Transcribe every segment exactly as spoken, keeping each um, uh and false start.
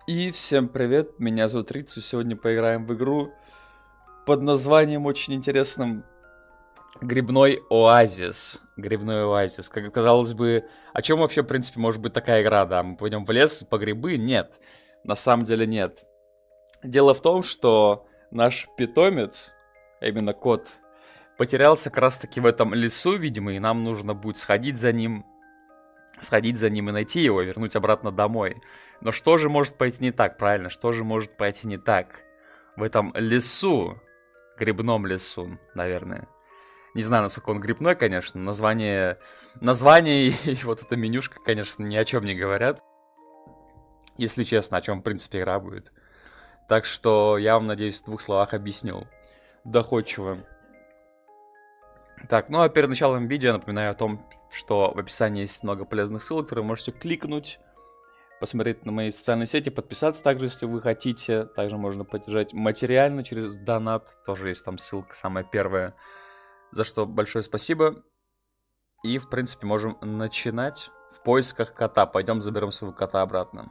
И всем привет, меня зовут Рицу, сегодня поиграем в игру под названием очень интересным Грибной оазис. Грибной оазис. Как казалось бы, о чем вообще, в принципе, может быть такая игра, да? Мы пойдем в лес по грибы? Нет, на самом деле нет. Дело в том, что наш питомец, а именно кот, потерялся как раз таки в этом лесу, видимо, и нам нужно будет сходить за ним, сходить за ним и найти его, вернуть обратно домой. Но что же может пойти не так, правильно? Что же может пойти не так в этом лесу, грибном лесу, наверное? Не знаю, насколько он грибной, конечно. Название, название и вот эта менюшка, конечно, ни о чем не говорят. Если честно, о чем, в принципе, игра будет. Так что я вам, надеюсь, в двух словах объяснил. Доходчиво. Так, ну а перед началом видео я напоминаю о том, что в описании есть много полезных ссылок, которые вы можете кликнуть, посмотреть на мои социальные сети, подписаться также, если вы хотите. Также можно поддержать материально через донат. Тоже есть там ссылка, самая первая. За что большое спасибо. И, в принципе, можем начинать в поисках кота. Пойдем заберем своего кота обратно.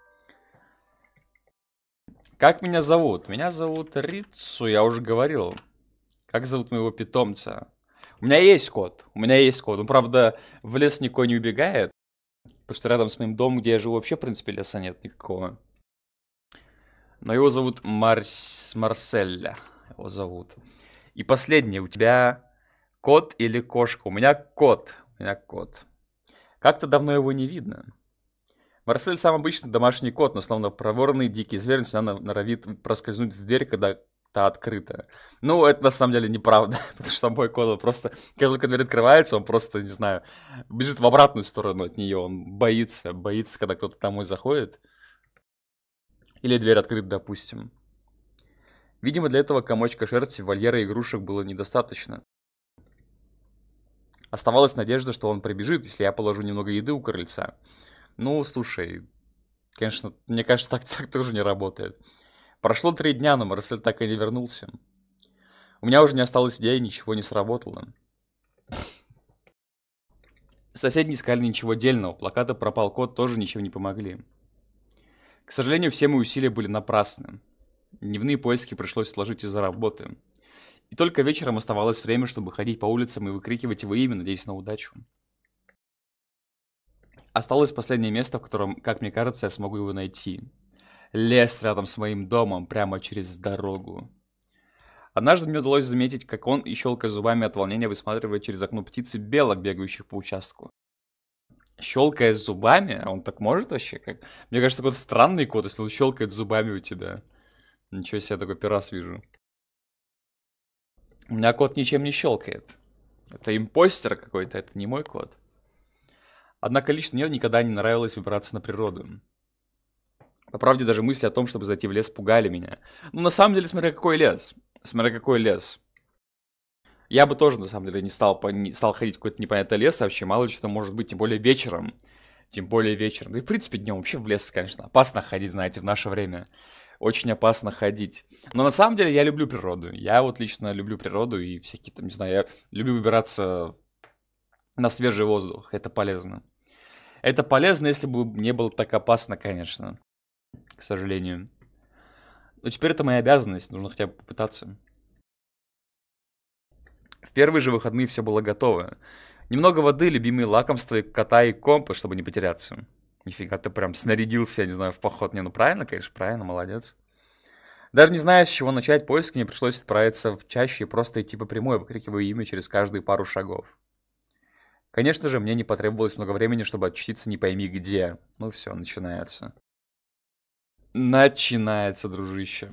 Как меня зовут? Меня зовут Рицу, я уже говорил. Как зовут моего питомца? У меня есть кот. У меня есть кот. Он, правда, в лес никакой не убегает. Потому что рядом с моим домом, где я живу, вообще, в принципе, леса нет никакого. Но его зовут Марс... Марселя. Его зовут. И последнее. У тебя кот или кошка? У меня кот. У меня кот. Как-то давно его не видно. Марсель сам обычный домашний кот, но словно проворный дикий зверь всегда норовит проскользнуть в дверь, когда та открыта. Ну, это на самом деле неправда, потому что мой кот, он просто, как только дверь открывается, он просто, не знаю, бежит в обратную сторону от нее, он боится, боится, когда кто-то домой заходит. Или дверь открыта, допустим. Видимо, для этого комочка шерсти, вольера и игрушек было недостаточно. Оставалась надежда, что он прибежит, если я положу немного еды у крыльца. Ну, слушай, конечно, мне кажется, так, так тоже не работает. Прошло три дня, но Марсель так и не вернулся. У меня уже не осталось идей, ничего не сработало. Соседи не сказали ничего дельного, плакаты «Пропал кот» тоже ничем не помогли. К сожалению, все мои усилия были напрасны. Дневные поиски пришлось отложить из-за работы. И только вечером оставалось время, чтобы ходить по улицам и выкрикивать его имя, надеясь на удачу. Осталось последнее место, в котором, как мне кажется, я смогу его найти. Лес рядом с моим домом, прямо через дорогу. Однажды мне удалось заметить, как он, и щелкая зубами от волнения, высматривает через окно птицы белок, бегающих по участку. Щелкая зубами? А он так может вообще? Как... Мне кажется, такой странный кот, если он щелкает зубами у тебя. Ничего себе, такой первый раз вижу. У меня кот ничем не щелкает. Это импостер какой-то, это не мой кот. Однако лично мне никогда не нравилось выбираться на природу. По правде, даже мысли о том, чтобы зайти в лес, пугали меня. Ну, на самом деле, смотря какой лес. Смотря какой лес. Я бы тоже, на самом деле, не стал, не стал ходить в какой-то непонятный лес, а вообще мало ли что может быть, тем более вечером. Тем более вечером. Да и, в принципе, днем вообще в лес, конечно, опасно ходить, знаете, в наше время. Очень опасно ходить. Но на самом деле я люблю природу. Я вот лично люблю природу и всякие там, не знаю, я люблю выбираться на свежий воздух. Это полезно. Это полезно, если бы не было так опасно, конечно. К сожалению. Но теперь это моя обязанность, нужно хотя бы попытаться. В первые же выходные все было готово. Немного воды, любимые лакомства, и кота и компас, чтобы не потеряться. Нифига, ты прям снарядился, я не знаю, в поход. Не, ну правильно, конечно, правильно, молодец. Даже не зная, с чего начать поиск, мне пришлось отправиться в чащу и просто идти по прямой, выкрикивая имя через каждые пару шагов. Конечно же, мне не потребовалось много времени, чтобы очутиться не пойми где. Ну все, начинается. Начинается, дружище.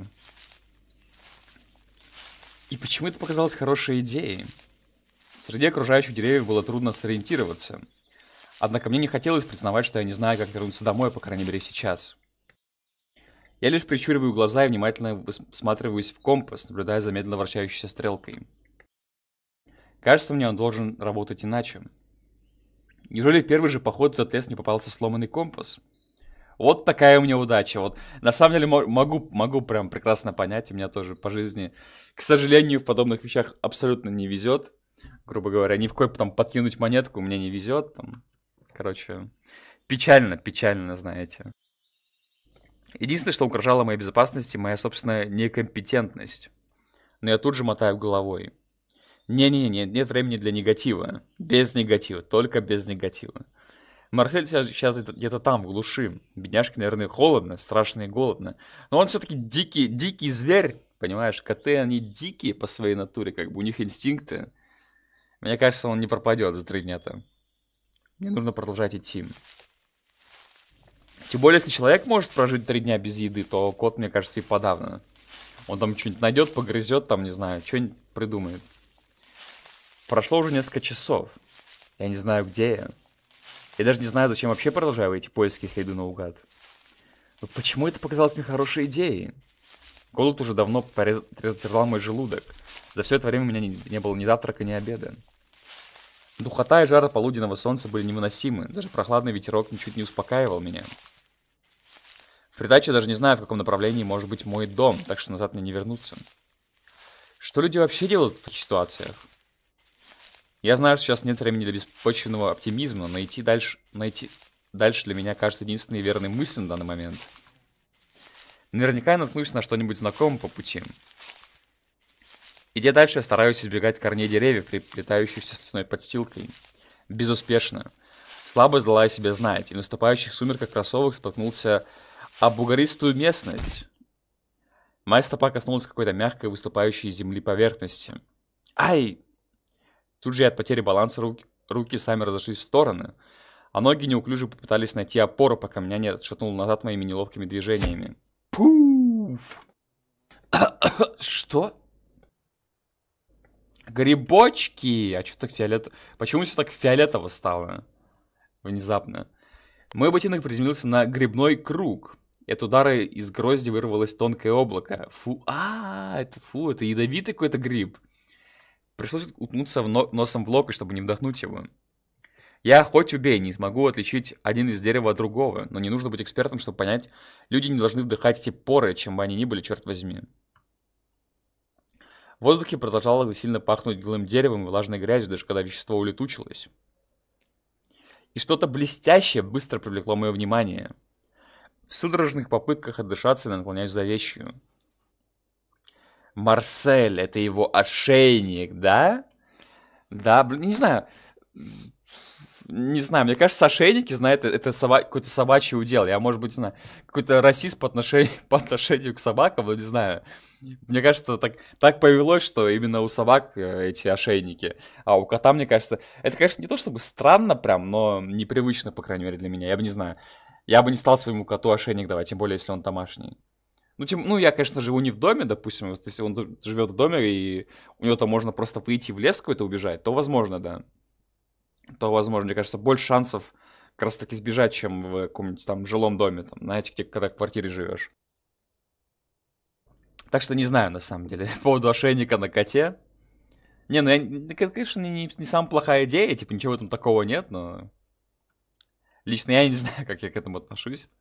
И почему это показалось хорошей идеей? Среди окружающих деревьев было трудно сориентироваться. Однако мне не хотелось признавать, что я не знаю, как вернуться домой, по крайней мере сейчас. Я лишь прищуриваю глаза и внимательно всматриваюсь в компас, наблюдая за медленно вращающейся стрелкой. Кажется, мне он должен работать иначе. Неужели в первый же поход в этот лес не попался сломанный компас? Вот такая у меня удача. Вот на самом деле могу, могу прям прекрасно понять, у меня тоже по жизни, к сожалению, в подобных вещах абсолютно не везет. Грубо говоря, ни в кой там подкинуть монетку мне не везет. Там. Короче, печально, печально, знаете. Единственное, что угрожало моей безопасности, моя собственная некомпетентность. Но я тут же мотаю головой. Не-не-не, нет времени для негатива. Без негатива, только без негатива. Марсель сейчас, сейчас где-то где-то там, в глуши. Бедняжке, наверное, холодно, страшно и голодно. Но он все-таки дикий, дикий зверь, понимаешь? Коты, они дикие по своей натуре, как бы у них инстинкты. Мне кажется, он не пропадет за три дня-то. Мне нужно продолжать идти. Тем более, если человек может прожить три дня без еды, то кот, мне кажется, и подавно. Он там что-нибудь найдет, погрызет, там, не знаю, что-нибудь придумает. Прошло уже несколько часов. Я не знаю, где я. Я даже не знаю, зачем вообще продолжаю эти поиски, если иду наугад. Но почему это показалось мне хорошей идеей? Голод уже давно порез... терзал мой желудок. За все это время у меня не, не было ни завтрака, ни обеда. Духота и жара полуденного солнца были невыносимы. Даже прохладный ветерок ничуть не успокаивал меня. В придаче даже не знаю, в каком направлении может быть мой дом, так что назад мне не вернуться. Что люди вообще делают в таких ситуациях? Я знаю, что сейчас нет времени для беспочвенного оптимизма, но идти дальше, найти дальше для меня кажется единственной верной мыслью на данный момент. Наверняка я наткнусь на что-нибудь знакомое по пути. Идя дальше, я стараюсь избегать корней деревьев, приплетающихся с лесной подстилкой. Безуспешно. Слабость дала о себе знать, и в наступающих сумерках кроссовок споткнулся об бугористую местность. Моя стопа коснулась какой-то мягкой, выступающей из земли поверхности. Ай! Тут же от потери баланса руки, руки сами разошлись в стороны, а ноги неуклюже попытались найти опору, пока меня не отшатнул назад моими неловкими движениями. Пуф! Что? Грибочки! А что так фиолетово? Почему все так фиолетово стало? Внезапно. Мой ботинок приземлился на грибной круг. И от удара из грозди вырвалось тонкое облако. Фу, а, это фу, это ядовитый какой-то гриб. Пришлось уткнуться в но- носом в локоть, чтобы не вдохнуть его. Я, хоть убей, не смогу отличить один из дерева от другого, но не нужно быть экспертом, чтобы понять, люди не должны вдыхать эти поры, чем бы они ни были, черт возьми. В воздухе продолжало сильно пахнуть гнилым деревом и влажной грязью, даже когда вещество улетучилось. И что-то блестящее быстро привлекло мое внимание. В судорожных попытках отдышаться я наклоняюсь за вещью. Марсель, это его ошейник, да? Да, блин, не знаю. Не знаю, мне кажется, ошейники, знает, это соба- какой-то собачий удел. Я, может быть, не знаю, какой-то расист по отношению, по отношению к собакам, но не знаю. Мне кажется, так, так повелось, что именно у собак э, эти ошейники. А у кота, мне кажется, это, конечно, не то чтобы странно прям, но непривычно, по крайней мере, для меня. Я бы не знаю. Я бы не стал своему коту ошейник давать, тем более, если он домашний. Ну, тем, ну, я, конечно, живу не в доме, допустим, вот если он д- живет в доме, и у него там можно просто выйти в лес какой-то убежать, то возможно, да. То возможно, мне кажется, больше шансов как раз таки сбежать, чем в каком-нибудь там жилом доме, там, знаете, где, когда в квартире живешь. Так что не знаю, на самом деле, по поводу ошейника на коте. Не, ну, я, это, конечно, не, не самая плохая идея, типа, ничего там такого нет, но... Лично я не знаю, как я к этому отношусь.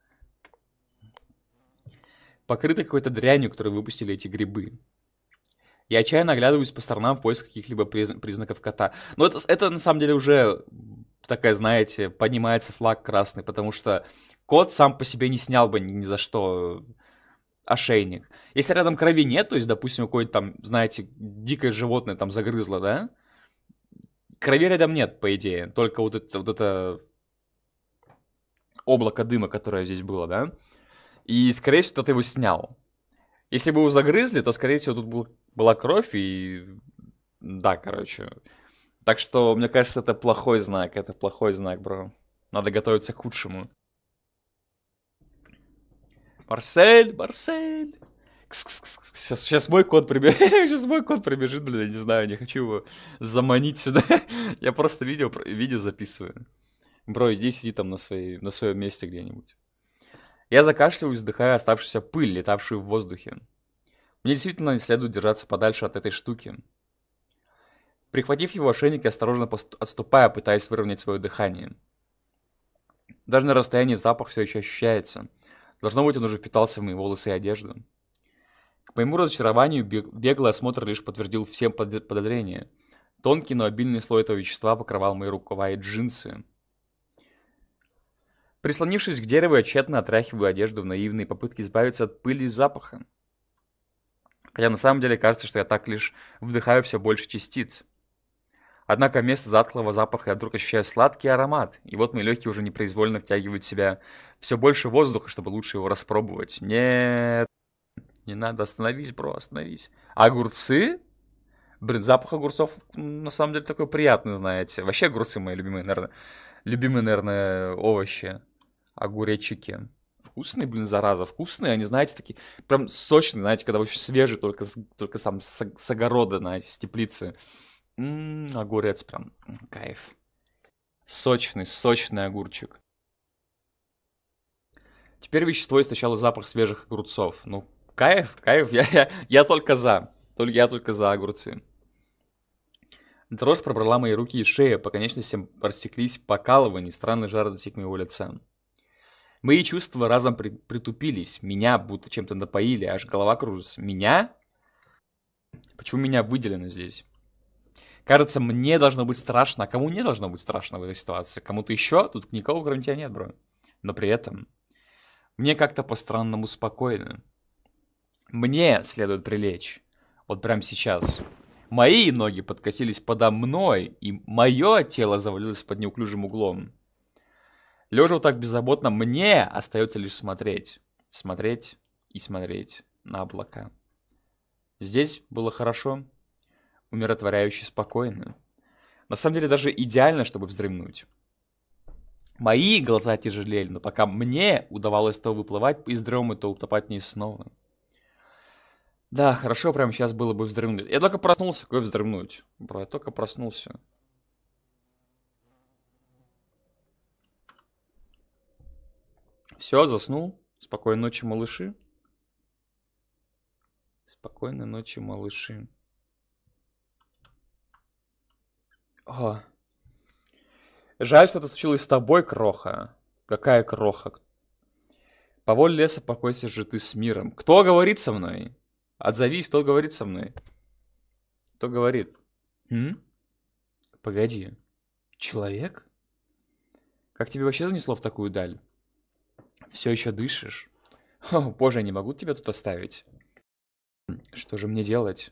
Покрыто какой-то дрянью, которую выпустили эти грибы. Я отчаянно оглядываюсь по сторонам в поисках каких-либо приз- признаков кота. Но это, это на самом деле уже такая, знаете, поднимается флаг красный, потому что кот сам по себе не снял бы ни, ни за что ошейник. Если рядом крови нет, то есть, допустим, какое-то там, знаете, дикое животное там загрызло, да? Крови рядом нет, по идее. Только вот это, вот это облако дыма, которое здесь было, да? И, скорее всего, кто-то его снял. Если бы его загрызли, то, скорее всего, тут был, была кровь и... Да, короче. Так что, мне кажется, это плохой знак. Это плохой знак, бро. Надо готовиться к худшему. Марсель, Марсель. Сейчас, сейчас мой кот прибежит. Сейчас мой кот прибежит, блин, я не знаю, не хочу его заманить сюда. Я просто видео, видео записываю. Бро, иди сиди там на, своей, на своем месте где-нибудь. Я закашливаюсь, вздыхая оставшуюся пыль, летавшую в воздухе. Мне действительно следует держаться подальше от этой штуки. Прихватив его ошейник, я осторожно пост- отступаю, пытаясь выровнять свое дыхание. Даже на расстоянии запах все еще ощущается. Должно быть, он уже впитался в мои волосы и одежду. К моему разочарованию, бег- беглый осмотр лишь подтвердил все под- подозрения. Тонкий, но обильный слой этого вещества покрывал мои рукава и джинсы. Прислонившись к дереву, я тщетно отряхиваю одежду в наивной попытке избавиться от пыли и запаха. Хотя на самом деле кажется, что я так лишь вдыхаю все больше частиц. Однако вместо затхлого запаха я вдруг ощущаю сладкий аромат, и вот мои легкие уже непроизвольно втягивают в себя все больше воздуха, чтобы лучше его распробовать. Нет, не надо, остановись, бро, остановись. Огурцы? Блин, запах огурцов на самом деле такой приятный, знаете. Вообще огурцы мои любимые, наверное. Любимые, наверное, овощи. Огуречики. Вкусные, блин, зараза, вкусные. Они, знаете, такие прям сочные, знаете, когда очень свежие, только, с, только сам с, с огорода, знаете, с теплицы. М-м, огурец прям, кайф. Сочный, сочный огурчик. Теперь вещество источало запах свежих огурцов. Ну, кайф, кайф, я, я, я только за. Только я только за огурцы. Дрожь пробрала мои руки и шею, по конечностям растеклись покалывания, странный жар достиг моего лица. Мои чувства разом при- притупились, меня будто чем-то напоили, аж голова кружится. Меня? Почему меня выделено здесь? Кажется, мне должно быть страшно, а кому не должно быть страшно в этой ситуации? Кому-то еще? Тут никого кроме тебя нет, бро. Но при этом мне как-то по-странному спокойно. Мне следует прилечь. Вот прямо сейчас. Мои ноги подкосились подо мной, и мое тело завалилось под неуклюжим углом. Лежа вот так беззаботно, мне остается лишь смотреть. Смотреть и смотреть на облака. Здесь было хорошо, умиротворяюще спокойно. На самом деле даже идеально, чтобы вздремнуть. Мои глаза тяжелели, но пока мне удавалось то выплывать из дремы, то утопать в ней снова. Да, хорошо, прямо сейчас было бы вздремнуть. Я только проснулся, какой вздремнуть? Бро, я только проснулся. Все, заснул. Спокойной ночи, малыши. Спокойной ночи, малыши. О. Жаль, что это случилось с тобой, кроха. Какая кроха? По воле леса покойся же ты с миром. Кто говорит со мной? Отзовись, кто говорит со мной? Кто говорит? М? Погоди. Человек? Как тебе вообще занесло в такую даль? Все еще дышишь? О, боже, я не могу тебя тут оставить. Что же мне делать?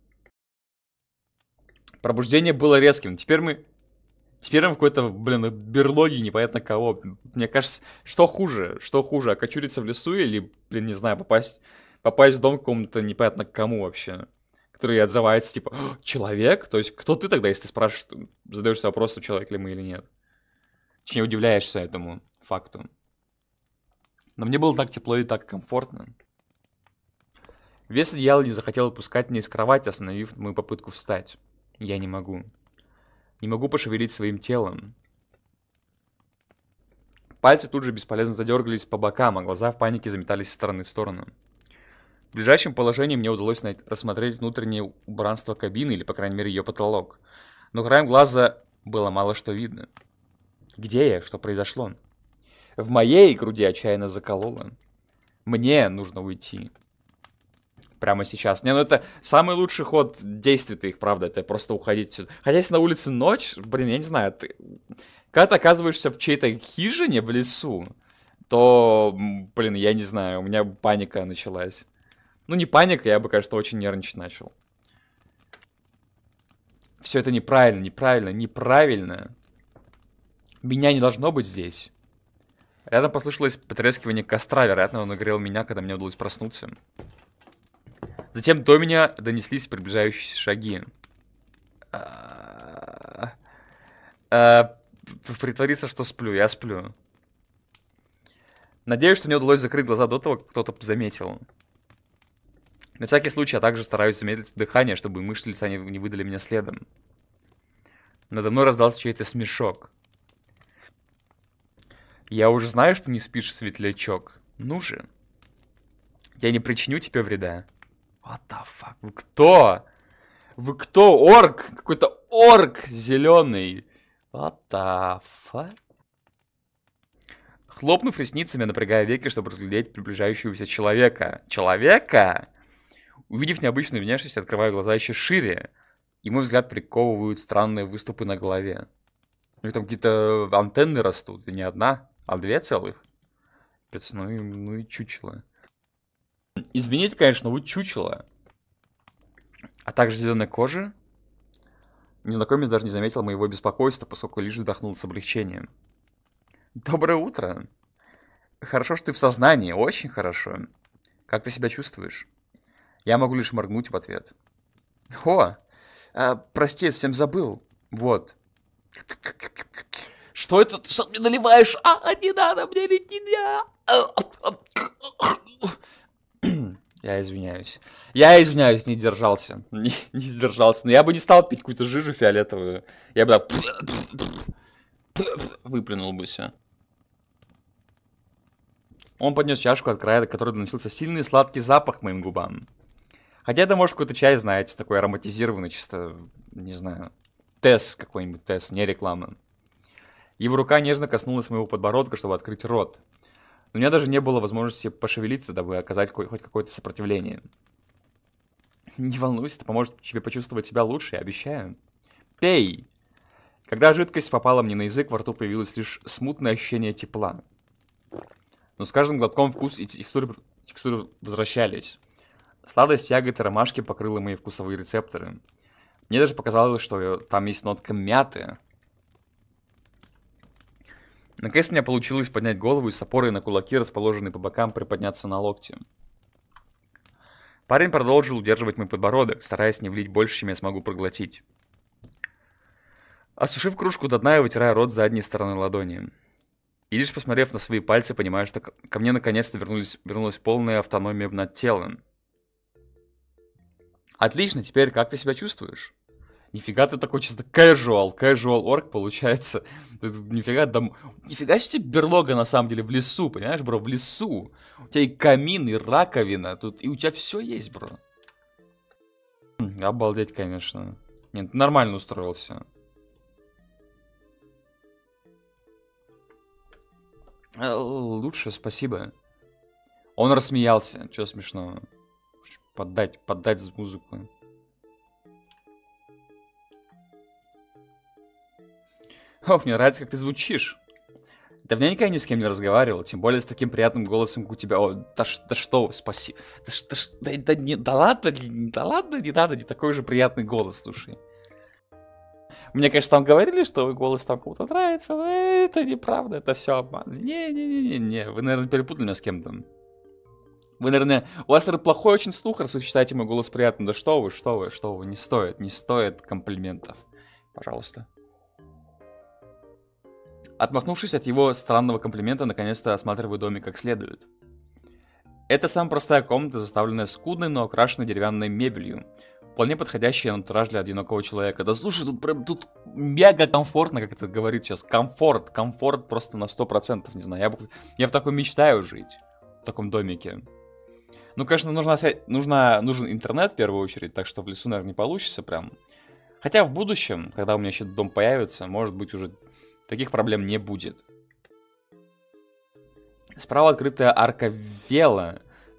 Пробуждение было резким. Теперь мы... Теперь мы в какой-то, блин, берлоге непонятно кого. Мне кажется, что хуже? Что хуже? Окочуриться в лесу или, блин, не знаю, попасть... Попасть в дом к какому-то непонятно кому вообще. Который отзывается, типа, человек? То есть, кто ты тогда, если ты спрашиваешь, задаешься вопросом, человек ли мы или нет? Точнее, удивляешься этому факту. Но мне было так тепло и так комфортно. Вес одеяла не захотел отпускать меня из кровати, остановив мою попытку встать. Я не могу. Не могу пошевелить своим телом. Пальцы тут же бесполезно задергались по бокам, а глаза в панике заметались из стороны в сторону. В ближайшем положении мне удалось рассмотреть внутреннее убранство кабины, или, по крайней мере, ее потолок. Но краем глаза было мало что видно. Где я? Что произошло? В моей груди отчаянно закололо. Мне нужно уйти. Прямо сейчас. Не, ну это самый лучший ход действий их, правда, это просто уходить отсюда. Хотя если на улице ночь, блин, я не знаю, ты... Когда ты оказываешься в чьей-то хижине в лесу, то, блин, я не знаю, у меня паника началась. Ну, не паника, я бы, конечно, очень нервничать начал. Все это неправильно, неправильно, неправильно. Меня не должно быть здесь. Рядом послышалось потрескивание костра, вероятно, он нагрел меня, когда мне удалось проснуться. Затем до меня донеслись приближающиеся шаги. Притвориться, что сплю, я сплю. Надеюсь, что мне удалось закрыть глаза до того, как кто-то заметил. На всякий случай я также стараюсь замедлить дыхание, чтобы мышцы лица не, не выдали меня следом. Надо мной раздался чей-то смешок. Я уже знаю, что не спишь, светлячок. Ну же. Я не причиню тебе вреда. What the fuck? Вы кто? Вы кто? Орк? Какой-то орк зеленый. What the fuck? Хлопнув ресницами, напрягая веки, чтобы разглядеть приближающегося человека. Человека? Увидев необычную внешность, открываю глаза еще шире, и мой взгляд приковывают странные выступы на голове. У них там какие-то антенны растут, и не одна, А две целых? Пец, ну и, ну и чучело. Извините, конечно, вы чучело. А также зеленой кожи. Незнакомец даже не заметил моего беспокойства, поскольку лишь вздохнул с облегчением. Доброе утро. Хорошо, что ты в сознании, очень хорошо. Как ты себя чувствуешь? Я могу лишь моргнуть в ответ. О, а, прости, я совсем забыл. Вот. Что это? Что ты мне наливаешь? А, не надо мне лететь. Я извиняюсь. Я извиняюсь, не держался. Не, не сдержался. Но я бы не стал пить какую-то жижу фиолетовую. Я бы так... выплюнул бы все. Он поднес чашку от края, до которой доносился сильный сладкий запах к моим губам. Хотя это, может, какой-то чай, знаете, такой ароматизированный, чисто, не знаю, Тесс какой-нибудь, Тесс, не реклама. Его рука нежно коснулась моего подбородка, чтобы открыть рот. Но у меня даже не было возможности пошевелиться, дабы оказать хоть какое-то сопротивление. Не волнуйся, это поможет тебе почувствовать себя лучше, я обещаю. Пей! Когда жидкость попала мне на язык, во рту появилось лишь смутное ощущение тепла. Но с каждым глотком вкус и текстуры, текстуры возвращались. Сладость ягод и ромашки покрыла мои вкусовые рецепторы. Мне даже показалось, что там есть нотка мяты. Наконец у меня получилось поднять голову и с опорой на кулаки, расположенные по бокам, приподняться на локти. Парень продолжил удерживать мой подбородок, стараясь не влить больше, чем я смогу проглотить. Осушив кружку до дна, я вытираю рот задней стороной ладони. И лишь посмотрев на свои пальцы, понимаю, что ко мне наконец-то вернулась, вернулась полная автономия над телом. Отлично, теперь как ты себя чувствуешь? Нифига ты такой чисто casual, casual орк получается. Нифига, дом... Нифига себе берлога на самом деле в лесу, понимаешь, бро, в лесу. У тебя и камин, и раковина, тут и у тебя все есть, бро. Обалдеть, конечно. Нет, нормально устроился. Лучше, спасибо. Он рассмеялся, чё смешного. Поддать, поддать музыку. О, мне нравится, как ты звучишь. Давненько я ни с кем не разговаривал, тем более с таким приятным голосом, как у тебя. О, да, да что, спасибо. Да, да, да, да, не, да ладно, да ладно, не надо, не такой же приятный голос, слушай. Мне, конечно, там говорили, что голос там кому-то нравится, но это неправда, это все обман. Не-не-не-не-не, вы, наверное, перепутали меня с кем-то. Вы, наверное, у вас, наверное, плохой очень слух, раз вы считаете мой голос приятным. Да что вы, что вы, что вы, не стоит, не стоит комплиментов. Пожалуйста. Отмахнувшись от его странного комплимента, наконец-то осматриваю домик как следует. Это самая простая комната, заставленная скудной, но окрашенной деревянной мебелью. Вполне подходящий антураж для одинокого человека. Да слушай, тут, прям, тут мега комфортно, как это говорит сейчас. Комфорт, комфорт просто на сто процентов, не знаю. Я, я в таком мечтаю жить, в таком домике. Ну, конечно, нужна, нужна, нужен интернет в первую очередь, так что в лесу, наверное, не получится прям. Хотя в будущем, когда у меня еще дом появится, может быть, уже таких проблем не будет. Справа открытая арка Вела.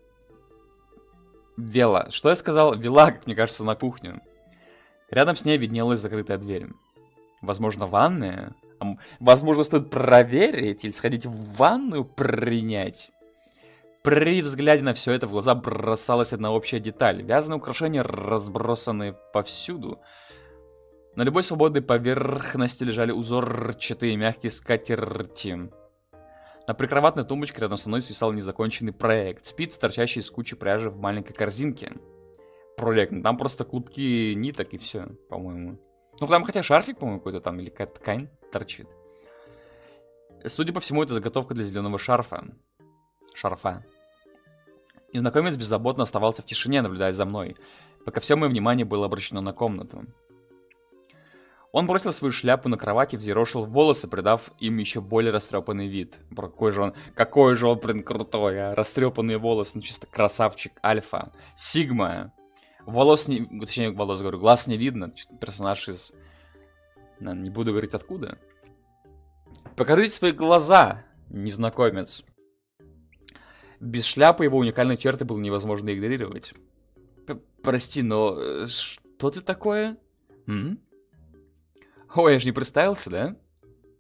Вела. Что я сказал? Вела, как мне кажется, на кухню. Рядом с ней виднелась закрытая дверь. Возможно, ванная? Возможно, стоит проверить или сходить в ванную принять. При взгляде на все это в глаза бросалась одна общая деталь. Вязаные украшения, разбросанные повсюду. На любой свободной поверхности лежали узорчатые мягкие скатерти. На прикроватной тумбочке рядом со мной свисал незаконченный проект. Спиц, торчащий из кучи пряжи в маленькой корзинке. Проект. Там просто клубки ниток и все, по-моему. Ну, там хотя шарфик, по-моему, какой-то там, или какая-то ткань торчит. Судя по всему, это заготовка для зеленого шарфа. Шарфа. Незнакомец беззаботно оставался в тишине, наблюдая за мной, пока все мое внимание было обращено на комнату. Он бросил свою шляпу на кровать и взъерошил волосы, придав им еще более растрепанный вид. Бро, какой же он, какой же он, блин, крутой, а? Растрепанные волосы, ну чисто красавчик, альфа, сигма. Волос не, точнее, волос говорю, глаз не видно, чисто персонаж из... Не буду говорить откуда. Покажите свои глаза, незнакомец. Без шляпы его уникальные черты было невозможно игнорировать. Прости, но что ты такое? М? Ой, я же не представился, да?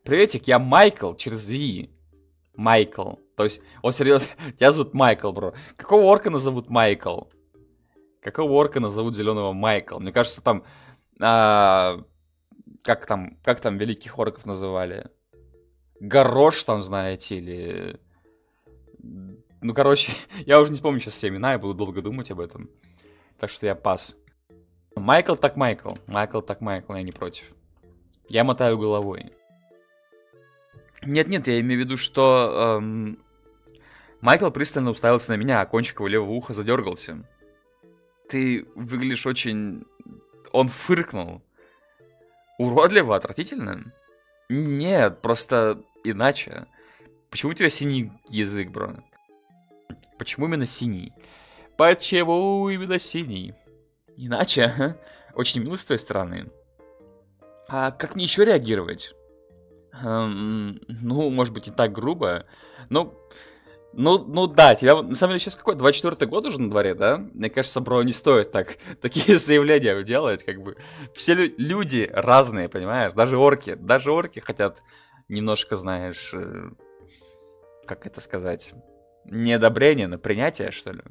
Приветик, я Майкл через И. Майкл. То есть, он серьезно, тебя зовут Майкл, бро. Какого орка назовут Майкл? Какого орка назовут зеленого Майкл? Мне кажется, там... А, как там, как там великих орков называли? Горош там, знаете, или... Ну, короче, я уже не помню сейчас все имена, я буду долго думать об этом. Так что я пас. Майкл так Майкл. Майкл так Майкл, я не против. Я мотаю головой. Нет-нет, я имею в виду, что... Эм... Майкл пристально уставился на меня, а кончик его левого уха задергался. Ты выглядишь очень... Он фыркнул. Уродливо, отвратительно? Нет, просто иначе. Почему у тебя синий язык, бро? Почему именно синий? Почему именно синий? Иначе, ага. Очень мило с твоей стороны. А как мне еще реагировать? Эм, ну, может быть, не так грубо. Ну, ну, ну да, тебя... На самом деле, сейчас какой? двадцать четвёртый год уже на дворе, да? Мне кажется, бро, не стоит так такие заявления делать, как бы. Все лю- люди разные, понимаешь? Даже орки. Даже орки хотят немножко, знаешь... Э, как это сказать? Неодобрение, на принятие, что ли?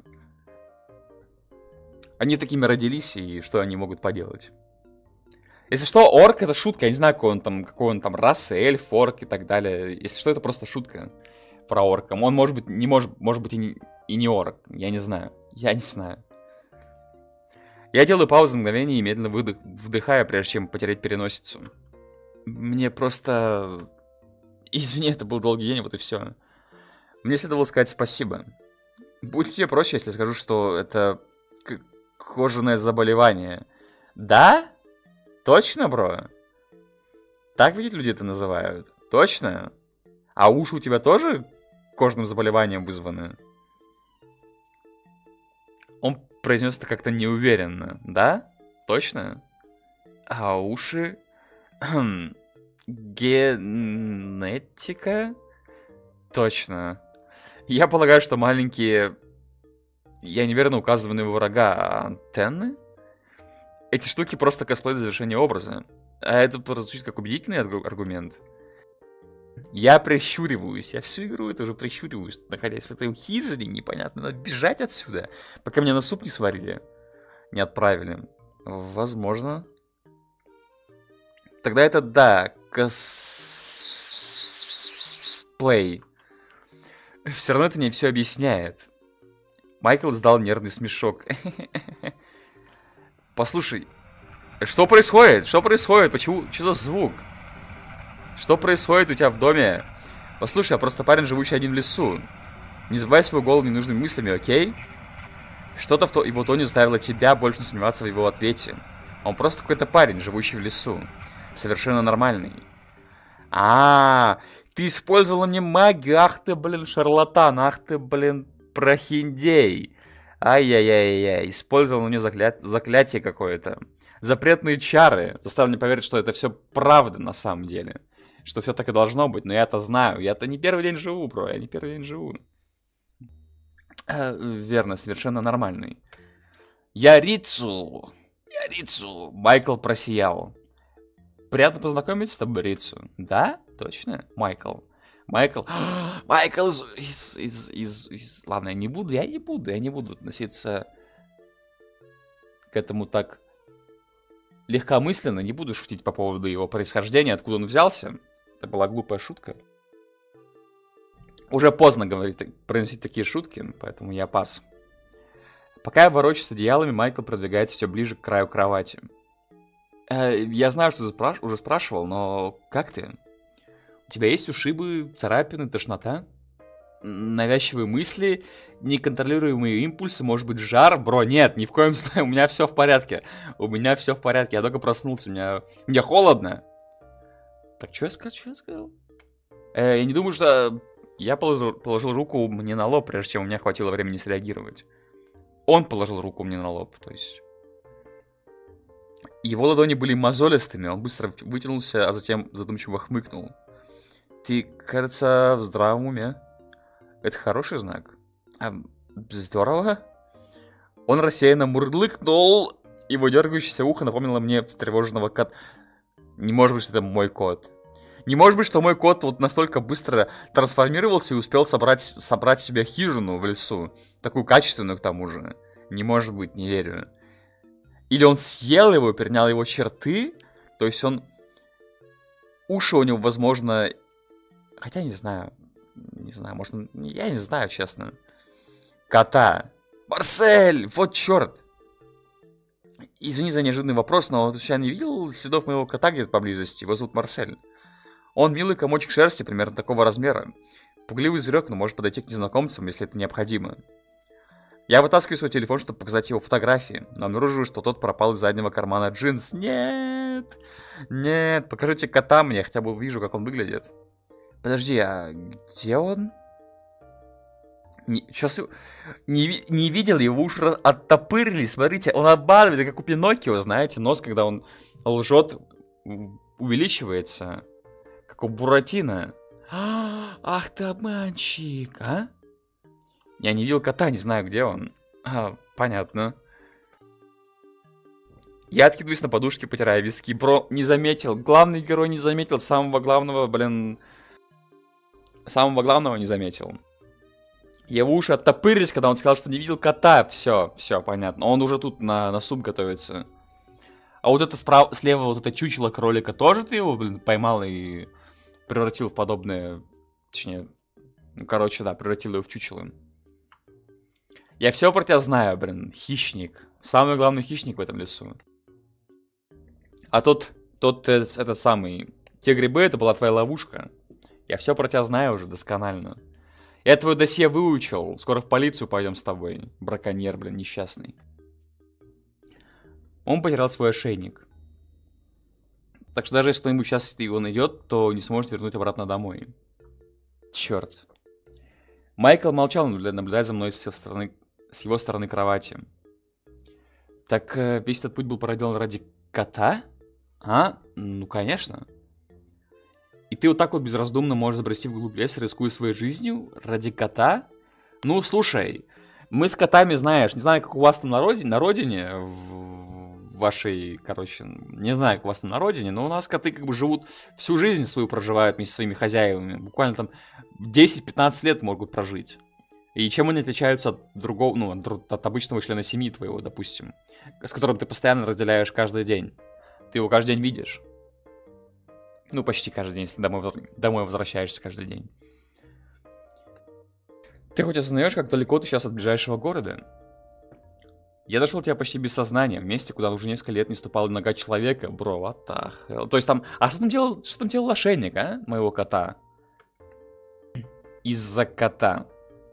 Они такими родились, и что они могут поделать? Если что, орк — это шутка. Я не знаю, какой он там, какой он там расы, эльф, орк и так далее. Если что, это просто шутка про орка. Он может быть, не может, может быть и не, и не орк. Я не знаю. Я не знаю. Я делаю паузу на мгновение и медленно выдох, вдыхаю, прежде чем потерять переносицу. Мне просто... Извини, это был долгий день, вот и все. Мне следовало сказать спасибо. Будет тебе проще, если скажу, что это к- кожаное заболевание. Да? Точно, бро? Так ведь люди это называют? Точно? А уши у тебя тоже кожным заболеванием вызваны? Он произнес это как-то неуверенно. Да? Точно? А уши... Хм. Генетика? Точно. Я полагаю, что маленькие... Я неверно указываю на его рога, а антенны? Эти штуки просто косплей до завершения образа. А это прозвучит как убедительный аргумент. Я прищуриваюсь. Я всю игру это уже прищуриваюсь, находясь в этой хижине непонятно. Надо бежать отсюда, пока меня на суп не сварили. Не отправили. Возможно. Тогда это да. Косплей. Все равно это не все объясняет. Майкл издал нервный смешок. Послушай, что происходит? Что происходит? Почему? Что за звук? Что происходит у тебя в доме? Послушай, я просто парень, живущий один в лесу. Не забывай свою голову ненужными мыслями, окей? Что-то в то... его тоне заставило тебя больше не сомневаться в его ответе. Он просто какой-то парень, живущий в лесу. Совершенно нормальный. А, ты использовала мне магию. Ах ты, блин, шарлатан. Ах ты, блин, прохиндей. Ай-яй-яй-яй. Использовал мне закля... заклятие какое-то. Запретные чары. Заставил меня поверить, что это все правда на самом деле. Что все так и должно быть. Но я-то знаю. Я-то не первый день живу, бро. Я не первый день живу. А, верно, совершенно нормальный. Я Рицу. Я Рицу. Майкл просиял. Приятно познакомиться с тобой, Рицу. Да? Точно? Майкл. Майкл. Майкл из, из, из, из, из... Ладно, я не буду, я не буду, я не буду относиться к этому так легкомысленно. Не буду шутить по поводу его происхождения, откуда он взялся. Это была глупая шутка. Уже поздно говорить, произносить такие шутки, поэтому я пас. Пока я ворочаюсь с одеялами, Майкл продвигается все ближе к краю кровати. Э, я знаю, что ты спраш... уже спрашивал, но как ты? У тебя есть ушибы, царапины, тошнота? Навязчивые мысли, неконтролируемые импульсы, может быть, жар? Бро, нет, ни в коем случае, у меня все в порядке. У меня все в порядке, я только проснулся, у меня... Мне холодно. Так, что я сказал? Что я сказал? Э, я не думаю, что... Я положил, положил руку мне на лоб, прежде чем у меня хватило времени среагировать. Он положил руку мне на лоб, то есть... Его ладони были мозолистыми, он быстро вытянулся, а затем задумчиво хмыкнул. Ты, кажется, в здравом уме. Это хороший знак. А, здорово. Он рассеянно мурлыкнул. Его дергающееся ухо напомнило мне встревоженного кота. Не может быть, что это мой кот. Не может быть, что мой кот вот настолько быстро трансформировался и успел собрать, собрать себе хижину в лесу. Такую качественную, к тому же. Не может быть, не верю. Или он съел его, перенял его черты. То есть он... Уши у него, возможно... Хотя не знаю. Не знаю, может... Он... Я не знаю, честно. Кота. Марсель! Вот черт! Извини за неожиданный вопрос, но ты случайно не видел следов моего кота где-то поблизости? Его зовут Марсель. Он милый комочек шерсти, примерно такого размера. Пугливый зверек, но может подойти к незнакомцам, если это необходимо. Я вытаскиваю свой телефон, чтобы показать его фотографии, но обнаруживаю, что тот пропал из заднего кармана джинс. Нет! Нет, покажите кота мне, я хотя бы увижу, как он выглядит. Подожди, а где он? Не, сейчас, не, не видел, его уши оттопырили, смотрите, он обманывает, как у Пиноккио, знаете, нос, когда он лжет, увеличивается, как у Буратино. А, ах ты обманщик, а? Я не видел кота, не знаю, где он. А, понятно. Я откидываюсь на подушке, потирая виски. Бро, не заметил, главный герой не заметил, самого главного, блин, самого главного не заметил. Его уши оттопырились, когда он сказал, что не видел кота. Все, все, понятно. Он уже тут на, на суп готовится. А вот это справа, слева, вот это чучело кролика, тоже ты его, блин, поймал и превратил в подобное... Точнее, ну, короче, да, превратил его в чучело. Я все про тебя знаю, блин. Хищник. Самый главный хищник в этом лесу. А тот, тот, э, этот самый... Те грибы, это была твоя ловушка. Я все про тебя знаю уже досконально. Я твое досье выучил. Скоро в полицию пойдем с тобой. Браконьер, блин, несчастный. Он потерял свой ошейник. Так что даже если кто-нибудь сейчас его найдет, то не сможет вернуть обратно домой. Черт. Майкл молчал, наблюдая за мной с его стороны, с его стороны кровати. Так весь этот путь был проделан ради кота? А? Ну, конечно. И ты вот так вот безраздумно можешь забрести вглубь леса, рискуя своей жизнью ради кота? Ну, слушай, мы с котами, знаешь, не знаю, как у вас там на родине, на родине, в вашей, короче, не знаю, как у вас там на родине, но у нас коты как бы живут, всю жизнь свою проживают вместе со своими хозяевами. Буквально там десять-пятнадцать лет могут прожить. И чем они отличаются от другого, ну, от, от обычного члена семьи твоего, допустим, с которым ты постоянно разделяешь каждый день. Ты его каждый день видишь. Ну, почти каждый день, если домой, домой возвращаешься каждый день. Ты хоть осознаешь, как далеко ты сейчас от ближайшего города? Я дошел до тебя почти без сознания, в месте, куда уже несколько лет не ступала нога человека. Бро, what the hell? То есть там... А что там делал, что там делал ошейник, а? Моего кота. Из-за кота.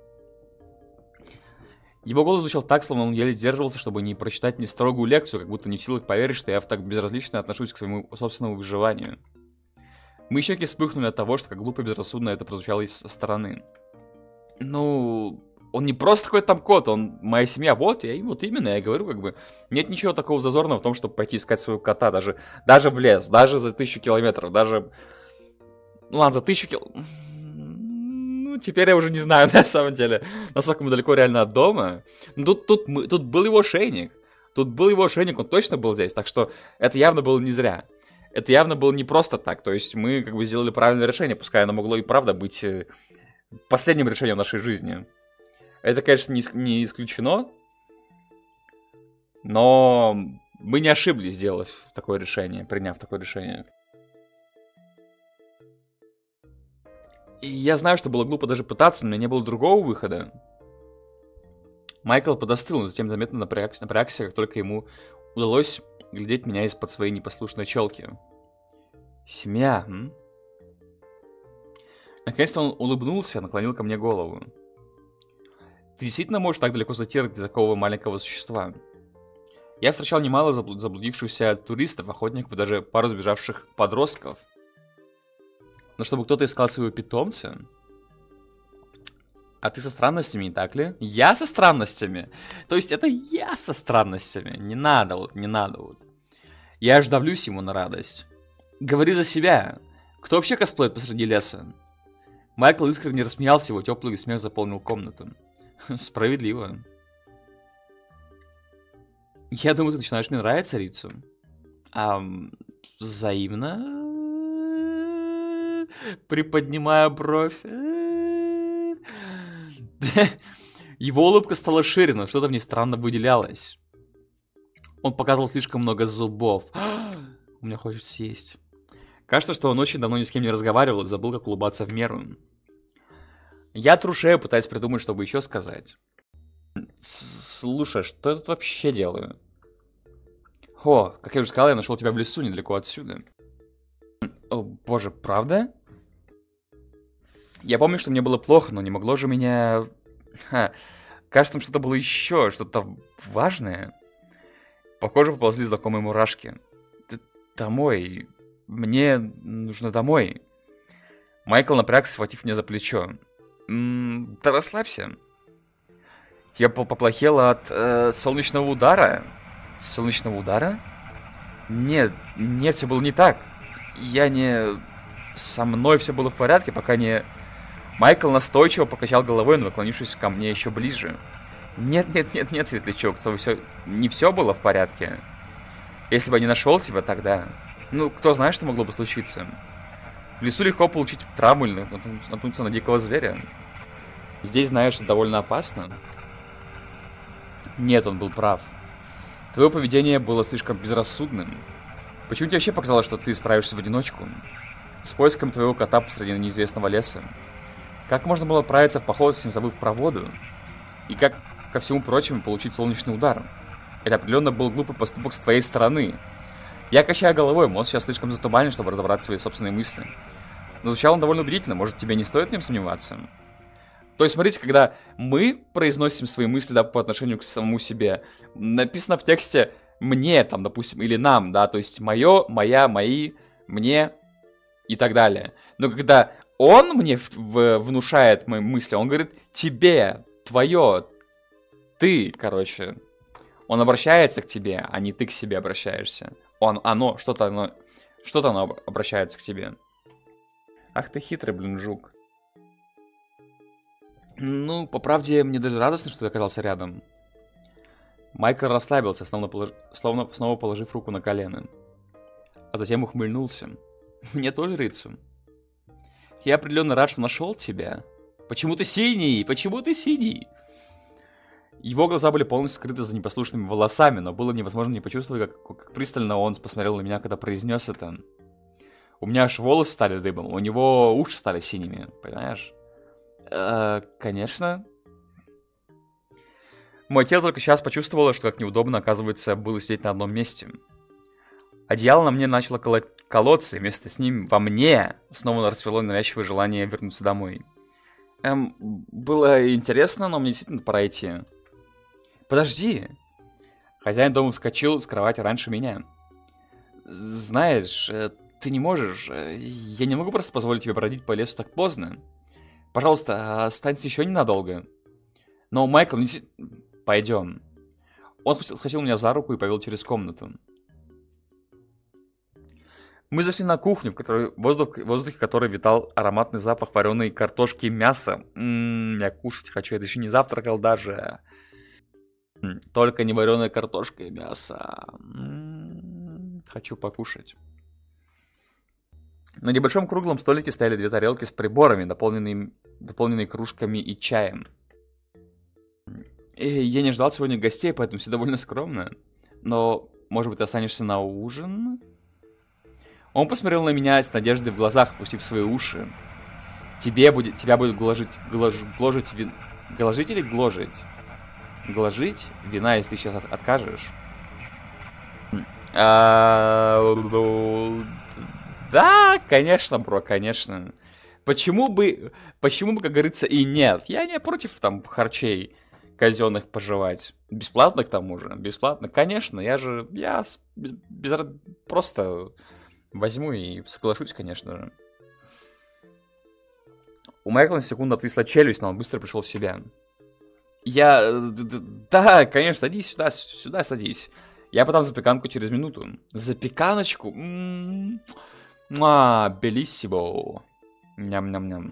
Его голос звучал так, словно он еле сдерживался, чтобы не прочитать мне строгую лекцию, как будто не в силах поверить, что я так безразлично отношусь к своему собственному выживанию. Мы щеки вспыхнули от того, что как глупо и безрассудно это прозвучало со стороны. Ну, он не просто какой-то там кот, он моя семья, вот, я, вот именно, я говорю, как бы, нет ничего такого зазорного в том, чтобы пойти искать своего кота, даже, даже в лес, даже за тысячу километров, даже, ну ладно, за тысячу километров, ну, теперь я уже не знаю, на самом деле, насколько мы далеко реально от дома, но тут, тут, мы, тут был его ошейник, тут был его ошейник, он точно был здесь, так что это явно было не зря. Это явно было не просто так, то есть мы как бы сделали правильное решение, пускай оно могло и правда быть последним решением в нашей жизни. Это, конечно, не, не исключено, но мы не ошиблись, сделав такое решение, приняв такое решение. И я знаю, что было глупо даже пытаться, но у меня не было другого выхода. Майкл подостыл, но затем заметно напрягся, напрягся, как только ему удалось глядеть меня из-под своей непослушной челки. Семья, м? Наконец-то он улыбнулся, наклонил ко мне голову. Ты действительно можешь так далеко зайти ради такого маленького существа? Я встречал немало заблуд- заблудившихся туристов, охотников и даже пару сбежавших подростков. Но чтобы кто-то искал своего питомца... А ты со странностями, не так ли? Я со странностями? То есть это я со странностями? Не надо вот, не надо вот. Я аж давлюсь ему на радость. Говори за себя. Кто вообще косплеит посреди леса? Майкл искренне рассмеялся, его теплый смех заполнил комнату. Справедливо. Я думаю, ты начинаешь мне нравиться, Рицу. А, взаимно... Приподнимая бровь. Его улыбка стала шире, но что-то в ней странно выделялось. Он показывал слишком много зубов. У меня хочет съесть. Кажется, что он очень давно ни с кем не разговаривал и забыл, как улыбаться в меру. Я тру шею, пытаясь придумать, чтобы еще сказать. Слушай, что я тут вообще делаю? О, как я уже сказал, я нашел тебя в лесу, недалеко отсюда. О, боже, правда? Я помню, что мне было плохо, но не могло же меня... Ха. Кажется, там что-то было еще, что-то важное. Похоже, поползли знакомые мурашки. Домой. Мне нужно домой. Майкл напрягся, схватив меня за плечо. М-м, да расслабься. Тебе поплохело от э, солнечного удара? Солнечного удара? Нет, нет, все было не так. Я не... Со мной все было в порядке, пока не... Майкл настойчиво покачал головой, наклонившись ко мне еще ближе. Нет, нет, нет, нет, светлячок, то все... не все было в порядке. Если бы я не нашел тебя тогда... Ну, кто знает, что могло бы случиться. В лесу легко получить травму или наткнуться на дикого зверя. Здесь, знаешь, довольно опасно. Нет, он был прав. Твое поведение было слишком безрассудным. Почему тебе вообще показалось, что ты справишься в одиночку? С поиском твоего кота посреди неизвестного леса. Как можно было отправиться в поход, с ним забыв про воду? И как, ко всему прочему, получить солнечный удар? Это определенно был глупый поступок с твоей стороны. Я качаю головой, мозг сейчас слишком затуманен, чтобы разобрать свои собственные мысли. Но звучало он довольно убедительно, может, тебе не стоит в нем сомневаться? То есть, смотрите, когда мы произносим свои мысли, да, по отношению к самому себе, написано в тексте «мне», там, допустим, или «нам», да, то есть «моё», «моя», «мои», «мне» и так далее. Но когда он мне в- в- внушает мои мысли, он говорит «тебе», «твоё», «ты», короче. Он обращается к тебе, а не ты к себе обращаешься. Он, оно, что-то оно, что-то оно обращается к тебе. Ах ты хитрый, блин, жук. Ну, по правде, мне даже радостно, что ты оказался рядом. Майкл расслабился, словно, полож... словно снова положив руку на колено. А затем ухмыльнулся. Мне тоже, Рицу. Я определенно рад, что нашел тебя. Почему ты синий? Почему ты синий? Его глаза были полностью скрыты за непослушными волосами, но было невозможно не почувствовать, как, как пристально он посмотрел на меня, когда произнес это. У меня аж волосы стали дыбом, у него уши стали синими, понимаешь? Э, конечно. Мое тело только сейчас почувствовало, что как неудобно, оказывается, было сидеть на одном месте. Одеяло на мне начало коло- колоться, и вместе с ним во мне снова расцвело навязчивое желание вернуться домой. Эм, было интересно, но мне действительно пора идти. Подожди. Хозяин дома вскочил с кровати раньше меня. Знаешь, э, ты не можешь. э, Я не могу просто позволить тебе бродить по лесу так поздно. Пожалуйста, останься еще ненадолго. Но, Майкл, не... си- Пойдем. Он схватил меня за руку и повел через комнату. Мы зашли на кухню, в которой воздух, в воздухе которой витал ароматный запах вареной картошки и мяса. М-м, я кушать хочу, я еще не завтракал даже. М, Только не вареная картошка и мясо. М, Хочу покушать. На небольшом круглом столике стояли две тарелки с приборами, наполненными, наполненные кружками и чаем. И я не ждал сегодня гостей, поэтому все довольно скромно. Но, может быть, ты останешься на ужин? Он посмотрел на меня с надеждой в глазах, опустив свои уши. Тебе будет, тебя будет гложить, глож, гложить, вин... Гложить или гложить? Гложить вина, если ты сейчас от- откажешь. А, ну, Да, конечно, бро, конечно. Почему бы, почему бы, как говорится, и нет? Я не против там харчей казенных пожевать. Бесплатно, к тому же. Бесплатно, конечно. Я же, я с- без, просто возьму и соглашусь, конечно же. У Майкла на секунду отвисла челюсть, но он быстро пришел в себя. Я... э, д- д- Да, конечно, садись сюда, с- сюда садись. Я подам запеканку через минуту. Запеканочку? М, Муа, белиссимо. Ням-ням-ням.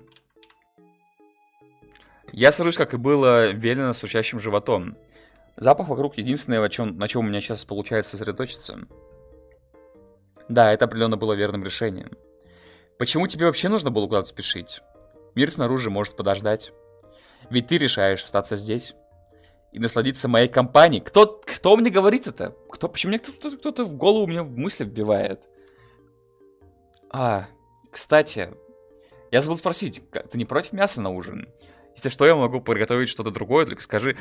Я сажусь, как и было велено, с урчащим животом. Запах вокруг единственное, о чем, на чем у меня сейчас получается сосредоточиться. Да, это определенно было верным решением. Почему тебе вообще нужно было куда-то спешить? Мир снаружи может подождать. Ведь ты решаешь остаться здесь и насладиться моей компанией. Кто, кто мне говорит это? Кто, почему мне кто-то, кто-то в голову мне в мысли вбивает? А, кстати, я забыл спросить, ты не против мяса на ужин? Если что, я могу приготовить что-то другое, только скажи...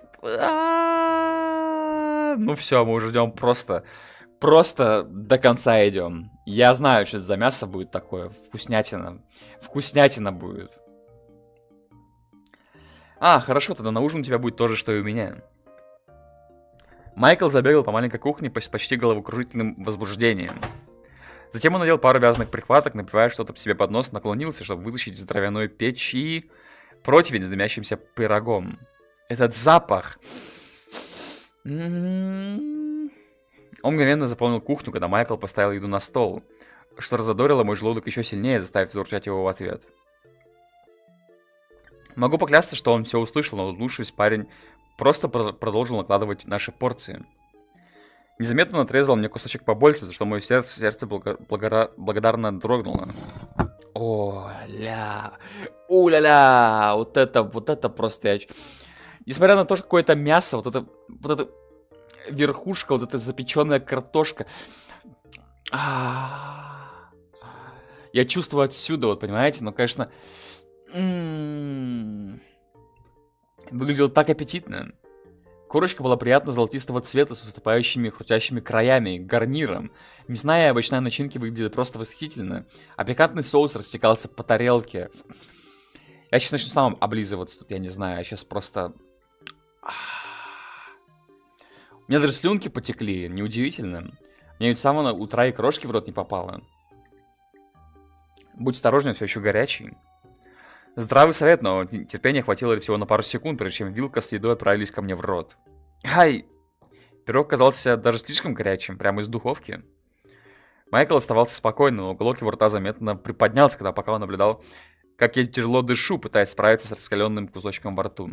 Ну все, мы уже ждем просто... Просто до конца идем. Я знаю, что это за мясо будет такое. Вкуснятина. Вкуснятина будет. А, хорошо, тогда на ужин у тебя будет то же, что и у меня. Майкл забегал по маленькой кухне с почти головокружительным возбуждением. Затем он надел пару вязаных прихваток, напивая что-то себе под нос, наклонился, чтобы вытащить из дровяной печи противень с дымящимся пирогом. Этот запах... Он мгновенно заполнил кухню, когда Майкл поставил еду на стол, что разодорило мой желудок еще сильнее, заставив заурчать его в ответ. Могу поклясться, что он все услышал, но удушившись, парень просто продолжил накладывать наши порции. Незаметно он отрезал мне кусочек побольше, за что мое сердце, сердце благо, благо, благодарно дрогнуло. О-ля! У-ля-ля! Вот это, вот это просто я... Несмотря на то, что какое-то мясо, вот это... Вот это... верхушка, вот эта запеченная картошка. А-а-а. Я чувствую отсюда, вот понимаете, но, конечно, м-м-м. выглядело так аппетитно. Корочка была приятно золотистого цвета с выступающими хрустящими краями, гарниром. Мясная и овощная начинки выглядели просто восхитительно, а пикантный соус растекался по тарелке. Я сейчас начну сам облизываться тут, я не знаю, я сейчас просто... У меня даже слюнки потекли, неудивительно. Мне ведь с самого утра и крошки в рот не попало. Будь осторожнее, все еще горячий. Здравый совет, но терпения хватило всего на пару секунд, прежде чем вилка с едой отправились ко мне в рот. Ай! Пирог казался даже слишком горячим, прямо из духовки. Майкл оставался спокойным, но уголок его рта заметно приподнялся, когда пока он наблюдал, как я тяжело дышу, пытаясь справиться с раскаленным кусочком во рту.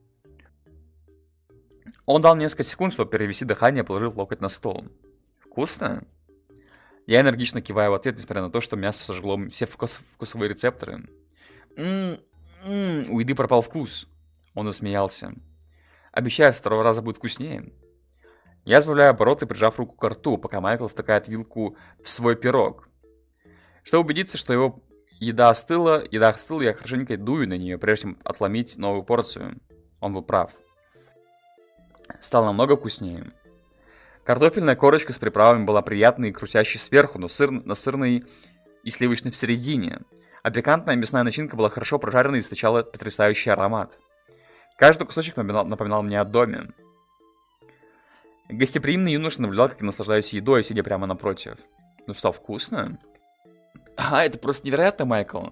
Он дал мне несколько секунд, чтобы перевести дыхание, положив локоть на стол. Вкусно? Я энергично киваю в ответ, несмотря на то, что мясо сожгло все вкус вкусовые рецепторы. М-м-м, у еды пропал вкус. Он засмеялся. Обещаю, с второго раза будет вкуснее. Я сбавляю обороты, прижав руку к рту, пока Майкл втыкает вилку в свой пирог. Чтобы убедиться, что его еда остыла, еда остыла, я хорошенько дую на нее, прежде чем отломить новую порцию. Он был прав. Стало намного вкуснее. Картофельная корочка с приправами была приятной и крутящей сверху, но сыр, но сырной и сливочной в середине. А пикантная мясная начинка была хорошо прожарена и источала потрясающий аромат. Каждый кусочек напоминал, напоминал мне о доме. Гостеприимный юноша наблюдал, как я наслаждаюсь едой, сидя прямо напротив. Ну что, вкусно? А, это просто невероятно, Майкл.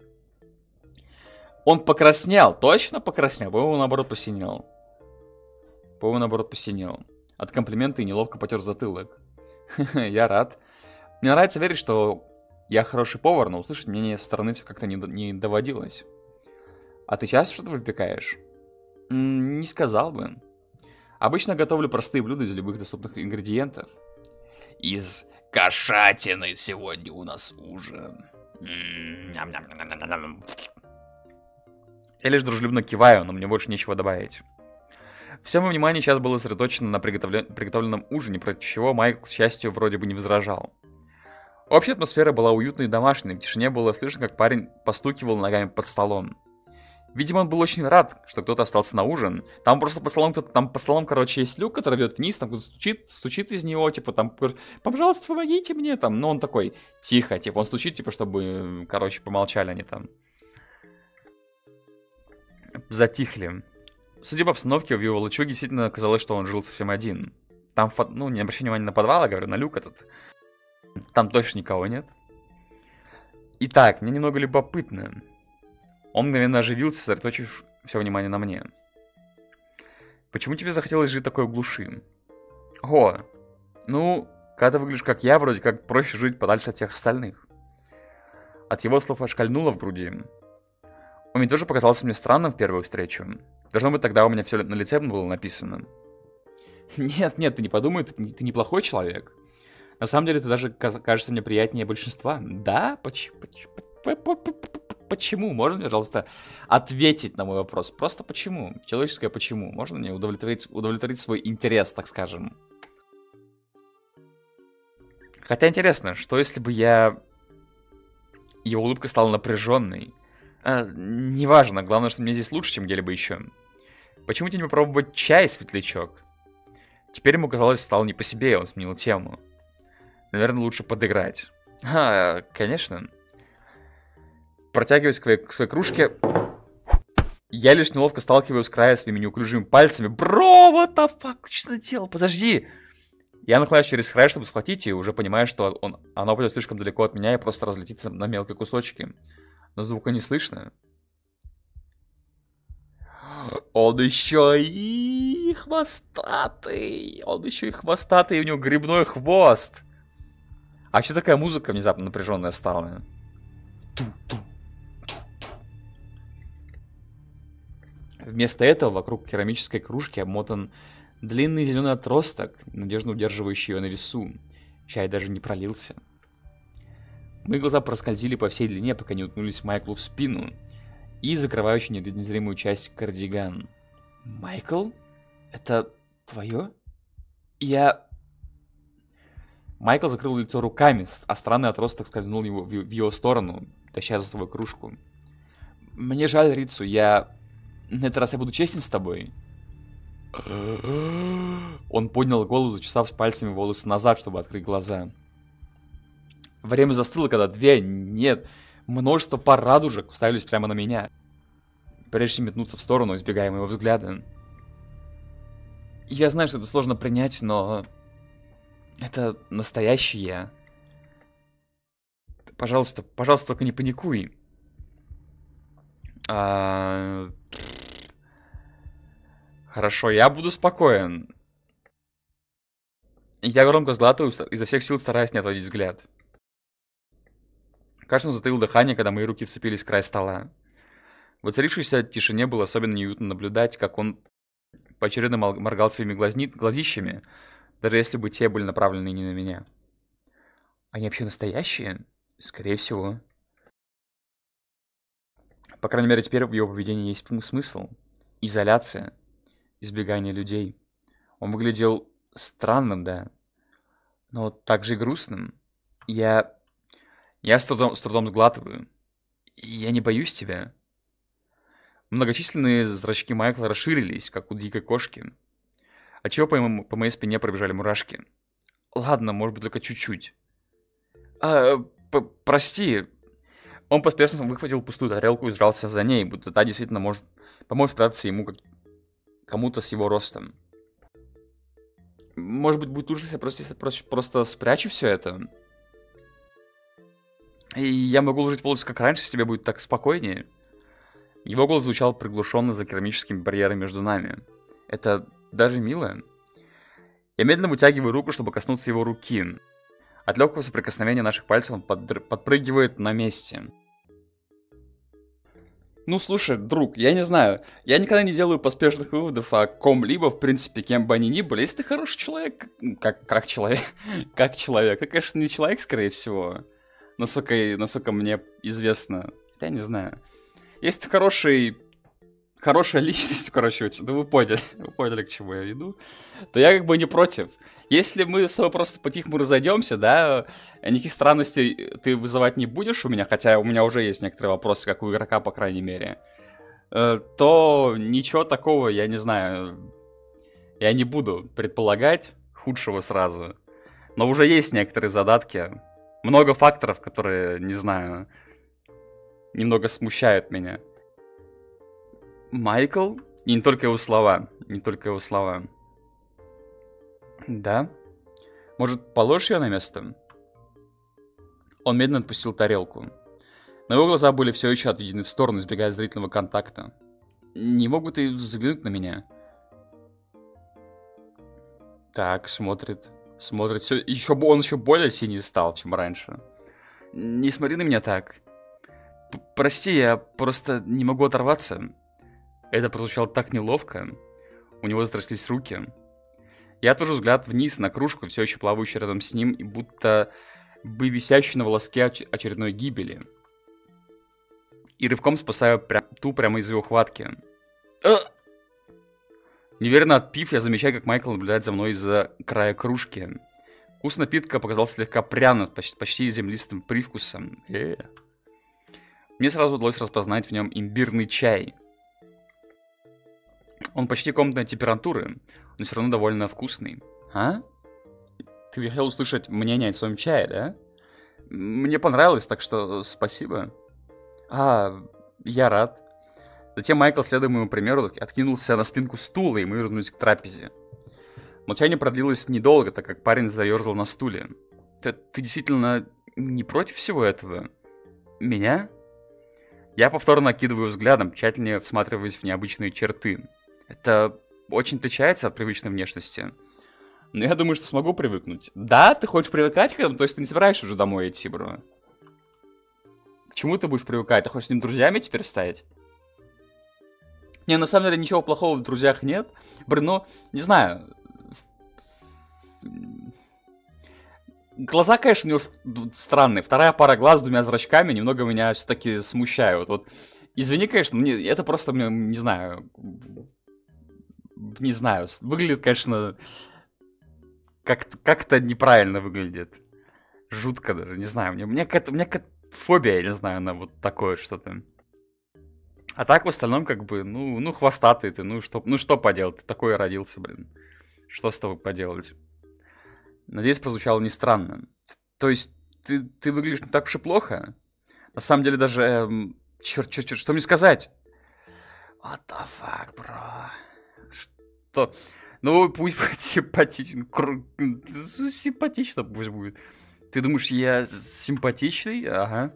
Он покраснел, точно покраснел, по-моему, наоборот посинел. По-моему, наоборот посинел. От комплимента и неловко потер затылок. Я рад. Мне нравится верить, что я хороший повар, но услышать мнение со стороны все как-то не, не доводилось. А ты часто что-то выпекаешь? М-м, не сказал бы. Обычно готовлю простые блюда из любых доступных ингредиентов. Из кошатины сегодня у нас ужин. Я лишь дружелюбно киваю, но мне больше нечего добавить. Все мое внимание сейчас было сосредоточено на приготовлен... приготовленном ужине, против чего Майк, к счастью, вроде бы не возражал. Общая атмосфера была уютной и домашней, в тишине было слышно, как парень постукивал ногами под столом. Видимо, он был очень рад, что кто-то остался на ужин. Там просто по столам кто-то, там по столам, короче, есть люк, который ведет вниз, там кто-то стучит, стучит из него, типа, там, пожалуйста, помогите мне, там. Но он такой, тихо, типа, он стучит, типа, чтобы, короче, помолчали они там. Затихли. Судя по обстановке, в его лачуге действительно казалось, что он жил совсем один. Там, ну, не обращай внимания на подвал, я говорю, на люк этот. Там точно никого нет. Итак, мне немного любопытно. Он мгновенно оживился, сосредоточив все внимание на мне. Почему тебе захотелось жить такой в глуши? О, ну, когда ты выглядишь как я, вроде как проще жить подальше от всех остальных. От его слов аж кольнуло в груди. Он ведь тоже показался мне странным в первую встречу. Должно быть, тогда у меня все на лице было написано. Нет, нет, ты не подумай, ты, ты неплохой человек. На самом деле, ты даже каз- кажется мне приятнее большинства. Да? Поч- поч- по- по- по- по- Почему? Можно, пожалуйста, ответить на мой вопрос? Просто почему? Человеческое почему? Можно мне удовлетворить, удовлетворить свой интерес, так скажем? Хотя интересно, что если бы я... Его улыбка стала напряженной? А, неважно, главное, что мне здесь лучше, чем где-либо еще. Почему тебе не попробовать чай, светлячок? Теперь ему казалось, стало не по себе, и он сменил тему. Наверное, лучше подыграть. А, конечно. Протягиваясь к своей, к своей кружке, я лишь неловко сталкиваюсь с края своими неуклюжими пальцами. Бро, what the fuck? Что ты делал? Подожди. Я наклоняюсь через край, чтобы схватить, и уже понимаю, что он, оно пойдет слишком далеко от меня и просто разлетится на мелкие кусочки. Но звука не слышно. Он еще и хвостатый. Он еще и хвостатый, и у него грибной хвост. А что такая музыка внезапно напряженная стала? Ту-ту. Вместо этого вокруг керамической кружки обмотан длинный зеленый отросток, надежно удерживающий ее на весу. Чай даже не пролился. Мои глаза проскользили по всей длине, пока не уткнулись Майклу в спину и закрывающий незримую часть кардиган. «Майкл? Это твое?» Я... Майкл закрыл лицо руками, а странный отросток скользнул его в его сторону, таща за собой кружку. «Мне жаль, Рицу, я... На этот раз я буду честен с тобой». Он поднял голову, зачесав с пальцами волосы назад, чтобы открыть глаза. Время застыло, когда две, нет, множество пар радужек уставились прямо на меня, прежде чем метнуться в сторону, избегая моего взгляда. Я знаю, что это сложно принять, но... Это настоящий я. Пожалуйста, пожалуйста, только не паникуй. А... Хорошо, я буду спокоен. Я громко сглатываю, изо всех сил стараясь не отводить взгляд. Кажется, он затаил дыхание, когда мои руки вцепились в край стола. В воцарившейся тишине было особенно неуютно наблюдать, как он поочередно моргал своими глазни... глазищами, даже если бы те были направлены не на меня. Они вообще настоящие? Скорее всего. По крайней мере, теперь в его поведении есть смысл. Изоляция. Избегание людей. Он выглядел странным, да, но также и грустным. Я... Я с трудом, с трудом сглатываю. Я не боюсь тебя. Многочисленные зрачки Майкла расширились, как у дикой кошки, отчего по, ему, по моей спине пробежали мурашки. Ладно, может быть, только чуть-чуть. А, прости. Он поспешно выхватил пустую тарелку и сжался за ней, будто та действительно может помочь спрятаться ему как... кому-то с его ростом. Может быть, будет лучше, если я просто, просто, просто спрячу все это? И я могу уложить волосы как раньше, если тебе будет так спокойнее. Его голос звучал приглушенно за керамическим барьером между нами. Это даже мило. Я медленно вытягиваю руку, чтобы коснуться его руки. От легкого соприкосновения наших пальцев он подр... подпрыгивает на месте. Ну, слушай, друг, я не знаю. Я никогда не делаю поспешных выводов о ком-либо, в принципе, кем бы они ни были. Если ты хороший человек, как, как человек, как человек, ты, конечно, не человек, скорее всего. Насколько, насколько мне известно. Я не знаю. Если ты хороший... Хорошая личность, короче, да вы поняли, вы поняли, к чему я веду, то я как бы не против. Если мы с тобой просто по-тихому разойдемся, да, никаких странностей ты вызывать не будешь у меня, хотя у меня уже есть некоторые вопросы, как у игрока, по крайней мере, то ничего такого, я не знаю, я не буду предполагать худшего сразу. Но уже есть некоторые задатки, много факторов, которые, не знаю, немного смущают меня. Майкл? И не только его слова. Не только его слова. Да? Может, положишь ее на место? Он медленно отпустил тарелку. Но его глаза были все еще отведены в сторону, избегая зрительного контакта. Не мог бы ты взглянуть на меня? Так, смотрит. Смотрит. Все, еще, он еще более синий стал, чем раньше. Не смотри на меня так. П- прости, я просто не могу оторваться. Это прозвучало так неловко. У него затряслись руки. Я отвожу взгляд вниз на кружку, все еще плавающую рядом с ним, и будто бы висящую на волоске оч- очередной гибели. И рывком спасаю пря- ту прямо из его хватки. А! Неверно отпив, я замечаю, как Майкл наблюдает за мной из-за края кружки. Вкус напитка показался слегка пряным, почти, почти землистым привкусом. Э -э. Мне сразу удалось распознать в нем имбирный чай. Он почти комнатной температуры, но все равно довольно вкусный. А? Ты хотел услышать мнение о своем чае, да? Мне понравилось, так что спасибо. А, я рад. Затем Майкл, следуя моему примеру, откинулся на спинку стула, и мы вернулись к трапезе. Молчание продлилось недолго, так как парень заерзал на стуле. Ты, ты действительно не против всего этого? Меня? Я повторно окидываю взглядом, тщательнее всматриваясь в необычные черты. Это очень отличается от привычной внешности. Но я думаю, что смогу привыкнуть. Да, ты хочешь привыкать к этому? То есть ты не собираешься уже домой идти, бро? К чему ты будешь привыкать? Ты хочешь с ним друзьями теперь стать? Не, на самом деле ничего плохого в друзьях нет. Блин, ну, не знаю. Глаза, конечно, у него странные. Вторая пара глаз с двумя зрачками немного меня все-таки смущают. Вот, извини, конечно, мне это просто, не знаю, не знаю, выглядит, конечно, как-то как неправильно выглядит. Жутко даже, не знаю, мне, мне какая-то, у меня какая-то фобия, я не знаю, на вот такое что-то. А так в остальном, как бы, ну, ну хвостатый ты, ну что, ну что поделать, ты такой родился, блин. Что с тобой поделать? Надеюсь, прозвучало не странно. То есть, ты, ты выглядишь не так уж и плохо? На самом деле, даже... Эм, черт, черт, черт, что мне сказать? What the fuck, бро? Что? Ну, пусть будет симпатичен. Кру... Симпатично пусть будет. Ты думаешь, я симпатичный? Ага.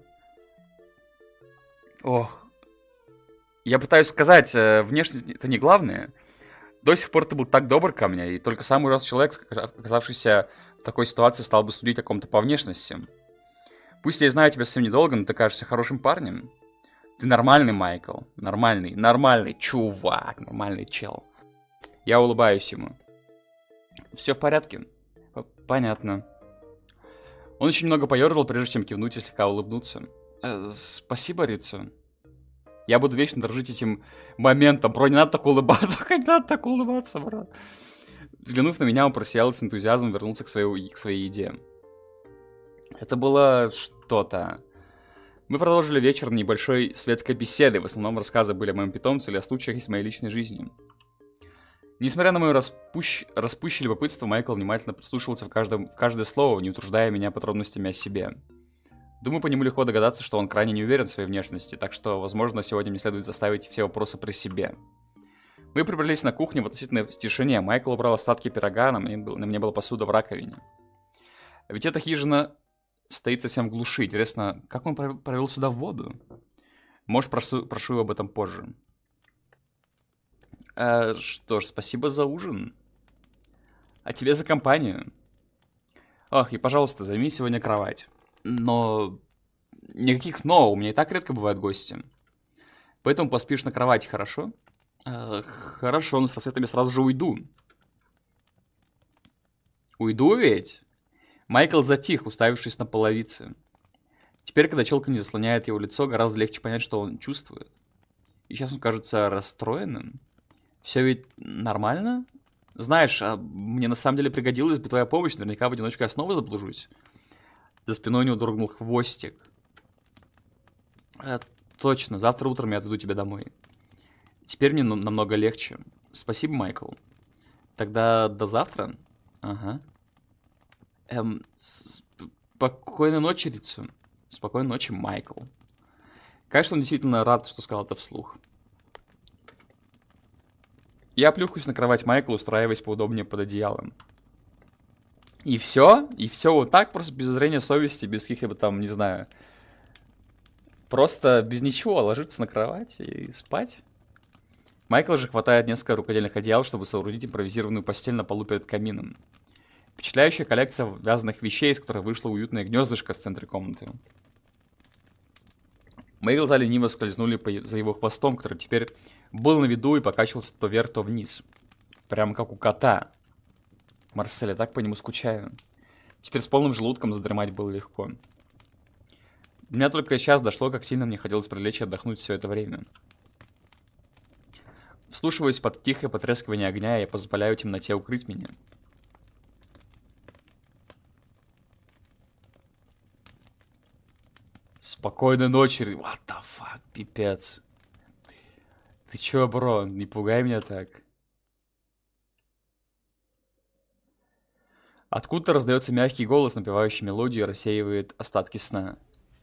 Ох. Я пытаюсь сказать, внешность это не главное. До сих пор ты был так добр ко мне, и только самый раз человек, оказавшийся в такой ситуации, стал бы судить о ком-то по внешности. Пусть я знаю тебя совсем недолго, но ты кажешься хорошим парнем. Ты нормальный, Майкл. Нормальный, нормальный чувак, нормальный чел. Я улыбаюсь ему. Все в порядке? Понятно. Он очень много поерзал, прежде чем кивнуть и слегка улыбнуться. Э, спасибо, Рицу. Я буду вечно дорожить этим моментом. Бро, не надо так улыбаться. Не надо так улыбаться, бро. Взглянув на меня, он просиял с энтузиазмом и вернулся к своей, к своей еде. Это было что-то. Мы продолжили вечер небольшой светской беседы. В основном рассказы были о моем питомце или о случаях из моей личной жизни. Несмотря на мое распущ... распущее любопытство, Майкл внимательно прислушивался в, каждом... в каждое слово, не утруждая меня подробностями о себе. Думаю, по нему легко догадаться, что он крайне не уверен в своей внешности, так что, возможно, сегодня мне следует заставить все вопросы при себе. Мы прибрались на кухню в относительной тишине. Майкл убрал остатки пирога, на мне, был... на мне была посуда в раковине. Ведь эта хижина стоит совсем в глуши. Интересно, как он провел сюда воду? Может, прошу, прошу об этом позже. А, что ж, спасибо за ужин. А тебе за компанию. Ах, и, пожалуйста, займи сегодня кровать. Но... Никаких «но», у меня и так редко бывают гости. Поэтому поспишь на кровати, хорошо? А, хорошо, но с рассветами сразу же уйду. Уйду ведь? Майкл затих, уставившись на половицы. Теперь, когда челка не заслоняет его лицо, гораздо легче понять, что он чувствует. И сейчас он кажется расстроенным. Все ведь нормально? Знаешь, а мне на самом деле пригодилась бы твоя помощь, наверняка в одиночку я снова заблужусь. За спиной у него дрогнул хвостик. А, точно, завтра утром я отведу тебя домой. Теперь мне намного легче. Спасибо, Майкл. Тогда до завтра? Ага. Эм, спокойной ночи, Рицу. Спокойной ночи, Майкл. Конечно, он действительно рад, что сказал это вслух. Я плюхаюсь на кровать Майкла, устраиваясь поудобнее под одеялом. И все? И все вот так, просто без зрения совести, без каких-либо там, не знаю. Просто без ничего, ложиться на кровать и спать. Майкл же хватает несколько рукодельных одеял, чтобы соорудить импровизированную постель на полу перед камином. Впечатляющая коллекция вязаных вещей, из которых вышло уютное гнездышко в центре комнаты. Мои глаза лениво скользнули по... за его хвостом, который теперь был на виду и покачивался то вверх, то вниз. Прямо как у кота. Марсель, я так по нему скучаю. Теперь с полным желудком задремать было легко. До меня только сейчас дошло, как сильно мне хотелось прилечь и отдохнуть все это время. Вслушиваясь под тихое потрескивание огня, я позволяю темноте укрыть меня. Спокойной ночи. What the fuck, пипец. Ты чё, бро, не пугай меня так. Откуда-то раздается мягкий голос, напевающий мелодию, и рассеивает остатки сна.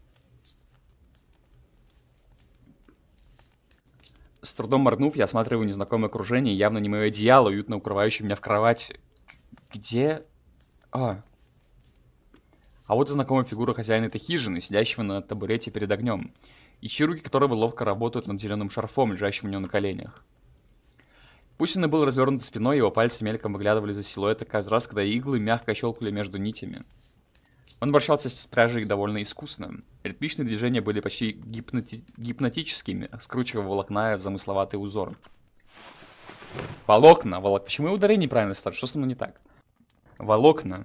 С трудом моргнув, я осматриваю незнакомое окружение, явно не мое одеяло, уютно укрывающее меня в кровати. Где? А. А вот и знакомая фигура хозяина этой хижины, сидящего на табурете перед огнем, и чьи руки которого ловко работают над зеленым шарфом, лежащим у него на коленях. Пусть он и был развернут спиной, его пальцы мельком выглядывали за силуэта каждый раз, когда иглы мягко щелкали между нитями. Он обращался с пряжей довольно искусно. Ритмичные движения были почти гипноти... гипнотическими, скручивая волокна в замысловатый узор. Волокна, волок... Почему я ударение неправильно ставлю? Что со мной не так? Волокна.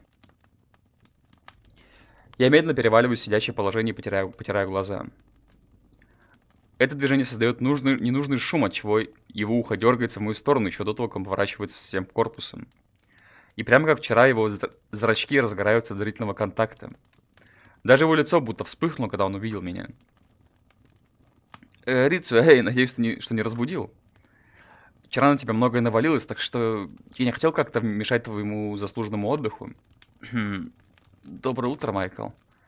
Я медленно переваливаюсь в сидячее положение и потираю, потираю глаза. Это движение создает нужный, ненужный шум, от чего его ухо дергается в мою сторону еще до того, как он поворачивается всем корпусом. И прямо как вчера его зрачки разгораются от зрительного контакта. Даже его лицо будто вспыхнуло, когда он увидел меня. Э, Рицу, эй, надеюсь, ты не, что не разбудил. Вчера на тебя многое навалилось, так что я не хотел как-то мешать твоему заслуженному отдыху. Доброе утро, Майкл.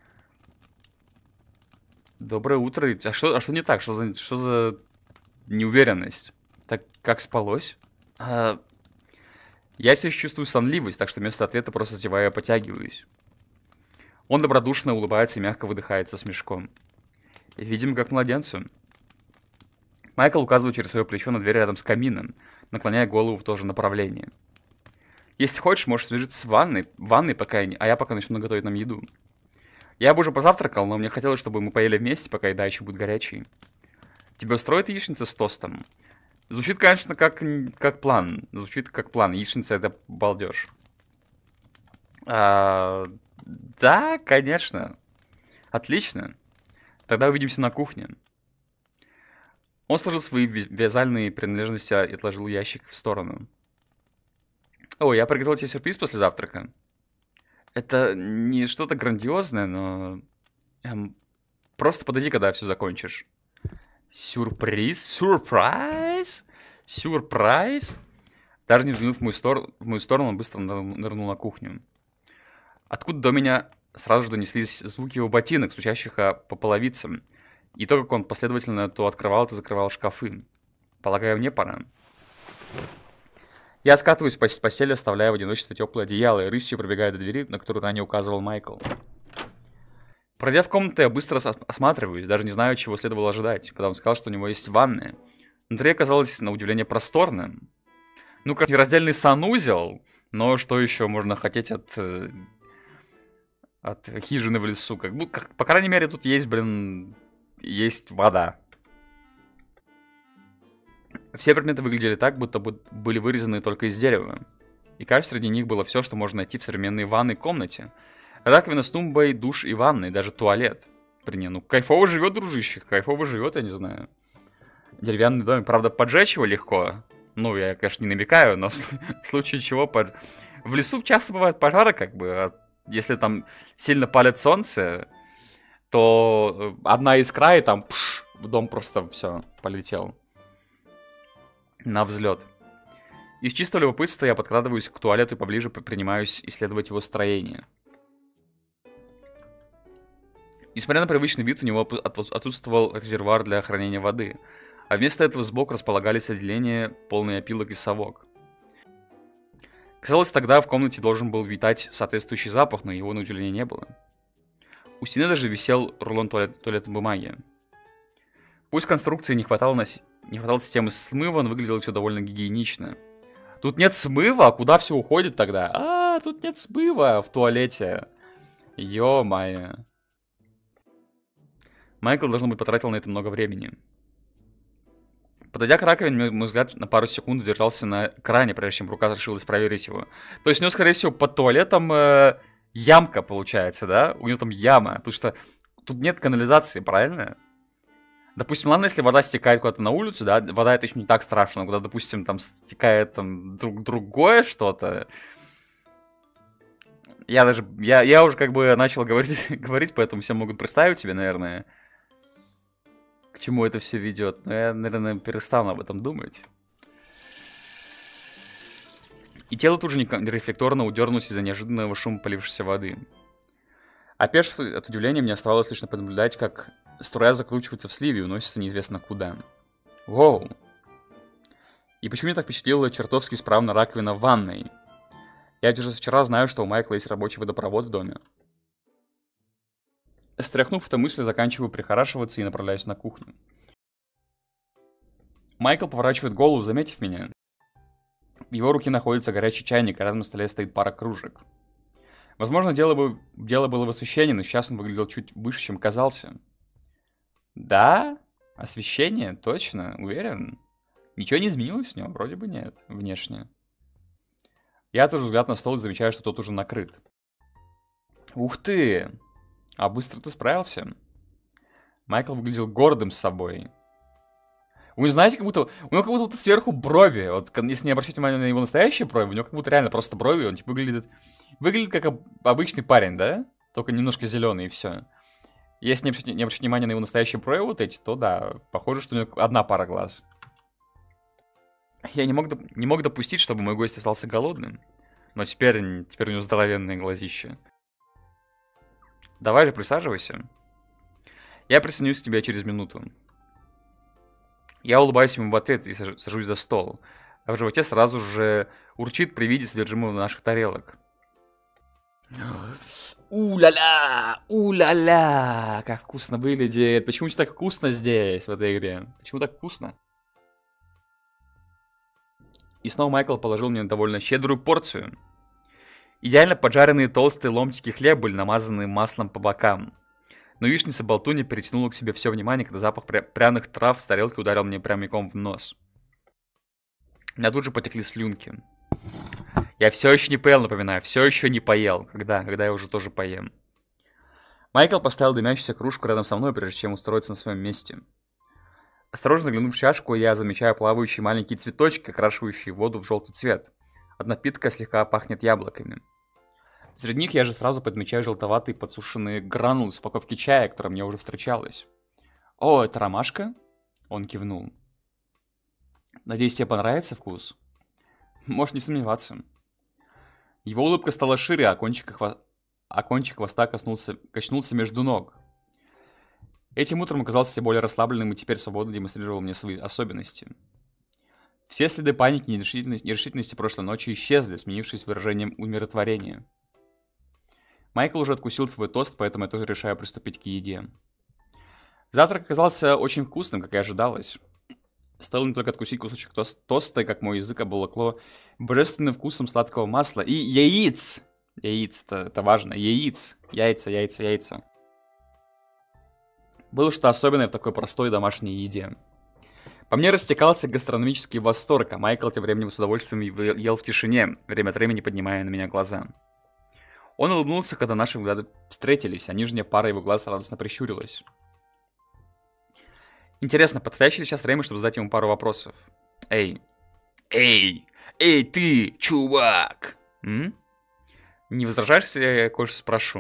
Доброе утро. А что, а что не так? Что за, что за неуверенность? Так как спалось? А, я все еще чувствую сонливость, так что вместо ответа просто зеваю и потягиваюсь. Он добродушно улыбается и мягко выдыхает со смешком. Видимо, как младенцу. Майкл указывает через свое плечо на дверь рядом с камином, наклоняя голову в то же направление. Если хочешь, можешь свяжиться с ванной, ванной пока я не... а я пока начну готовить нам еду. Я бы уже позавтракал, но мне хотелось, чтобы мы поели вместе, пока еда еще будет горячей. Тебе устроит яичница с тостом? Звучит, конечно, как, как план. Звучит как план. Яичница — это балдеж. А, да, конечно. Отлично. Тогда увидимся на кухне. Он сложил свои вязальные принадлежности и отложил ящик в сторону. О, я приготовил тебе сюрприз после завтрака. Это не что-то грандиозное, но... Эм, просто подойди, когда все закончишь. Сюрприз? Сюрприз? Сюрприз? Даже не взглянув в мою, стор... в мою сторону, он быстро нырнул на кухню. Откуда до меня сразу же донеслись звуки его ботинок, стучащих по половицам. И то, как он последовательно то открывал, то закрывал шкафы. Полагаю, мне пора. Я скатываюсь с постели, оставляя в одиночестве теплое одеяло и рысью пробегаю до двери, на которую ранее указывал Майкл. Пройдя в комнату, я быстро осматриваюсь, даже не знаю, чего следовало ожидать, когда он сказал, что у него есть ванная. Внутри оказалось, на удивление, просторно. Ну, как нераздельный санузел, но что еще можно хотеть от... от хижины в лесу? Как будто, как, по крайней мере, тут есть, блин, есть вода. Все предметы выглядели так, будто бы были вырезаны только из дерева. И кажется, среди них было все, что можно найти в современной ванной комнате. Раковина с тумбой, душ и ванной, даже туалет. Блин, ну кайфово живет, дружище, кайфово живет, я не знаю. Деревянный домик, правда, поджечь его легко. Ну, я, конечно, не намекаю, но в случае чего... Под... В лесу часто бывают пожары, как бы. Если там сильно палит солнце, то одна искра, и там пш, в дом просто все полетел. На взлет. Из чистого любопытства я подкрадываюсь к туалету и поближе принимаюсь исследовать его строение. Несмотря на привычный вид, у него отсутствовал резервуар для хранения воды, а вместо этого сбоку располагались отделения, полные опилок и совок. Казалось, тогда в комнате должен был витать соответствующий запах, но его на удивление не было. У стены даже висел рулон туалет, туалетной бумаги. Пусть конструкции не хватало, на... не хватало системы смыва, но выглядело все довольно гигиенично. Тут нет смыва? А куда все уходит тогда? А, тут нет смыва в туалете. Ё-моё. Майкл, должно быть, потратил на это много времени. Подойдя к раковине, мой взгляд на пару секунд удержался на кране, прежде чем рука решилась проверить его. То есть у него, скорее всего, под туалетом э, ямка получается, да? У него там яма, потому что тут нет канализации, правильно? Допустим, ладно, если вода стекает куда-то на улицу, да, вода это еще не так страшно, но когда, допустим, там стекает там друг, другое что-то. Я даже, я, я уже как бы начал говорить, говорить, поэтому все могут представить себе, наверное, к чему это все ведет. Но я, наверное, перестану об этом думать. И тело тут же рефлекторно удернулось из-за неожиданного шума полившейся воды. Опешив от удивления, мне оставалось лишь понаблюдать, как струя закручивается в сливе и уносится неизвестно куда. Воу! И почему меня так впечатлила чертовски исправна раковина в ванной? Я ведь уже вчера знаю, что у Майкла есть рабочий водопровод в доме. Стряхнув эту мысль, заканчиваю прихорашиваться и направляюсь на кухню. Майкл поворачивает голову, заметив меня. В его руке находится горячий чайник, а рядом на столе стоит пара кружек. Возможно, дело, бы, дело было в освещении, но сейчас он выглядел чуть выше, чем казался. Да? Освещение? Точно? Уверен? Ничего не изменилось в нем? Вроде бы нет. Внешне. Я отвожу взгляд на стол и замечаю, что тот уже накрыт. Ух ты! А быстро ты справился. Майкл выглядел гордым с собой. Вы знаете, как будто... У него как будто вот сверху брови. Вот если не обращать внимание на его настоящие брови, у него как будто реально просто брови. Он типа выглядит... Выглядит как об... обычный парень, да? Только немножко зеленый и все. Если не обращать, не обращать внимания на его настоящие брови вот эти, то да, похоже, что у него одна пара глаз. Я не мог, доп... не мог допустить, чтобы мой гость остался голодным. Но теперь, теперь у него здоровенные глазища. Давай же, присаживайся. Я присоединюсь к тебе через минуту. Я улыбаюсь ему в ответ и сажусь за стол. А в животе сразу же урчит при виде содержимого наших тарелок. У-ля-ля! У-ля-ля! Как вкусно выглядит! Почему так вкусно здесь, в этой игре? Почему так вкусно? И снова Майкл положил мне довольно щедрую порцию. Идеально поджаренные толстые ломтики хлеба были намазаны маслом по бокам. Но вишница-болтунья перетянула к себе все внимание, когда запах пря- пряных трав с тарелки ударил мне прямиком в нос. У меня тут же потекли слюнки. Я все еще не поел, напоминаю, все еще не поел. Когда? Когда я уже тоже поем. Майкл поставил дымящуюся кружку рядом со мной, прежде чем устроиться на своем месте. Осторожно заглянув в чашку, я замечаю плавающие маленькие цветочки, окрашивающие воду в желтый цвет. От напитка слегка пахнет яблоками. Среди них я же сразу подмечаю желтоватые подсушенные гранулы с упаковки чая, которая мне уже встречалась. «О, это ромашка?» Он кивнул. «Надеюсь, тебе понравится вкус?» «Можешь не сомневаться». Его улыбка стала шире, а кончик, хво... а кончик хвоста коснулся... качнулся между ног. Этим утром оказался все более расслабленным и теперь свободно демонстрировал мне свои особенности. Все следы паники и нерешительности, нерешительности прошлой ночи исчезли, сменившись выражением умиротворения. Майкл уже откусил свой тост, поэтому я тоже решаю приступить к еде. Завтрак оказался очень вкусным, как и ожидалось. Стоило не только откусить кусочек тост тоста, как мой язык обволокло божественным вкусом сладкого масла и яиц. Яиц, это, это важно. Яиц. Яйца, яйца, яйца. Было что-то особенное в такой простой домашней еде. По мне растекался гастрономический восторг, а Майкл тем временем с удовольствием ел в тишине, время от времени поднимая на меня глаза. Он улыбнулся, когда наши взгляды встретились, а нижняя пара его глаз радостно прищурилась. Интересно, подходящее ли сейчас время, чтобы задать ему пару вопросов? Эй, эй, эй ты, чувак! М? Не возражаешь, если я кое-что спрошу?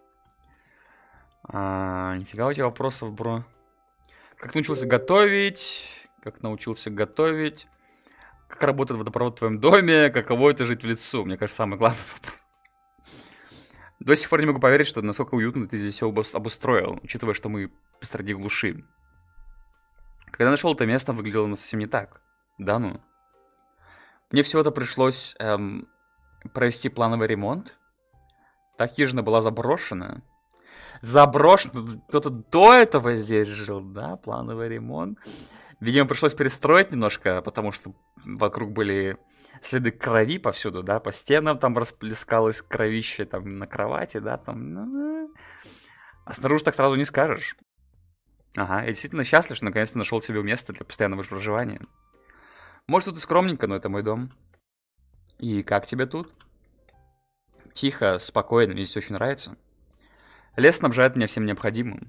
А, нифига у тебя вопросов, бро. Как научился готовить? Как научился готовить? Как работает водопровод в твоем доме? Каково это жить в лесу? Мне кажется, самый главный вопрос. До сих пор не могу поверить, что насколько уютно ты здесь все обустроил, учитывая, что мы посреди глуши. Когда нашел это место, выглядело оно совсем не так. Да ну. Мне всего-то пришлось эм, провести плановый ремонт. Так хижина была заброшена. Заброшена? Кто-то до этого здесь жил, да? Плановый ремонт. Видимо, пришлось перестроить немножко, потому что вокруг были следы крови повсюду, да? По стенам там расплескалось кровище, там на кровати, да? Там... А снаружи так сразу не скажешь. Ага, я действительно счастлив, что наконец-то нашел себе место для постоянного проживания. Может, тут и скромненько, но это мой дом. И как тебе тут? Тихо, спокойно, мне здесь очень нравится. Лес снабжает меня всем необходимым.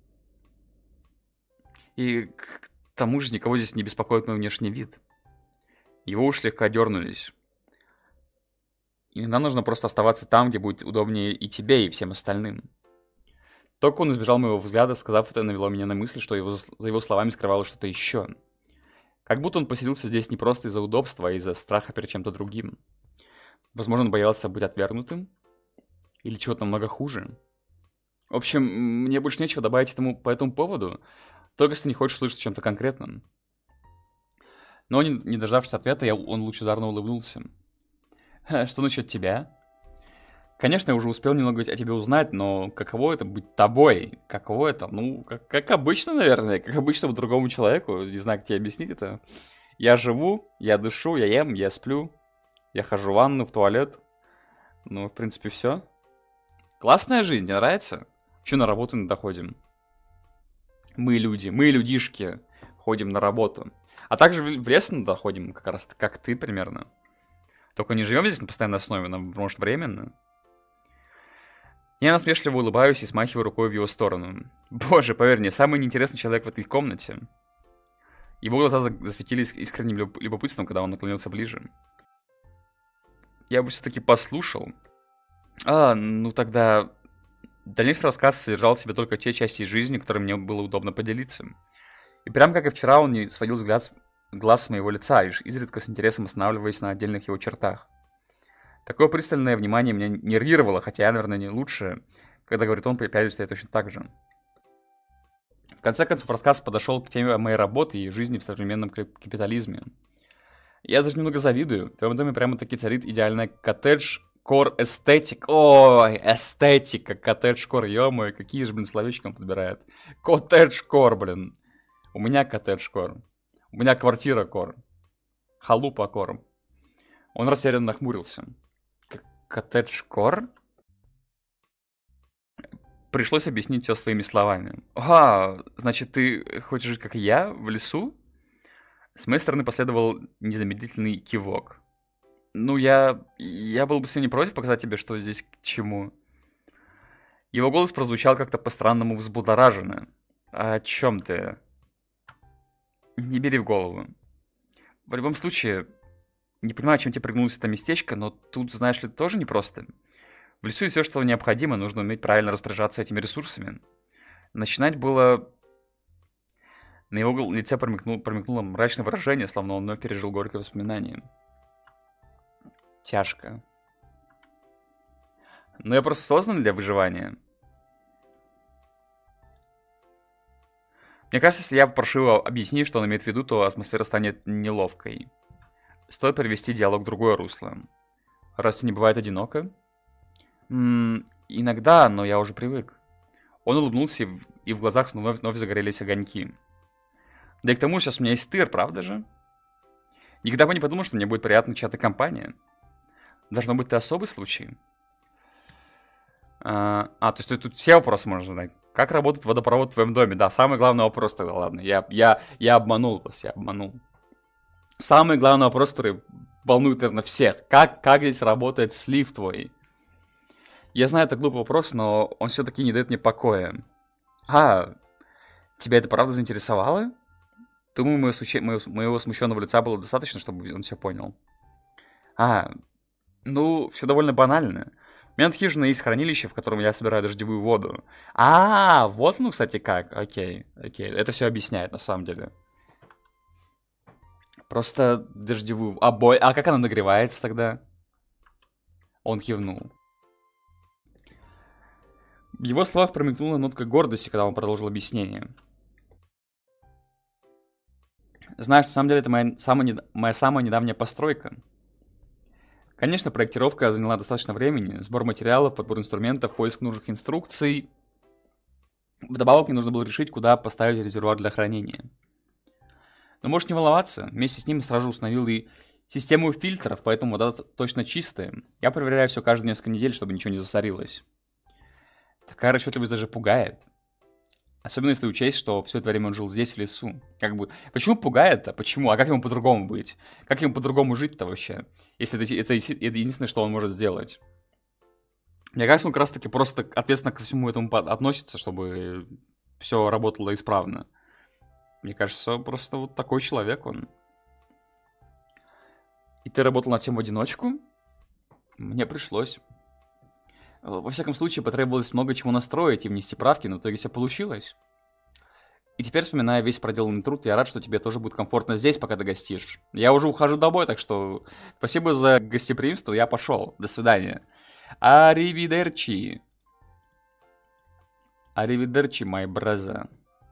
И к тому же никого здесь не беспокоит мой внешний вид. Его уж слегка дернулись. Иногда нужно просто оставаться там, где будет удобнее и тебе, и всем остальным. Только он избежал моего взгляда, сказав это, навело меня на мысль, что его, за его словами скрывалось что-то еще. Как будто он поселился здесь не просто из-за удобства, а из-за страха перед чем-то другим. Возможно, он боялся быть отвергнутым. Или чего-то намного хуже. В общем, мне больше нечего добавить этому, по этому поводу, только если не хочешь слышать о чем-то конкретном. Но, не, не дождавшись ответа, я, он лучезарно улыбнулся. Что насчет тебя? Конечно, я уже успел немного о тебе узнать, но каково это быть тобой? Каково это? Ну, как, как обычно, наверное, как обычному другому человеку. Не знаю, как тебе объяснить это. Я живу, я дышу, я ем, я сплю. Я хожу в ванну, в туалет. Ну, в принципе, все. Классная жизнь, мне нравится. Еще на работу иногда ходим. Мы люди, мы людишки ходим на работу. А также в лес иногда ходим, как раз как ты примерно. Только не живем здесь на постоянной основе, нам, может, временно. Я насмешливо улыбаюсь и смахиваю рукой в его сторону. Боже, поверь мне, самый неинтересный человек в этой комнате. Его глаза засветились искренним любопытством, когда он наклонился ближе. Я бы все-таки послушал. А, ну тогда... Дальнейший рассказ содержал в себе только те части жизни, которыми мне было удобно поделиться. И прям как и вчера, он не сводил взгляд с глаз с моего лица, лишь изредка с интересом останавливаясь на отдельных его чертах. Такое пристальное внимание меня нервировало, хотя я, наверное, не лучше. Когда говорит он, пялюсь я точно так же. В конце концов, рассказ подошел к теме моей работы и жизни в современном капитализме. Я даже немного завидую. В твоем доме прямо-таки царит идеальная коттедж-кор эстетик. Ой, эстетика, коттедж-кор, ё-моё, какие же, блин, словечки он подбирает. Коттедж-кор, блин. У меня коттедж-кор. У меня квартира-кор. Халупа-кор. Он растерянно нахмурился. Коттедж-кор? Пришлось объяснить все своими словами. Ага, значит, ты хочешь жить, как и я, в лесу? С моей стороны последовал незамедлительный кивок. Ну, я... Я был бы сегодня не против показать тебе, что здесь к чему. Его голос прозвучал как-то по-странному взбудораженно. О чем ты? Не бери в голову. В любом случае, не понимаю, чем тебе пригнулось это местечко, но тут, знаешь ли, тоже непросто. В лесу есть все, что необходимо, нужно уметь правильно распоряжаться этими ресурсами. Начинать было... На его лице промелькнуло, промелькнуло мрачное выражение, словно он вновь пережил горькое воспоминание. Тяжко. Но я просто создан для выживания. Мне кажется, если я попрошу его объяснить, что он имеет в виду, то атмосфера станет неловкой. Стоит перевести диалог в другое русло. Разве не бывает одиноко? М-м, иногда, но я уже привык. Он улыбнулся, и в, и в глазах вновь, вновь загорелись огоньки. Да и к тому сейчас у меня есть тыр, правда же? Никогда бы не подумал, что мне будет приятна чья-то компания. Должно быть, ты особый случай. А, а, то есть тут все вопросы можно задать. Как работает водопровод в твоем доме? Да, самый главный вопрос тогда, ладно. Я, я, я обманул вас, я обманул. Самый главный вопрос, который волнует, наверное, всех. Как, как здесь работает слив твой? Я знаю, это глупый вопрос, но он все-таки не дает мне покоя. А, тебя это правда заинтересовало? Думаю, моего, случай... моего смущенного лица было достаточно, чтобы он все понял. А, ну, все довольно банально. У меня над хижиной есть хранилище, в котором я собираю дождевую воду. А, вот ну, кстати, как. Окей, окей. Это все объясняет, на самом деле. Просто дождевую... А, бой... а как она нагревается тогда? Он кивнул. В его словах промелькнула нотка гордости, когда он продолжил объяснение. Знаешь, на самом деле, это моя самая, нед... моя самая недавняя постройка. Конечно, проектировка заняла достаточно времени, сбор материалов, подбор инструментов, поиск нужных инструкций. Вдобавок мне нужно было решить, куда поставить резервуар для хранения. Но можешь не волноваться, вместе с ним сразу же установил и систему фильтров, поэтому вода точно чистая. Я проверяю все каждые несколько недель, чтобы ничего не засорилось. Такая расчетливость даже пугает. Особенно если учесть, что все это время он жил здесь, в лесу. Как бы, почему пугает-то? Почему? А как ему по-другому быть? Как ему по-другому жить-то вообще? Если это, это, это единственное, что он может сделать. Мне кажется, он как раз-таки просто ответственно ко всему этому относится, чтобы все работало исправно. Мне кажется, просто вот такой человек он. И ты работал над тем в одиночку? Мне пришлось. Во всяком случае, потребовалось много чего настроить и внести правки, но в итоге все получилось. И теперь, вспоминая весь проделанный труд, я рад, что тебе тоже будет комфортно здесь, пока ты гостишь. Я уже ухожу домой, так что спасибо за гостеприимство, я пошел. До свидания. Аривидерчи. Аривидерчи, my brother.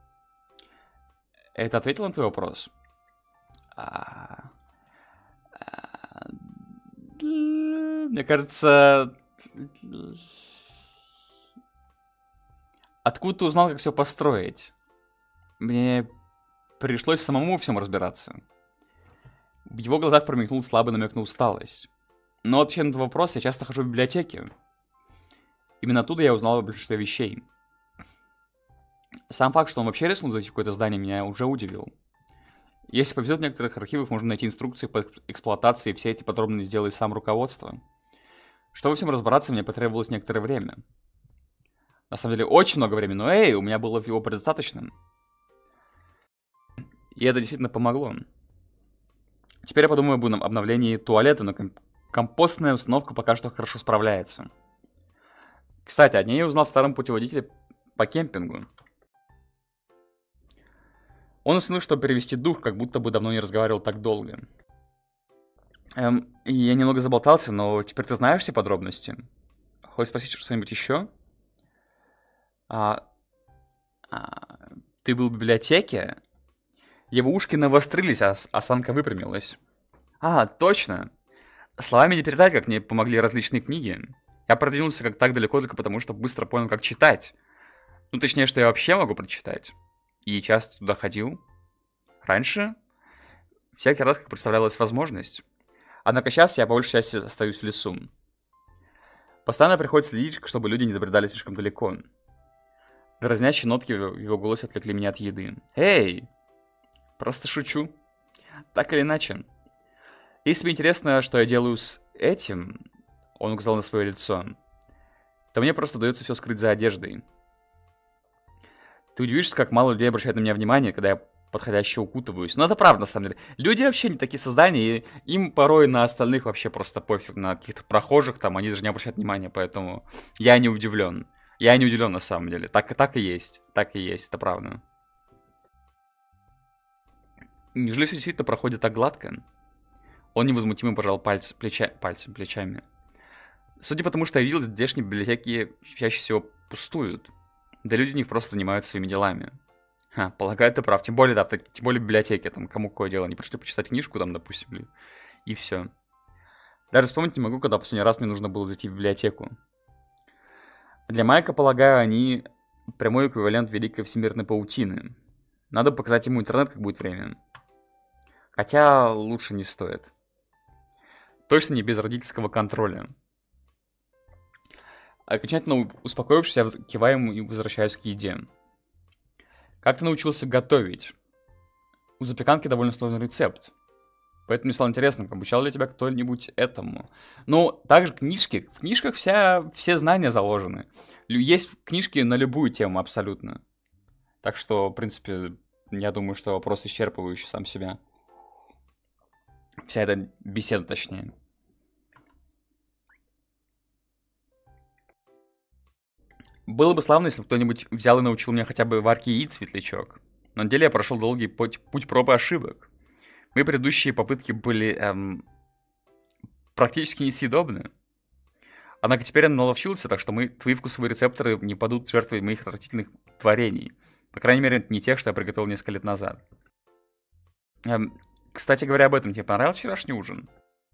Это ответил на твой вопрос? А... А... Мне кажется... Откуда ты узнал, как все построить? Мне пришлось самому во всем разбираться. В его глазах промелькнул слабый намек на усталость. Но отвечая на этот вопрос, я часто хожу в библиотеке. Именно оттуда я узнал о большинстве вещей. Сам факт, что он вообще рискнул зайти в какое-то здание, меня уже удивил. Если повезет, в некоторых архивах можно найти инструкции по эксплуатации, и все эти подробности сделает сам руководство. Чтобы во всем разобраться, мне потребовалось некоторое время. На самом деле, очень много времени, но эй, у меня было его предостаточно. И это действительно помогло. Теперь я подумаю об обновлении туалета, но компостная установка пока что хорошо справляется. Кстати, о ней я узнал в старом путеводителе по кемпингу. Он уснул, чтобы перевести дух, как будто бы давно не разговаривал так долго. Эм, я немного заболтался, но теперь ты знаешь все подробности? Хочешь спросить что-нибудь еще? А, а, ты был в библиотеке? Его ушки навострились, а осанка выпрямилась. А, точно. Словами не передать, как мне помогли различные книги. Я продвинулся как так далеко только потому, что быстро понял, как читать. Ну, точнее, что я вообще могу прочитать. И часто туда ходил. Раньше всякий раз, как представлялась возможность. Однако сейчас я по большей части остаюсь в лесу. Постоянно приходится следить, чтобы люди не забредали слишком далеко. Дразнящие нотки в его голосе отвлекли меня от еды. Эй! Просто шучу. Так или иначе. Если тебе интересно, что я делаю с этим, он указал на свое лицо, то мне просто удается все скрыть за одеждой. Ты удивишься, как мало людей обращают на меня внимание, когда я подходяще укутываюсь. Но это правда, на самом деле. Люди вообще не такие создания, и им порой на остальных вообще просто пофиг. На каких-то прохожих там, они даже не обращают внимания, поэтому я не удивлен. Я не удивлен на самом деле. Так, так и есть. Так и есть, это правда. Неужели все действительно проходит так гладко? Он невозмутимо пожал пальцы, плеча, пальцем, плечами. Судя по тому, что я видел, здешние библиотеки чаще всего пустуют. Да люди в них просто занимаются своими делами. Ха, полагаю, ты прав. Тем более, да, тем более библиотеки, там, кому какое дело. Они пришли почитать книжку, там, допустим, и все. Даже вспомнить не могу, когда последний раз мне нужно было зайти в библиотеку. Для Майка, полагаю, они прямой эквивалент великой всемирной паутины. Надо показать ему интернет, как будет время. Хотя лучше не стоит. Точно не без родительского контроля. Окончательно успокоившись, я киваю ему и возвращаюсь к еде. Как ты научился готовить? У запеканки довольно сложный рецепт. Поэтому мне стало интересно, обучал ли тебя кто-нибудь этому. Ну, также книжки. В книжках вся, все знания заложены. Есть книжки на любую тему абсолютно. Так что, в принципе, я думаю, что вопрос исчерпывающий сам себя. Вся эта беседа, точнее. Было бы славно, если бы кто-нибудь взял и научил меня хотя бы варке яиц, светлячок. Но на деле я прошел долгий путь, путь проб и ошибок. Мои предыдущие попытки были эм, практически несъедобны. Однако теперь я наловчился, так что мы, твои вкусовые рецепторы не падут жертвой моих отвратительных творений. По крайней мере, не тех, что я приготовил несколько лет назад. Эм, кстати говоря об этом, тебе понравился вчерашний ужин?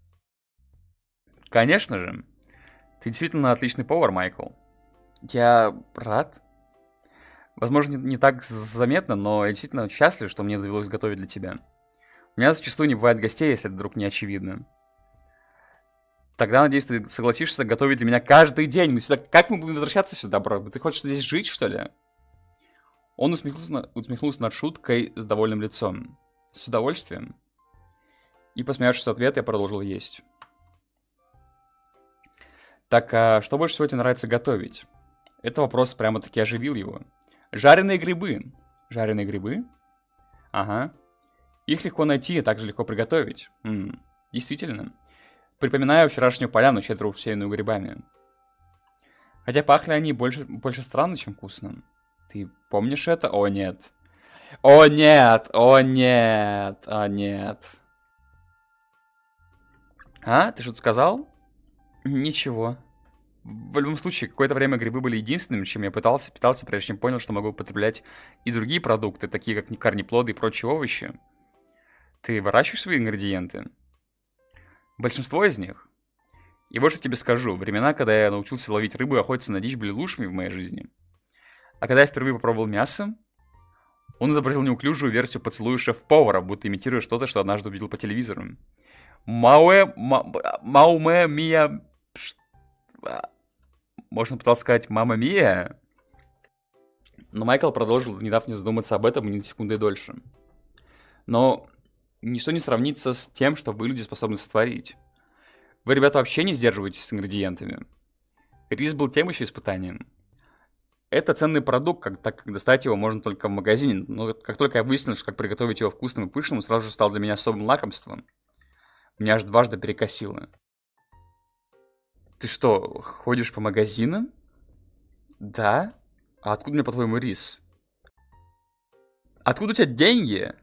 Конечно же. Ты действительно отличный повар, Майкл. Я рад. Возможно, не, не так заметно, но я действительно счастлив, что мне довелось готовить для тебя. У меня зачастую не бывает гостей, если это вдруг не очевидно. Тогда, надеюсь, ты согласишься готовить для меня каждый день. Мы сюда... Как мы будем возвращаться сюда, бро? Ты хочешь здесь жить, что ли? Он усмехнулся, на- усмехнулся над шуткой с довольным лицом. С удовольствием. И, посмеявшись в ответ, я продолжил есть. Так, а что больше всего тебе нравится готовить? Этот вопрос прямо-таки оживил его. Жареные грибы. Жареные грибы? Ага. Их легко найти и также легко приготовить. М, действительно. Припоминаю вчерашнюю поляну, щедро усеянную грибами. Хотя пахли они больше, больше странно, чем вкусно. Ты помнишь это? О, нет. О, нет! О, нет! О, нет. А? Ты что-то сказал? Ничего. В любом случае, какое-то время грибы были единственным, чем я пытался питаться, прежде чем понял, что могу употреблять и другие продукты, такие как корнеплоды и прочие овощи. Ты выращиваешь свои ингредиенты? Большинство из них. И вот что тебе скажу. Времена, когда я научился ловить рыбу и охотиться на дичь, были лучшими в моей жизни. А когда я впервые попробовал мясо, он изобразил неуклюжую версию поцелуя шеф-повара, будто имитируя что-то, что однажды увидел по телевизору. Мауэ... ма- Мауме Мия... Ш- а, Можно пытался сказать «Мама Мия». Но Майкл продолжил, не дав мне задуматься об этом ни секунды дольше. Но ничто не сравнится с тем, что вы, люди, способны сотворить. Вы, ребята, вообще не сдерживаетесь с ингредиентами. Рис был тем еще испытанием. Это ценный продукт, как, так как достать его можно только в магазине. Но как только я выяснил, что как приготовить его вкусным и пышным, сразу же стал для меня особым лакомством. Меня аж дважды перекосило. Ты что, ходишь по магазинам? Да? А откуда у меня, по-твоему, рис? Откуда у тебя деньги?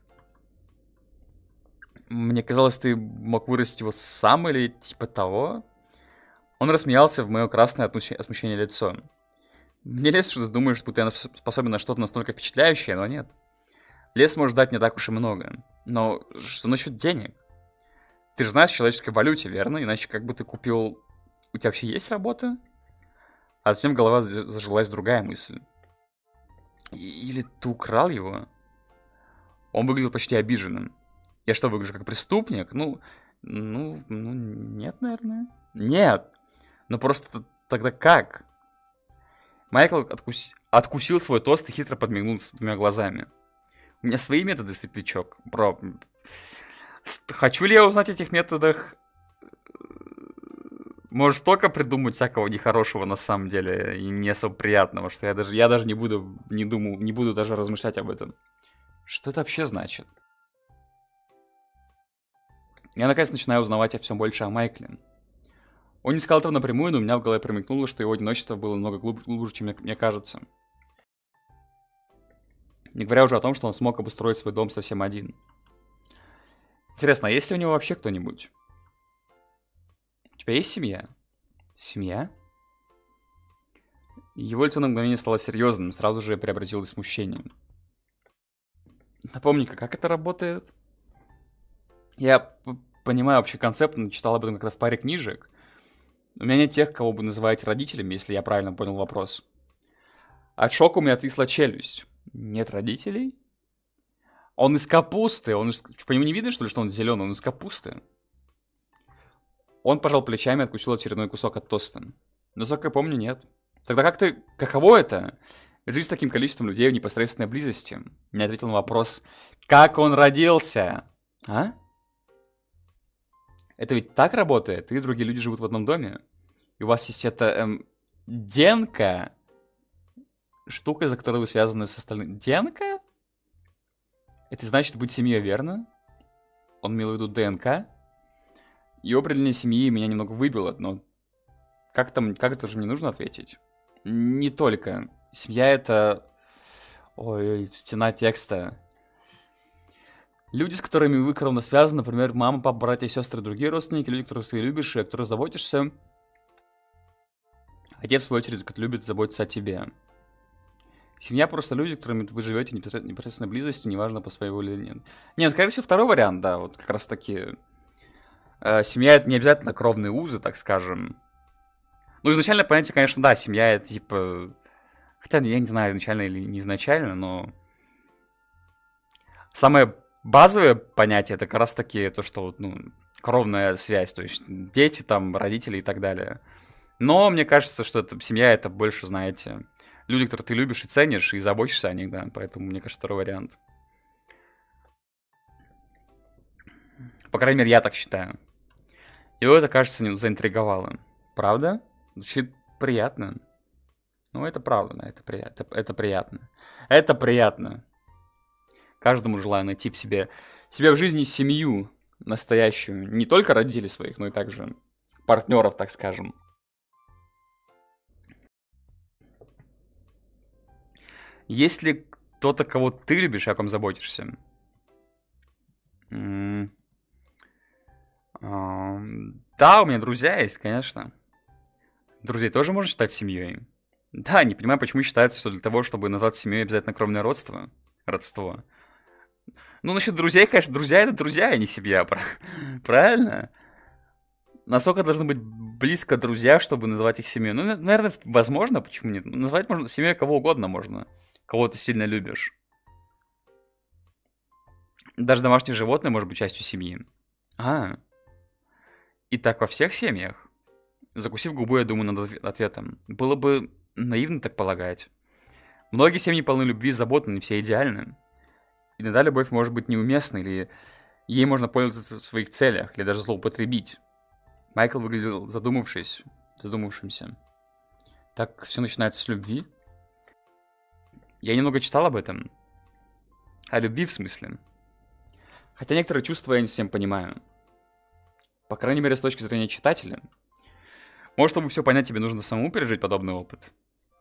Мне казалось, ты мог вырастить его сам или типа того. Он рассмеялся в мое красное от мучи- от смущения лицо. Мне лес, что ты думаешь, будто я на- способен на что-то настолько впечатляющее, но нет. Лес может дать не так уж и много. Но что насчет денег? Ты же знаешь в человеческой валюте, верно? Иначе как бы ты купил... У тебя вообще есть работа? А затем в голова за- зажилась другая мысль. И- Или ты украл его? Он выглядел почти обиженным. Я что, выгляжу как преступник? Ну, ну, ну, нет, наверное. Нет. Ну просто т- тогда как? Майкл откуси- откусил свой тост и хитро подмигнул с двумя глазами. У меня свои методы, светлячок. Бро, с- хочу ли я узнать о этих методах? Можешь столько придумать всякого нехорошего на самом деле и не особо приятного, что я даже, я даже не буду, не думаю, не буду даже размышлять об этом. Что это вообще значит? Я наконец начинаю узнавать о всем больше о Майкле. Он не сказал этого напрямую, но у меня в голове промелькнуло, что его одиночество было намного глуб- глубже, чем мне, мне кажется. Не говоря уже о том, что он смог обустроить свой дом совсем один. Интересно, а есть ли у него вообще кто-нибудь? У тебя есть семья? Семья? Его лицо на мгновение стало серьезным, сразу же преобразилось в смущение. Напомни-ка, как это работает? Я п- понимаю вообще концепт, но читал об этом когда в паре книжек. У меня нет тех, кого бы называть родителями, если я правильно понял вопрос. От шока у меня отвисла челюсть. Нет родителей? Он из капусты. Он из... По нему не видно, что ли, что он зеленый? Он из капусты. Он пожал плечами и откусил очередной кусок от тоста. Насколько я помню, нет. Тогда как ты... Каково это? Жить с таким количеством людей в непосредственной близости. Не ответил на вопрос, как он родился. А? Это ведь так работает? Ты и другие люди живут в одном доме? И у вас есть эта... Эм, Денка? Штука, из-за которой вы связаны с остальными... Денка? Это значит быть семьей, верно? Он имел в виду ДНК? Его определение семьи меня немного выбило, но как там, как это же мне нужно ответить? Не только. Семья это... Ой, стена текста. Люди, с которыми вы кровно связаны, например, мама, папа, братья, сестры, другие родственники, люди, которых ты любишь и о которых заботишься. Отец, в свою очередь, любит заботиться о тебе. Семья просто люди, с которыми вы живете в непосредственной близости, неважно по своей воле или нет. Нет, скорее всего, второй вариант, да, вот как раз таки. Э, семья это не обязательно кровные узы, так скажем. Ну, изначально понятие, конечно, да, семья это типа... Хотя я не знаю, изначально или не изначально, но... Самое базовое понятие это как раз таки то, что вот, ну, кровная связь, то есть дети, там, родители и так далее. Но мне кажется, что это, семья это больше, знаете, Люди, которые ты любишь и ценишь, и заботишься о них, да. Поэтому, мне кажется, второй вариант. По крайней мере, я так считаю. Его это, кажется, не заинтриговало. Правда? Звучит приятно. Ну, это правда, да, это, при... это, это приятно. Это приятно. Каждому желаю найти в себе, себе в жизни семью настоящую. Не только родителей своих, но и также партнеров, так скажем. Есть ли кто-то, кого ты любишь, о ком заботишься? М, ам, Да, у меня друзья есть, конечно. Друзей тоже можно считать семьей. Да, не понимаю, почему считается, что для того, чтобы назвать семьей, обязательно кровное родство. Родство. Ну, насчет друзей, конечно, друзья это друзья, а не семья. пра- Правильно? Насколько должны быть близко друзья, чтобы называть их семьей? Ну, на- наверное, возможно, почему нет? Назвать можно семьей кого угодно можно, кого ты сильно любишь. Даже домашнее животное может быть частью семьи. А, и так во всех семьях? Закусив губу, я думаю над отве- ответом. Было бы наивно так полагать. Многие семьи полны любви и заботы, не все идеальны. Иногда любовь может быть неуместной, или ей можно пользоваться в своих целях, или даже злоупотребить. Майкл выглядел задумавшись, задумавшимся. Так все начинается с любви? Я немного читал об этом. О любви в смысле. Хотя некоторые чувства я не совсем понимаю. По крайней мере, с точки зрения читателя. Может, чтобы все понять, тебе нужно самому пережить подобный опыт.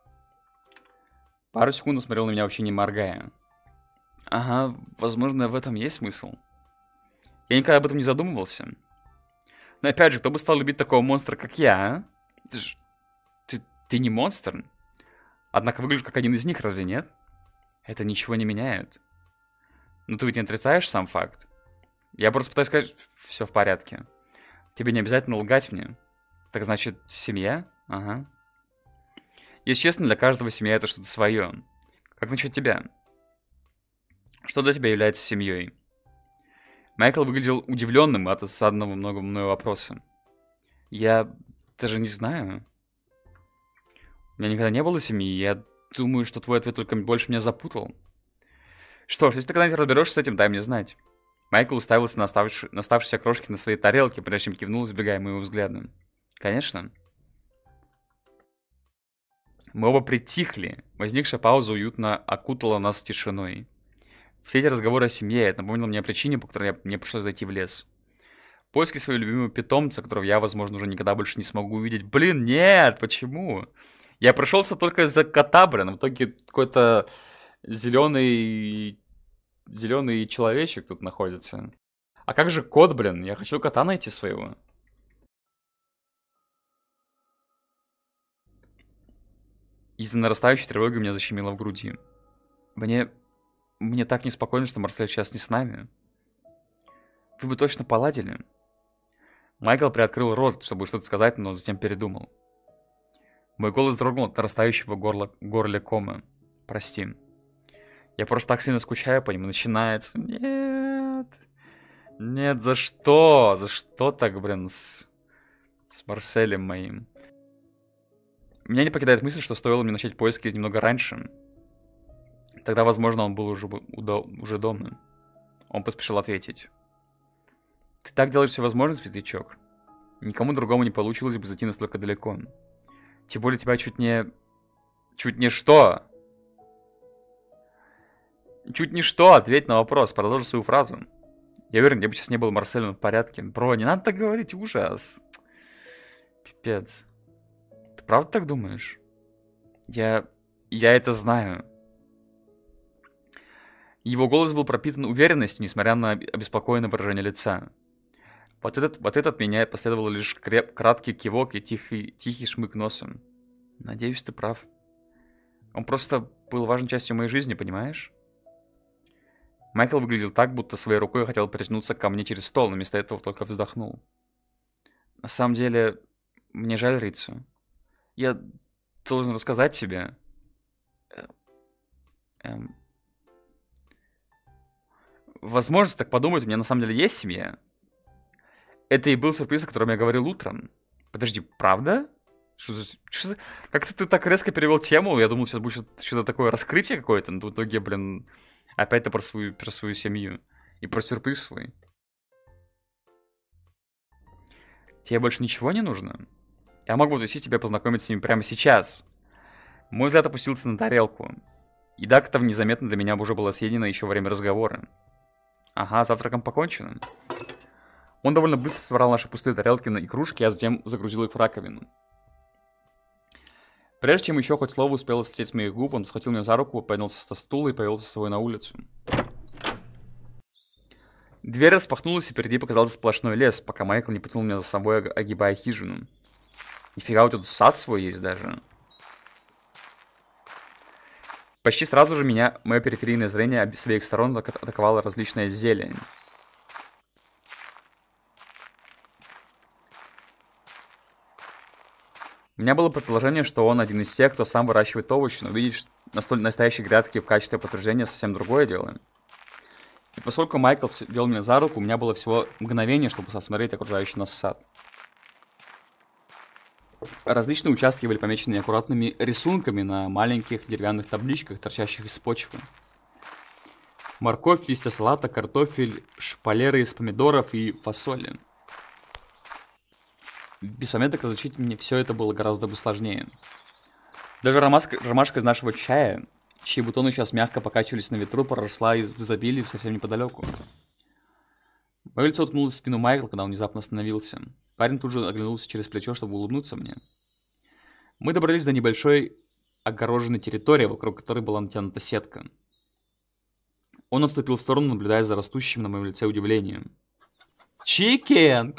Пару секунд он смотрел на меня вообще не моргая. Ага, возможно, в этом есть смысл. Я никогда об этом не задумывался. Но опять же, кто бы стал любить такого монстра, как я, а? Ты, ж- ты, ты не монстр. Однако выглядишь как один из них, разве нет? Это ничего не меняет. Но ты ведь не отрицаешь сам факт. Я просто пытаюсь сказать, все в порядке. Тебе не обязательно лгать мне. Так значит, семья? Ага. Если честно, для каждого семья это что-то свое. Как насчет тебя? Что для тебя является семьей? Майкл выглядел удивленным от осадного много мною вопроса. Я даже не знаю. У меня никогда не было семьи, я думаю, что твой ответ только больше меня запутал. Что ж, если ты когда-нибудь разберешься с этим, дай мне знать. Майкл уставился на оставши- на оставшиеся крошки на своей тарелке, прежде чем кивнул, избегая моего взгляда. Конечно. Мы оба притихли. Возникшая пауза уютно окутала нас тишиной. Все эти разговоры о семье, это напомнило мне о причине, по которой я- мне пришлось зайти в лес. Поиски своего любимого питомца, которого я, возможно, уже никогда больше не смогу увидеть. Блин, нет, почему? Я прошелся только из-за кота, блин. В итоге какой-то зеленый... Зеленый человечек тут находится. А как же кот, блин? Я хочу кота найти своего. Из-за нарастающей тревоги у меня защемило в груди. Мне... Мне так неспокойно, что Марсель сейчас не с нами. Вы бы точно поладили? Майкл приоткрыл рот, чтобы что-то сказать, но затем передумал. Мой голос дрогнул от нарастающего горла... горля кома. Прости. Я просто так сильно скучаю по нему. Начинается. Нет. Нет, за что? За что так, блин, с, с Марселем моим? Меня не покидает мысль, что стоило мне начать поиски немного раньше. Тогда, возможно, он был уже, бы удо- уже дома. Он поспешил ответить. Ты так делаешь все возможное, светлячок. Никому другому не получилось бы зайти настолько далеко. Тем более тебя чуть не... Чуть не что? Чуть не что, ответь на вопрос, продолжи свою фразу. Я уверен, где бы сейчас не был Марсель, он в порядке. Бро, не надо так говорить, ужас. Пипец. Ты правда так думаешь? Я... Я это знаю. Его голос был пропитан уверенностью, несмотря на обеспокоенное выражение лица. В ответ, в ответ от меня последовал лишь креп, краткий кивок и тихий, тихий шмык носом. Надеюсь, ты прав. Он просто был важной частью моей жизни, понимаешь? Майкл выглядел так, будто своей рукой хотел притянуться ко мне через стол, но вместо этого только вздохнул. На самом деле, мне жаль Рицу. Я должен рассказать тебе. Э, эм, Возможно, так подумать, у меня на самом деле есть семья. Это и был сюрприз, о котором я говорил утром. Подожди, правда? Что за... Что за... Как-то ты так резко перевел тему, я думал, сейчас будет что-то такое раскрытие какое-то, но в итоге, блин, опять-то про свою, про свою семью и про сюрприз свой. Тебе больше ничего не нужно? Я мог бы отвезти тебя познакомить с ними прямо сейчас. Мой взгляд опустился на тарелку. Еда как-то незаметно для меня уже была съедена еще во время разговора. Ага, завтраком покончено. Он довольно быстро собрал наши пустые тарелки и кружки, а затем загрузил их в раковину. Прежде чем еще хоть слово успело слететь с моих губ, он схватил меня за руку, поднялся со стула и повел за собой на улицу. Дверь распахнулась, и впереди показался сплошной лес, пока Майкл не потянул меня за собой, огибая хижину. Нифига, у тебя тут сад свой есть даже. Почти сразу же меня, мое периферийное зрение с обеих сторон атаковало различная зелень. У меня было предположение, что он один из тех, кто сам выращивает овощи, но видеть настоящие грядки в качестве подтверждения совсем другое дело. И поскольку Майкл вел меня за руку, у меня было всего мгновение, чтобы осмотреть окружающий нас сад. Различные участки были помечены аккуратными рисунками на маленьких деревянных табличках, торчащих из почвы. Морковь, листья салата, картофель, шпалеры из помидоров и фасоли. Без пометок различить мне все это было гораздо бы сложнее. Даже ромашка, ромашка из нашего чая, чьи бутоны сейчас мягко покачивались на ветру, проросла из изобилия совсем неподалеку. Мое лицо уткнулось в спину Майкла, когда он внезапно остановился. Парень тут же оглянулся через плечо, чтобы улыбнуться мне. Мы добрались до небольшой огороженной территории, вокруг которой была натянута сетка. Он отступил в сторону, наблюдая за растущим на моем лице удивлением. Чикен!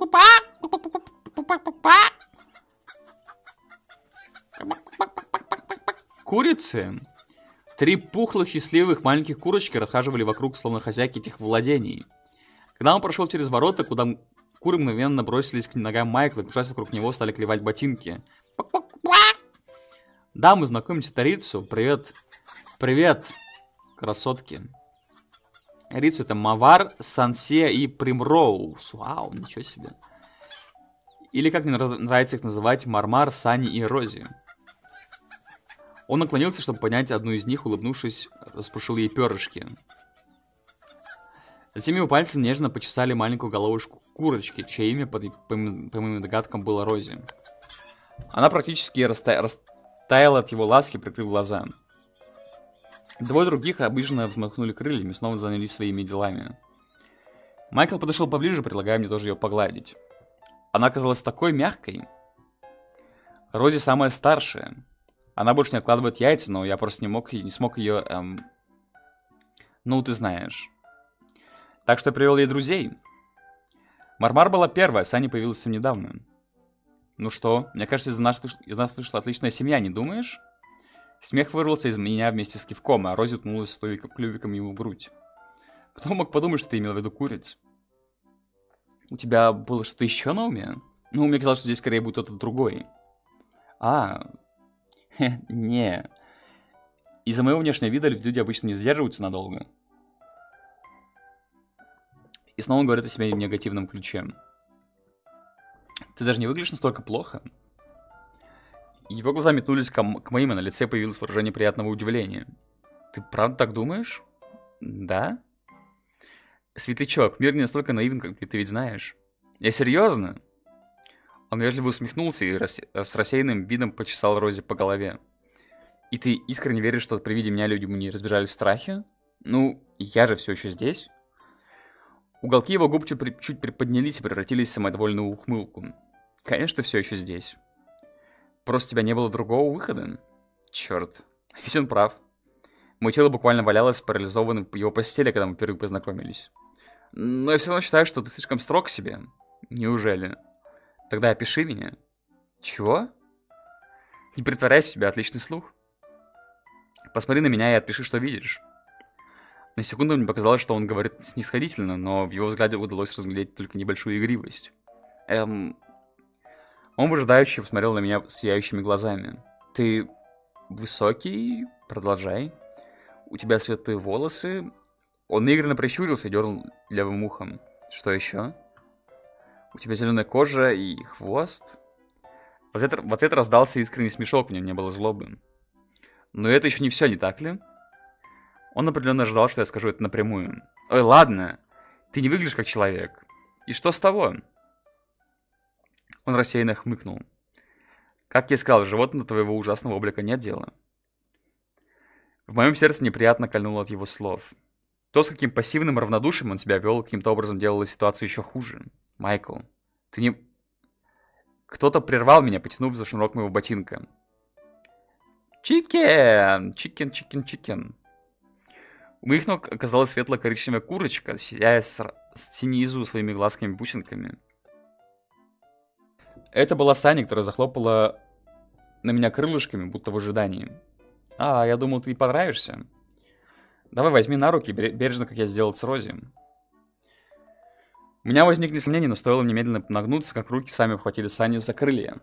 Курицы! Три пухлых, счастливых маленьких курочки расхаживали вокруг, словно хозяйки этих владений. Когда он прошел через ворота, куда куры мгновенно бросились к ногам Майкла, и, кружась вокруг него, стали клевать ботинки. Да, мы знакомимся, это Рицу. Привет. Привет, красотки. Рицу — это Мавар, Сансе и Примроуз. Вау, ничего себе. Или, как мне нравится их называть, Мармар, Сани и Рози. Он наклонился, чтобы поднять одну из них, улыбнувшись, распушил ей перышки. Затем его пальцы нежно почесали маленькую головушку курочки, чье имя, по, по, по моим догадкам, было Рози. Она практически раста... растаяла от его ласки, прикрыв глаза. Двое других обычно взмахнули крыльями и снова занялись своими делами. Майкл подошел поближе, предлагая мне тоже ее погладить. Она оказалась такой мягкой. Рози самая старшая. Она больше не откладывает яйца, но я просто не мог, не смог ее... Эм... Ну, ты знаешь. Так что я привел ей друзей. Мармар была первая, Сани появилась совсем недавно. Ну что, мне кажется, из нас, выш... из нас вышла отличная семья, не думаешь? Смех вырвался из меня вместе с кивком, а Рози уткнулась клювиком ему в грудь. Кто мог подумать, что ты имел в виду куриц? У тебя было что-то еще на уме? Ну, мне казалось, что здесь скорее будет кто-то другой. А, хе, не. Из-за моего внешнего вида люди обычно не задерживаются надолго. И снова он говорит о себе в негативном ключе. Ты даже не выглядишь настолько плохо. Его глаза метнулись к, к моим, и на лице появилось выражение приятного удивления. Ты правда так думаешь? Да? Светлячок, мир не настолько наивен, как ты, ты ведь знаешь. Я серьезно? Он вежливо усмехнулся и рас... с рассеянным видом почесал Рози по голове. И ты искренне веришь, что при виде меня люди не разбежали в страхе? Ну, я же все еще здесь. Уголки его губ чуть, при... чуть приподнялись и превратились в самодовольную ухмылку. Конечно, ты все еще здесь. Просто у тебя не было другого выхода? Черт, ведь он прав. Мое тело буквально валялось парализованным в его постели, когда мы впервые познакомились. Но я все равно считаю, что ты слишком строг к себе. Неужели? Тогда опиши меня. Чего? Не притворяйся, у тебя отличный слух. Посмотри на меня и отпиши, что видишь. На секунду мне показалось, что он говорит снисходительно, но в его взгляде удалось разглядеть только небольшую игривость. Эм... Он выжидающе посмотрел на меня сияющими глазами. Ты высокий? Продолжай. У тебя светлые волосы. Он наигранно прищурился и дернул левым ухом. Что еще? У тебя зеленая кожа и хвост. В ответ, в ответ раздался искренний смешок, в нем не было злобы. Но это еще не все, не так ли? Он определенно ожидал, что я скажу это напрямую. Ой, ладно, ты не выглядишь как человек. И что с того? Он рассеянно хмыкнул. Как я сказал, животным до твоего ужасного облика нет дела. В моем сердце неприятно кольнуло от его слов. То, с каким пассивным равнодушием он себя вел, каким-то образом делало ситуацию еще хуже. Майкл, ты не... Кто-то прервал меня, потянув за шнурок моего ботинка. Чикен! Чикен, чикен, чикен. У моих ног оказалась светло-коричневая курочка, сияя снизу своими глазками-бусинками. Это была Саня, которая захлопала на меня крылышками, будто в ожидании. А, я думал, ты понравишься. Давай возьми на руки, бережно, как я сделал с Рози. У меня возникли сомнения, но стоило немедленно нагнуться, как руки сами обхватили Сани за крылья.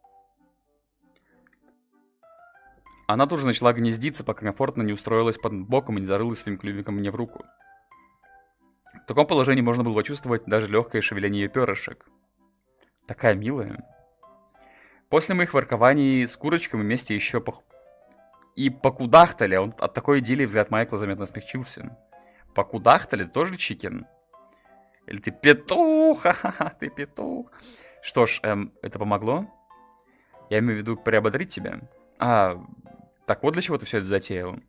Она тут же начала гнездиться, пока комфортно не устроилась под боком и не зарылась своим клювиком мне в руку. В таком положении можно было почувствовать даже легкое шевеление ее перышек. Такая милая. После моих воркований с курочкой мы вместе еще пох... и покудахтали. Он от такой идиллии взгляд Майкла заметно смягчился. Покудахтали? Тоже чикен? Или ты петух? Ха-ха-ха, ты петух. Что ж, эм, это помогло? Я имею в виду приободрить тебя. А, так вот для чего ты все это затеял.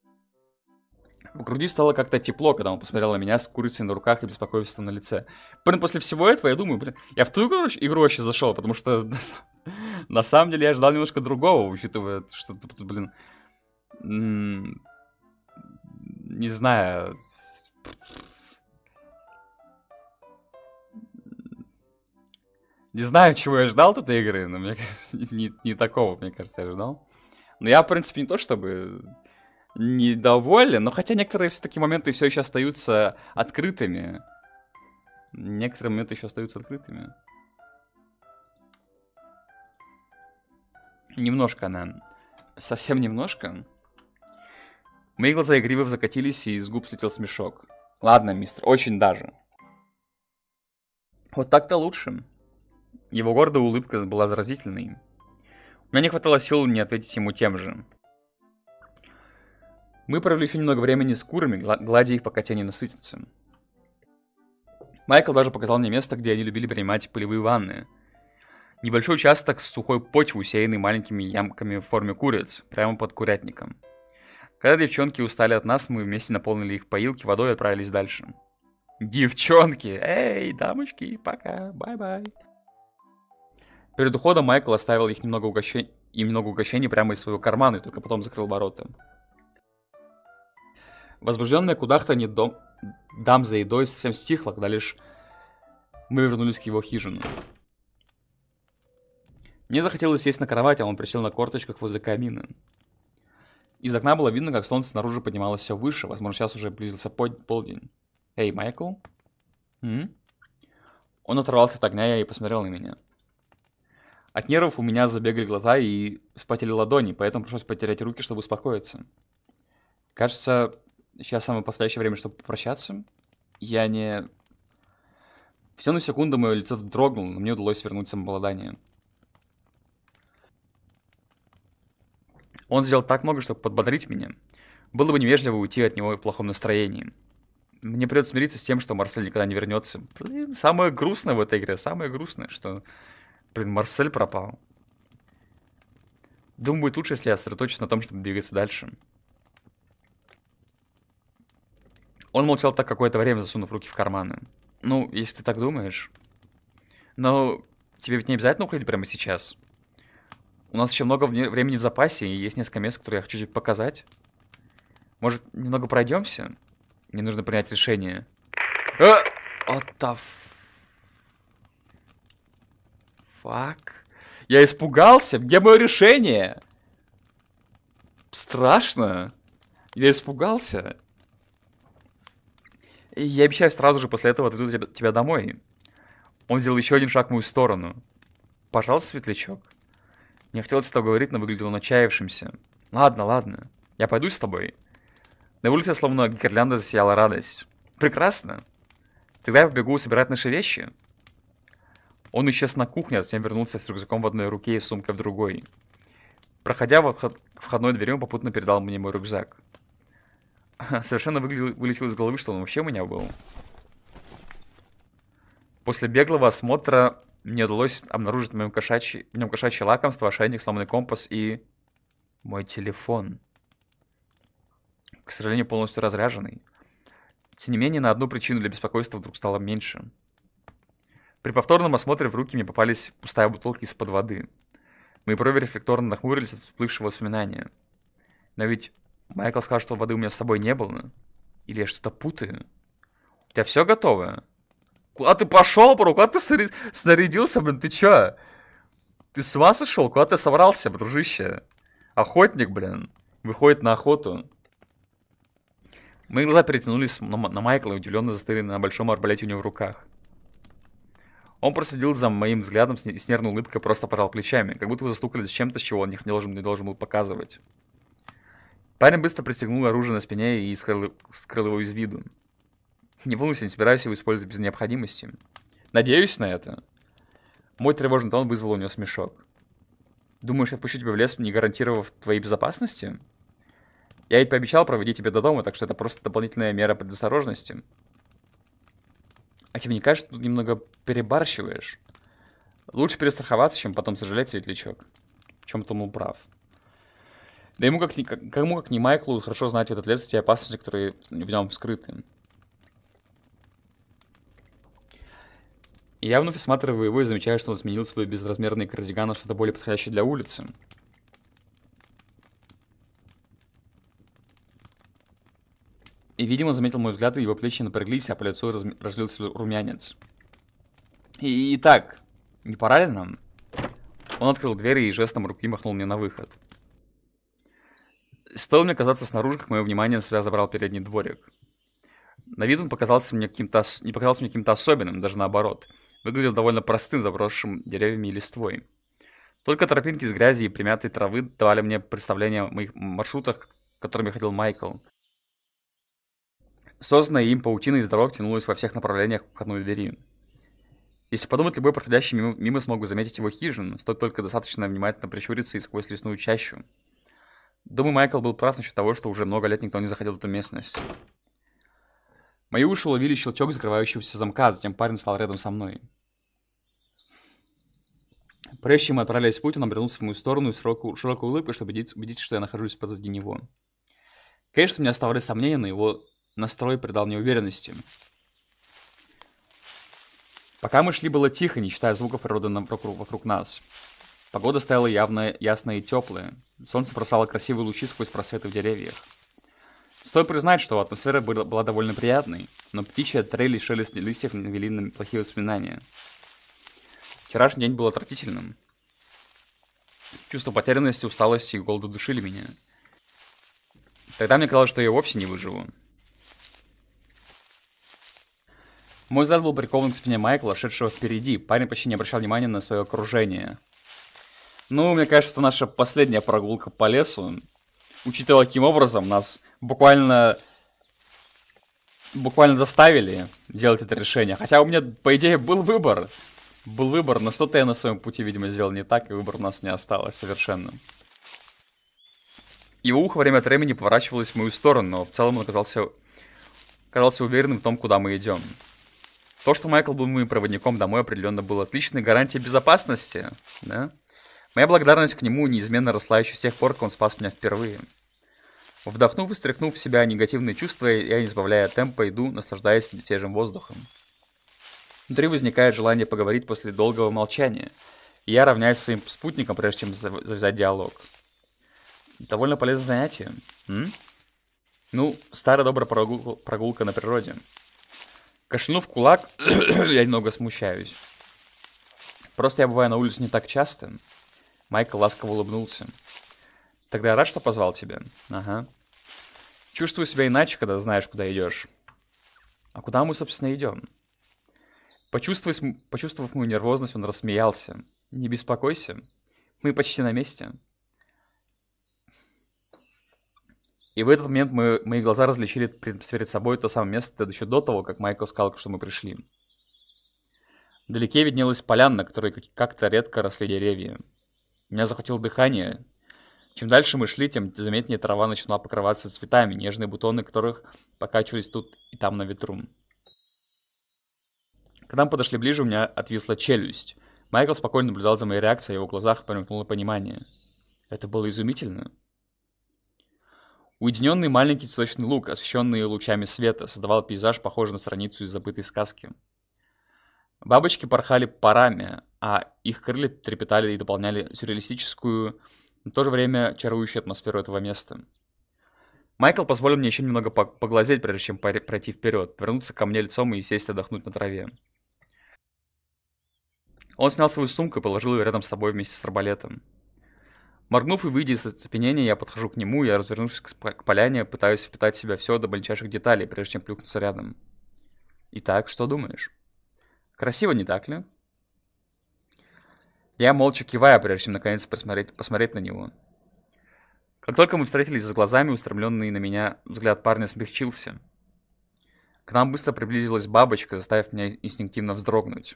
В груди стало как-то тепло, когда он посмотрел на меня с курицей на руках и беспокойством на лице. Блин, после всего этого я думаю, блин, я в ту игру, игру вообще зашел, потому что на самом деле я ждал немножко другого, учитывая, что, блин, не знаю... Не знаю, чего я ждал от этой игры, но мне кажется, не, не такого, мне кажется, я ждал. Но я, в принципе, не то чтобы недоволен, но хотя некоторые все-таки моменты все еще остаются открытыми. Некоторые моменты еще остаются открытыми. Немножко она. Совсем немножко. Мои глаза игриво закатились, и из губ слетел смешок. Ладно, мистер, очень даже. Вот так-то лучше. Его гордая улыбка была заразительной. У меня не хватало сил не ответить ему тем же. Мы провели еще немного времени с курами, гладя их, пока те не насытятся. Майкл даже показал мне место, где они любили принимать пылевые ванны. Небольшой участок с сухой почвы, усеянный маленькими ямками в форме куриц, прямо под курятником. Когда девчонки устали от нас, мы вместе наполнили их поилки водой и отправились дальше. Девчонки! Эй, дамочки, пока, бай-бай. Перед уходом Майкл оставил их немного угощений, им немного угощений прямо из своего кармана и только потом закрыл ворота. Возбужденное кудахтанье дом... дам за едой совсем стихло, когда лишь мы вернулись к его хижину. Мне захотелось сесть на кровать, а он присел на корточках возле камина. Из окна было видно, как солнце снаружи поднималось все выше, возможно, сейчас уже близился полдень. Эй, Майкл? М? Он оторвался от огня и посмотрел на меня. От нервов у меня забегали глаза и вспотели ладони, поэтому пришлось потерять руки, чтобы успокоиться. Кажется, сейчас самое подходящее время, чтобы попрощаться. Я не... Всего на секунду мое лицо дрогнуло, но мне удалось вернуть самообладание. Он сделал так много, чтобы подбодрить меня. Было бы невежливо уйти от него в плохом настроении. Мне придется смириться с тем, что Марсель никогда не вернется. Блин, самое грустное в этой игре, самое грустное, что... Блин, Марсель пропал. Думаю, будет лучше, если я сосредоточусь на том, чтобы двигаться дальше. Он молчал так какое-то время, засунув руки в карманы. Ну, если ты так думаешь. Но тебе ведь не обязательно уходить прямо сейчас. У нас еще много времени в запасе, и есть несколько мест, которые я хочу тебе показать. Может, немного пройдемся? Мне нужно принять решение. А! What the fuck? Я испугался? Где мое решение? Страшно. Я испугался. И я обещаю сразу же после этого отведу тебя, тебя домой. Он сделал еще один шаг в мою сторону. Пожалуйста, светлячок. Не хотелось этого говорить, но выглядел он отчаявшимся. Ладно, ладно. Я пойду с тобой. На улице словно гирлянда засияла радость. Прекрасно. Тогда я побегу собирать наши вещи. Он исчез на кухне, а затем вернулся с рюкзаком в одной руке и сумкой в другой. Проходя в вход... к входной двери, он попутно передал мне мой рюкзак. Совершенно выглядел... вылетело из головы, что он вообще у меня был. После беглого осмотра мне удалось обнаружить в моем кошачьи... в нем кошачье лакомство, ошейник, сломанный компас и... мой телефон. К сожалению, полностью разряженный. Тем не менее, на одну причину для беспокойства вдруг стало меньше. При повторном осмотре в руки мне попались пустая бутылка из-под воды. Мои брови рефлекторно нахмурились от всплывшего воспоминания. Но ведь Майкл сказал, что воды у меня с собой не было. Или я что-то путаю? У тебя все готово? Куда ты пошел, бро? Куда ты снаря- снарядился, блин? Ты чё? Ты с ума сошел? Куда ты собрался, дружище? Охотник, блин. Выходит на охоту. Мои глаза перетянулись на, на Майкла и удивленно застыли на большом арбалете у него в руках. Он проследил за моим взглядом с, с нервной улыбкой и просто пожал плечами, как будто вы застукались с чем-то, с чего он не должен, не должен был показывать. Парень быстро пристегнул оружие на спине и скрыл, скрыл его из виду. Не волнуйся, не собираюсь его использовать без необходимости. Надеюсь на это. Мой тревожный тон вызвал у него смешок. Думаешь, я впущу тебя в лес, не гарантировав твоей безопасности? Я ведь пообещал проводить тебя до дома, так что это просто дополнительная мера предосторожности. А тебе не кажется, что ты немного перебарщиваешь? Лучше перестраховаться, чем потом сожалеть, светлячок. В чем-то он был прав. Да ему как ни, как, кому как ни Майклу хорошо знать этот лес и те опасности, которые в нем скрыты. И я вновь осматриваю его и замечаю, что он сменил свой безразмерный кардиган на что-то более подходящее для улицы. И, видимо, заметил мой взгляд, и его плечи напряглись, а по лицу раз... разлился румянец. И, итак, не пора ли нам? Он открыл дверь и жестом руки махнул мне на выход. Стоило мне казаться снаружи, как мое внимание на себя забрал передний дворик. На вид он показался мне каким-то, не показался мне каким-то особенным, даже наоборот. Выглядел довольно простым, заброшенным деревьями и листвой. Только тропинки из грязи и примятой травы давали мне представление о моих маршрутах, которыми ходил Майкл. Созданная им паутина из дорог тянулась во всех направлениях к входной двери. Если подумать, любой проходящий мимо, мимо смог бы заметить его хижину, стоит только достаточно внимательно прищуриться и сквозь лесную чащу. Думаю, Майкл был прав насчет того, что уже много лет никто не заходил в эту местность. Мои уши уловили щелчок закрывающегося замка, а затем парень встал рядом со мной. Прежде чем мы отправились в путь, он обернулся в мою сторону и с широкой, широкой улыбкой, чтобы убедиться, убедиться, что я нахожусь позади него. Конечно, у меня оставались сомнения, но его настрой придал мне уверенности. Пока мы шли, было тихо, не считая звуков природы вокруг, вокруг нас. Погода стояла явно ясная и теплая. Солнце бросало красивые лучи сквозь просветы в деревьях. Стоит признать, что атмосфера была, была довольно приятной, но птичья трель и шелест листьев навели на плохие воспоминания. Вчерашний день был отвратительным. Чувство потерянности, усталости и голода душили меня. Тогда мне казалось, что я вовсе не выживу. Мой взгляд был прикован к спине Майкла, шедшего впереди. Парень почти не обращал внимания на свое окружение. Ну, мне кажется, наша последняя прогулка по лесу, учитывая, каким образом нас буквально, буквально заставили делать это решение. Хотя у меня, по идее, был выбор. Был выбор, но что-то я на своем пути, видимо, сделал не так, и выбора у нас не осталось совершенно. Его ухо время от времени поворачивалось в мою сторону, но в целом он оказался, оказался уверенным в том, куда мы идем. То, что Майкл был моим проводником домой, определенно было отличной гарантией безопасности, да? Моя благодарность к нему неизменно росла еще с тех пор, как он спас меня впервые. Вдохнув и стряхнув в себя негативные чувства, я, не сбавляя темпа, иду, наслаждаясь свежим воздухом. Внутри возникает желание поговорить после долгого молчания, и я равняюсь своим спутникам, прежде чем завязать диалог. Довольно полезное занятие. М? Ну, старая добрая прогул... прогулка на природе. Кашлянув кулак, я немного смущаюсь. Просто я бываю на улице не так часто. Майкл ласково улыбнулся. Тогда я рад, что позвал тебя. Ага. Чувствую себя иначе, когда знаешь, куда идешь. А куда мы, собственно, идем? Почувствовав, почувствовав мою нервозность, он рассмеялся. Не беспокойся. Мы почти на месте. И в этот момент мы, мои глаза различили перед, перед собой то самое место еще до того, как Майкл сказал, что мы пришли. Вдалеке виднелась поляна, на которой как-то редко росли деревья. Меня захватило дыхание. Чем дальше мы шли, тем заметнее трава начала покрываться цветами, нежные бутоны которых покачивались тут и там на ветру. Когда мы подошли ближе, у меня отвисла челюсть. Майкл спокойно наблюдал за моей реакцией, в его глазах промелькнуло понимание. Это было изумительно. Уединенный маленький цветочный луг, освещенный лучами света, создавал пейзаж, похожий на страницу из забытой сказки. Бабочки порхали парами, а их крылья трепетали и дополняли сюрреалистическую, но в то же время чарующую атмосферу этого места. Майкл позволил мне еще немного поглазеть, прежде чем пройти вперед, вернуться ко мне лицом и сесть отдохнуть на траве. Он снял свою сумку и положил ее рядом с собой вместе с арбалетом. Моргнув и выйдя из оцепенения, я подхожу к нему, я, развернувшись к поляне, пытаюсь впитать в себя все до мельчайших деталей, прежде чем плюхнуться рядом. Итак, что думаешь? Красиво, не так ли? Я молча киваю, прежде чем наконец посмотреть, посмотреть на него. Как только мы встретились с глазами, устремленный на меня взгляд парня смягчился. К нам быстро приблизилась бабочка, заставив меня инстинктивно вздрогнуть.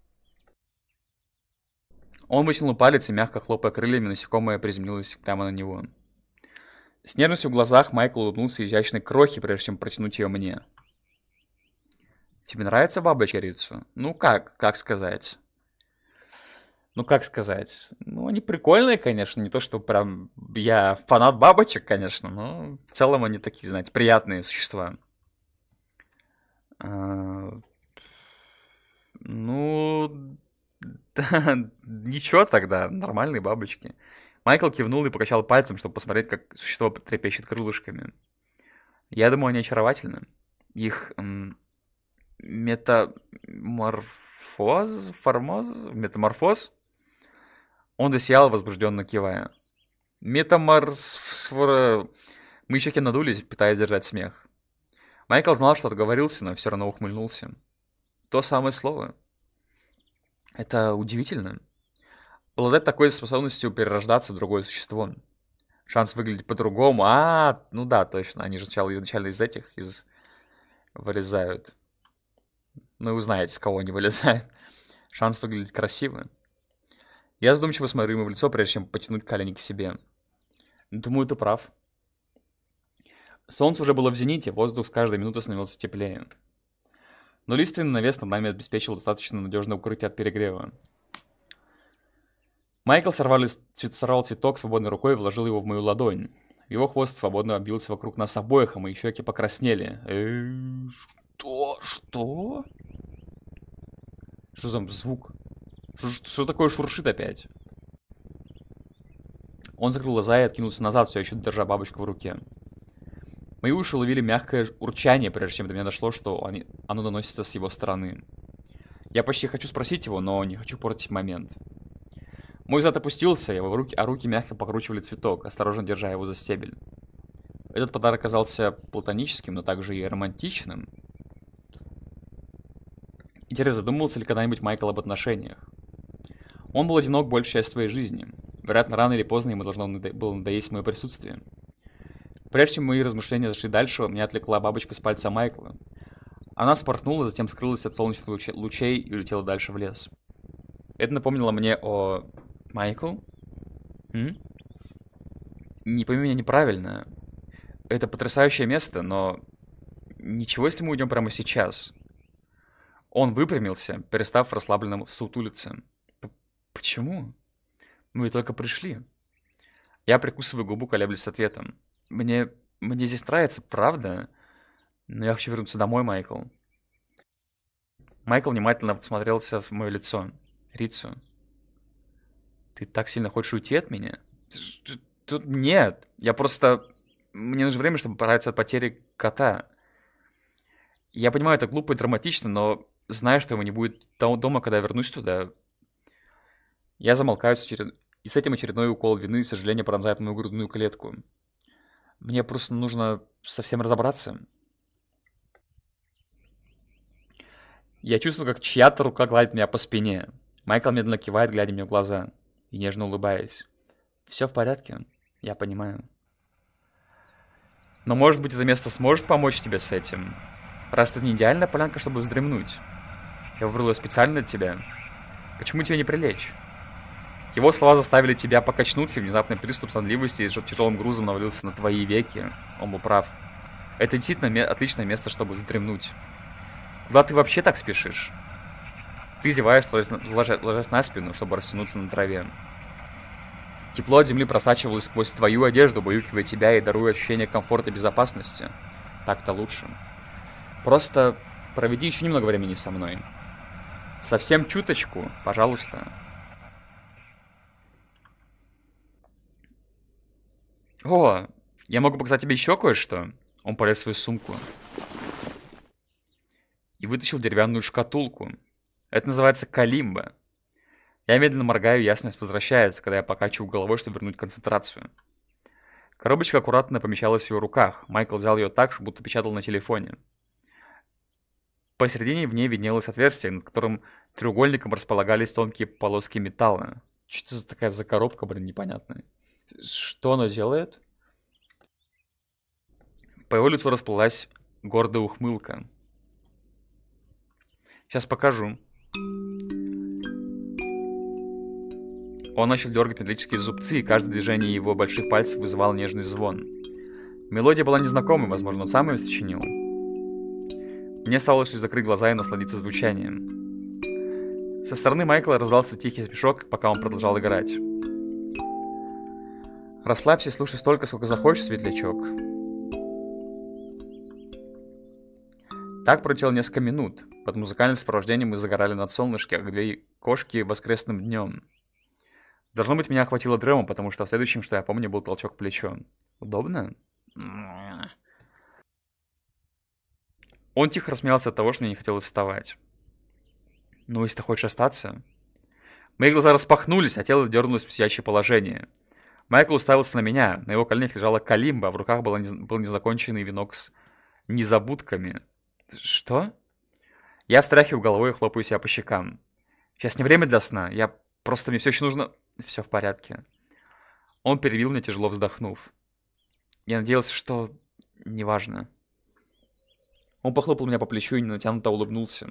Он вытянул палец и, мягко хлопая крыльями, насекомое приземлилось прямо на него. С нежностью в глазах Майкл улыбнулся изящной крохи, прежде чем протянуть ее мне. «Тебе нравится бабочка, Рицу? Ну как, как сказать?» Ну как сказать? Ну они прикольные, конечно, не то, что прям я фанат бабочек, конечно, но в целом они такие, знаете, приятные существа. А, ну... Да, ничего тогда, нормальные бабочки. Майкл кивнул и покачал пальцем, чтобы посмотреть, как существо трепещет крылышками. Я думаю, они очаровательны. Их м, метаморфоз, формоз, метаморфоз. Он засиял, возбужденно кивая. Метаморфоз. Мы щеки надулись, пытаясь держать смех. Майкл знал, что отговорился, но все равно ухмыльнулся. То самое слово. Это удивительно. Обладать такой способностью перерождаться в другое существо. Шанс выглядеть по-другому. А, ну да, точно. Они же сначала изначально из этих из... вылезают. Ну, вы знаете, с кого они вылезают. Шанс выглядеть красиво. Я задумчиво смотрю ему в лицо, прежде чем потянуть колени к себе. Думаю, ты прав. Солнце уже было в зените, воздух с каждой минутой становился теплее. Но лиственный навес над нами обеспечил достаточно надежное укрытие от перегрева. Майкл сорвал, цвет, сорвал цветок свободной рукой и вложил его в мою ладонь. Его хвост свободно обвился вокруг нас обоих, а мои щеки покраснели. Эээ, что? Что? Что за звук? Что, что такое шуршит опять? Он закрыл глаза и откинулся назад, все еще держа бабочку в руке. Мои уши ловили мягкое урчание, прежде чем до меня дошло, что они, оно доносится с его стороны. Я почти хочу спросить его, но не хочу портить момент. Мой зад опустился, его руки, а руки мягко покручивали цветок, осторожно держа его за стебель. Этот подарок оказался платоническим, но также и романтичным. Интересно, задумывался ли когда-нибудь Майкл об отношениях? Он был одинок большую часть своей жизни. Вероятно, рано или поздно ему должно было надоесть мое присутствие. Прежде чем мои размышления зашли дальше, меня отвлекла бабочка с пальца Майкла. Она вспорхнула, затем скрылась от солнечных лучей и улетела дальше в лес. Это напомнило мне о... Майкл? М? Не пойми меня неправильно. Это потрясающее место, но... Ничего, если мы уйдем прямо сейчас. Он выпрямился, перестав расслабленно сутулиться. Почему? Мы ведь только пришли. Я прикусываю губу, колеблясь с ответом. Мне... Мне здесь нравится, правда? Но я хочу вернуться домой, Майкл. Майкл внимательно всмотрелся в мое лицо. Рицу, ты так сильно хочешь уйти от меня? Тут нет. Я просто... Мне нужно время, чтобы оправиться от потери кота. Я понимаю, это глупо и драматично, но знаю, что его не будет дома, когда я вернусь туда. Я замолкаю, и с этим очередной укол вины и сожаления пронзает мою грудную клетку. Мне просто нужно совсем разобраться. Я чувствую, как чья-то рука гладит меня по спине. Майкл медленно кивает, глядя мне в глаза, и нежно улыбаясь. Все в порядке, я понимаю. Но, может быть, это место сможет помочь тебе с этим? Раз это не идеальная полянка, чтобы вздремнуть. Я выбрал ее специально для тебя. Почему тебе не прилечь? Его слова заставили тебя покачнуться, и внезапный приступ сонливости и тяжелым грузом навалился на твои веки. Он был прав. Это действительно ме- отличное место, чтобы вздремнуть. Куда ты вообще так спешишь? Ты зеваешь, ложась на, ложа- ложась на спину, чтобы растянуться на траве. Тепло от земли просачивалось сквозь твою одежду, баюкивая тебя и даруя ощущение комфорта и безопасности. Так-то лучше. Просто проведи еще немного времени со мной. Совсем чуточку, пожалуйста. О, я могу показать тебе еще кое-что. Он полез в свою сумку и вытащил деревянную шкатулку. Это называется калимба. Я медленно моргаю, ясность возвращается, когда я покачиваю головой, чтобы вернуть концентрацию. Коробочка аккуратно помещалась в его руках. Майкл взял ее так, что будто печатал на телефоне. Посередине в ней виднелось отверстие, над которым треугольником располагались тонкие полоски металла. Что это за такая за коробка, блин, непонятная? Что она делает? По его лицу расплылась гордая ухмылка. Сейчас покажу. Он начал дергать металлические зубцы, и каждое движение его больших пальцев вызывало нежный звон. Мелодия была незнакомой, возможно, он сам ее сочинил. Мне оставалось лишь закрыть глаза и насладиться звучанием. Со стороны Майкла раздался тихий смешок, пока он продолжал играть. Расслабься и слушай столько, сколько захочешь, светлячок. Так пролетело несколько минут. Под музыкальным сопровождением мы загорали над солнышке, как две кошки воскресным днем. Должно быть, меня охватило дрема, потому что следующим, что я помню, был толчок в плечо. Удобно? Он тихо рассмеялся от того, что мне не хотелось вставать. Ну, если ты хочешь остаться... Мои глаза распахнулись, а тело дернулось в сидячее положение. Майкл уставился на меня. На его коленях лежала калимба, а в руках был, нез... был незаконченный венок с незабудками. Что? Я встряхиваю головой и хлопаю себя по щекам. Сейчас не время для сна. Я просто... Мне все еще нужно... Все в порядке. Он перебил меня, тяжело вздохнув. Я надеялся, что... Неважно. Он похлопал меня по плечу и натянуто улыбнулся.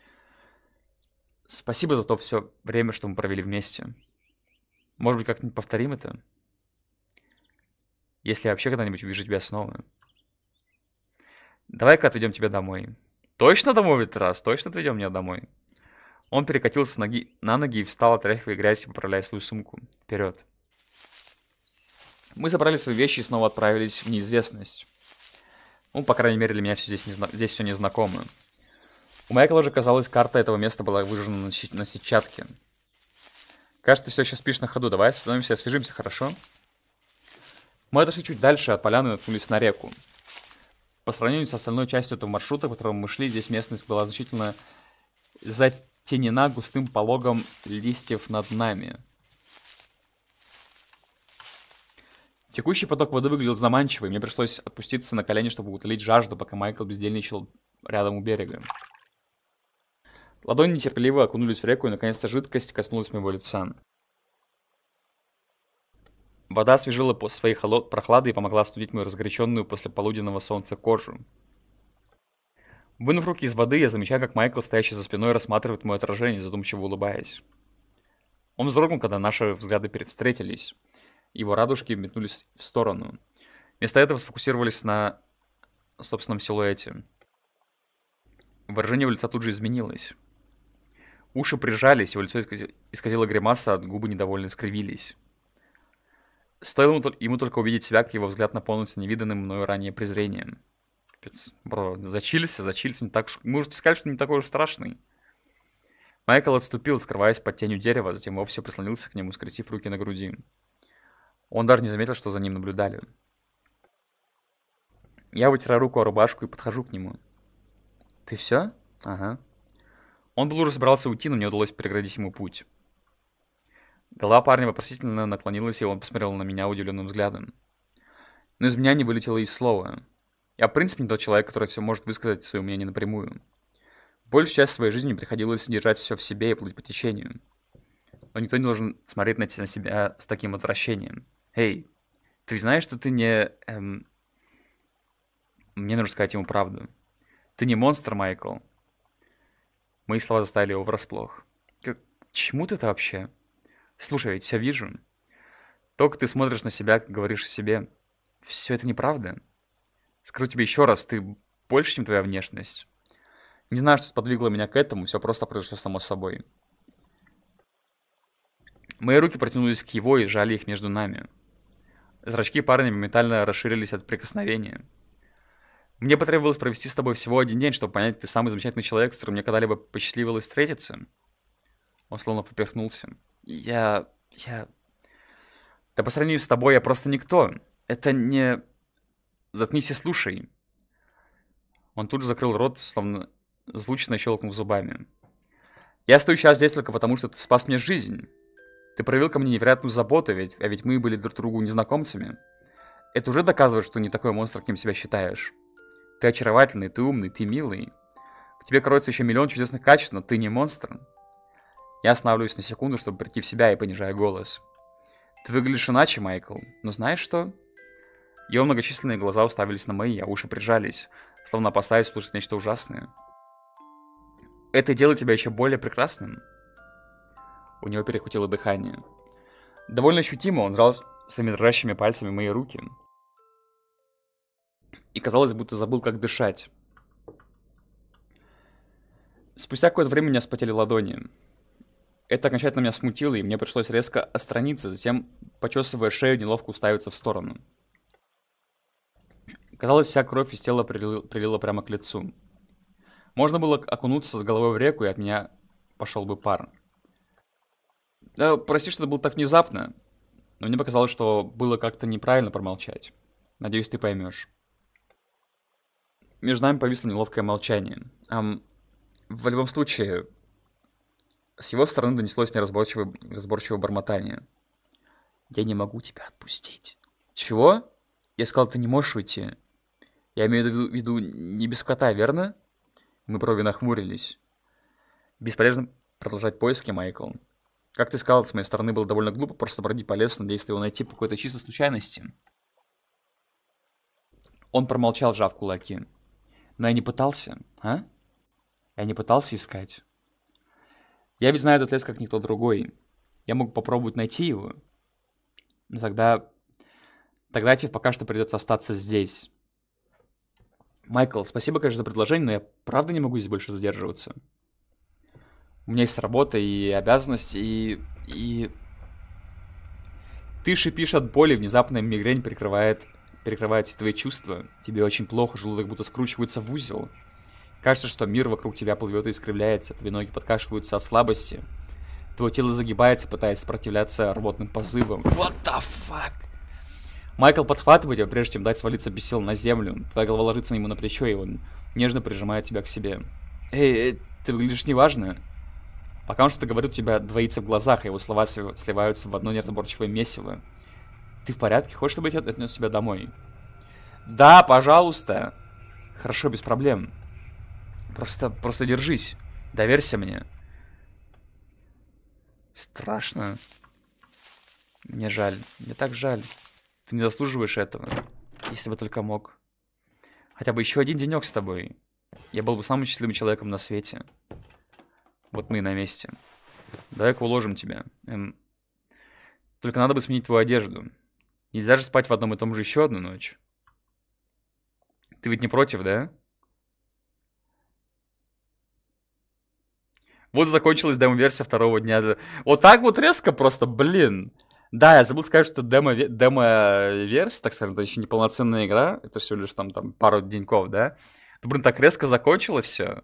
Спасибо за то все время, что мы провели вместе. Может быть, как-нибудь повторим это? Если я вообще когда-нибудь увижу тебя снова. Давай-ка отведем тебя домой. Точно домой в этот раз? Точно отведем меня домой? Он перекатился с ноги на ноги и встал, отряхивая грязь и поправляя свою сумку. Вперед. Мы забрали свои вещи и снова отправились в неизвестность. Ну, по крайней мере, для меня все здесь, не зна... здесь все незнакомо. У Майкла же, казалось, карта этого места была выжжена на, щ... на сетчатке. Кажется, ты все еще спишь на ходу. Давай остановимся и освежимся, хорошо? Мы отошли чуть дальше от поляны и наткнулись на реку. По сравнению с остальной частью этого маршрута, по которому мы шли, здесь местность была значительно затенена густым пологом листьев над нами. Текущий поток воды выглядел заманчиво, и мне пришлось отпуститься на колени, чтобы утолить жажду, пока Майкл бездельничал рядом у берега. Ладони нетерпеливо окунулись в реку, и наконец-то жидкость коснулась моего лица. Вода освежила по своей холод... прохладой и помогла остудить мою разгоряченную после полуденного солнца кожу. Вынув руки из воды, я замечаю, как Майкл, стоящий за спиной, рассматривает мое отражение, задумчиво улыбаясь. Он вздрогнул, когда наши взгляды встретились. Его радужки метнулись в сторону. Вместо этого сфокусировались на собственном силуэте. Выражение его лица тут же изменилось. Уши прижались, его лицо исказило гримаса, а губы недовольно скривились. Стоило ему только увидеть себя, как его взгляд наполнился невиданным мною ранее презрением. Капец, бро, зачилился, зачилился, не так уж... Можете сказать, что не такой уж страшный. Майкл отступил, скрываясь под тенью дерева, затем вовсе прислонился к нему, скрестив руки на груди. Он даже не заметил, что за ним наблюдали. Я вытираю руку о рубашку и подхожу к нему. «Ты все?» «Ага». Он был уже собрался уйти, но мне удалось переградить ему путь. Голова парня вопросительно наклонилась, и он посмотрел на меня удивленным взглядом. Но из меня не вылетело и слова. Я, в принципе, не тот человек, который все может высказать свое мнение напрямую. Большую часть своей жизни приходилось держать все в себе и плыть по течению. Но никто не должен смотреть на себя с таким отвращением. «Эй, ты знаешь, что ты не...» эм... Мне нужно сказать ему правду. «Ты не монстр, Майкл. Мои слова заставили его врасплох. К чему ты это вообще? Слушай, я ведь все вижу. Только ты смотришь на себя, как говоришь о себе. Все это неправда. Скажу тебе еще раз, ты больше, чем твоя внешность. Не знаю, что сподвигло меня к этому, все просто произошло само собой. Мои руки протянулись к его и сжали их между нами. Зрачки парня моментально расширились от прикосновения. Мне потребовалось провести с тобой всего один день, чтобы понять, ты самый замечательный человек, с которым мне когда-либо посчастливилось встретиться. Он словно поперхнулся. Я... я... Да по сравнению с тобой я просто никто. Это не... Заткнись и слушай. Он тут же закрыл рот, словно звучно щелкнув зубами. Я стою сейчас здесь только потому, что ты спас мне жизнь. Ты проявил ко мне невероятную заботу, ведь, а ведь мы были друг другу незнакомцами. Это уже доказывает, что не такой монстр, кем себя считаешь. Ты очаровательный, ты умный, ты милый. В тебе кроется еще миллион чудесных качеств, но ты не монстр. Я останавливаюсь на секунду, чтобы прийти в себя и понижаю голос. Ты выглядишь иначе, Майкл, но знаешь что? Его многочисленные глаза уставились на мои, а уши прижались, словно опасаясь услышать нечто ужасное. Это делает тебя еще более прекрасным. У него перехватило дыхание. Довольно ощутимо он сжал своими дрожащими пальцами мои руки. И казалось, будто забыл, как дышать. Спустя какое-то время у меня вспотели ладони. Это окончательно меня смутило, и мне пришлось резко отстраниться, затем, почесывая шею, неловко уставиться в сторону. Казалось, вся кровь из тела прилила, прилила прямо к лицу. Можно было окунуться с головой в реку, и от меня пошел бы пар. Да, прости, что это было так внезапно, но мне показалось, что было как-то неправильно промолчать. Надеюсь, ты поймешь. Между нами повисло неловкое молчание. Ам, в любом случае, с его стороны донеслось неразборчивое, неразборчивое бормотание. Я не могу тебя отпустить. Чего? Я сказал, ты не можешь уйти. Я имею в виду не без кота, верно? Мы брови нахмурились. Бесполезно продолжать поиски, Майкл. Как ты сказал, с моей стороны было довольно глупо просто бродить по лесу, надеясь его найти по какой-то чистой случайности. Он промолчал, сжав кулаки. Но я не пытался, а? Я не пытался искать. Я ведь знаю этот лес как никто другой. Я мог попробовать найти его. Но тогда... Тогда тебе пока что придется остаться здесь. Майкл, спасибо, конечно, за предложение, но я правда не могу здесь больше задерживаться. У меня есть работа и обязанности, и... и... Ты шипишь от боли, внезапная мигрень перекрывает... перекрывает все твои чувства. Тебе очень плохо, желудок будто скручивается в узел. Кажется, что мир вокруг тебя плывет и искривляется, твои ноги подкашиваются от слабости. Твое тело загибается, пытаясь сопротивляться рвотным позывам. What the fuck? Майкл подхватывает тебя, прежде чем дать свалиться без сил на землю. Твоя голова ложится ему на плечо, и он нежно прижимает тебя к себе. Эй, эй, ты выглядишь неважно. Пока он что-то говорит, у тебя двоится в глазах, и его слова сливаются в одно неразборчивое месиво. Ты в порядке? Хочешь, чтобы я отнес тебя домой? Да, пожалуйста. Хорошо, без проблем. Просто, просто держись. Доверься мне. Страшно. Мне жаль. Мне так жаль. Ты не заслуживаешь этого. Если бы только мог. Хотя бы еще один денек с тобой. Я был бы самым счастливым человеком на свете. Вот мы и на месте. Давай-ка уложим тебя. Эм... Только надо бы сменить твою одежду. Нельзя же спать в одном и том же еще одну ночь. Ты ведь не против, да? Вот закончилась демо-версия второго дня. Вот так вот резко просто, блин. Да, я забыл сказать, что демо-версия, демо так скажем, это еще не полноценная игра. Это всего лишь там, там пару деньков, да? Ну, блин, так резко закончилось все.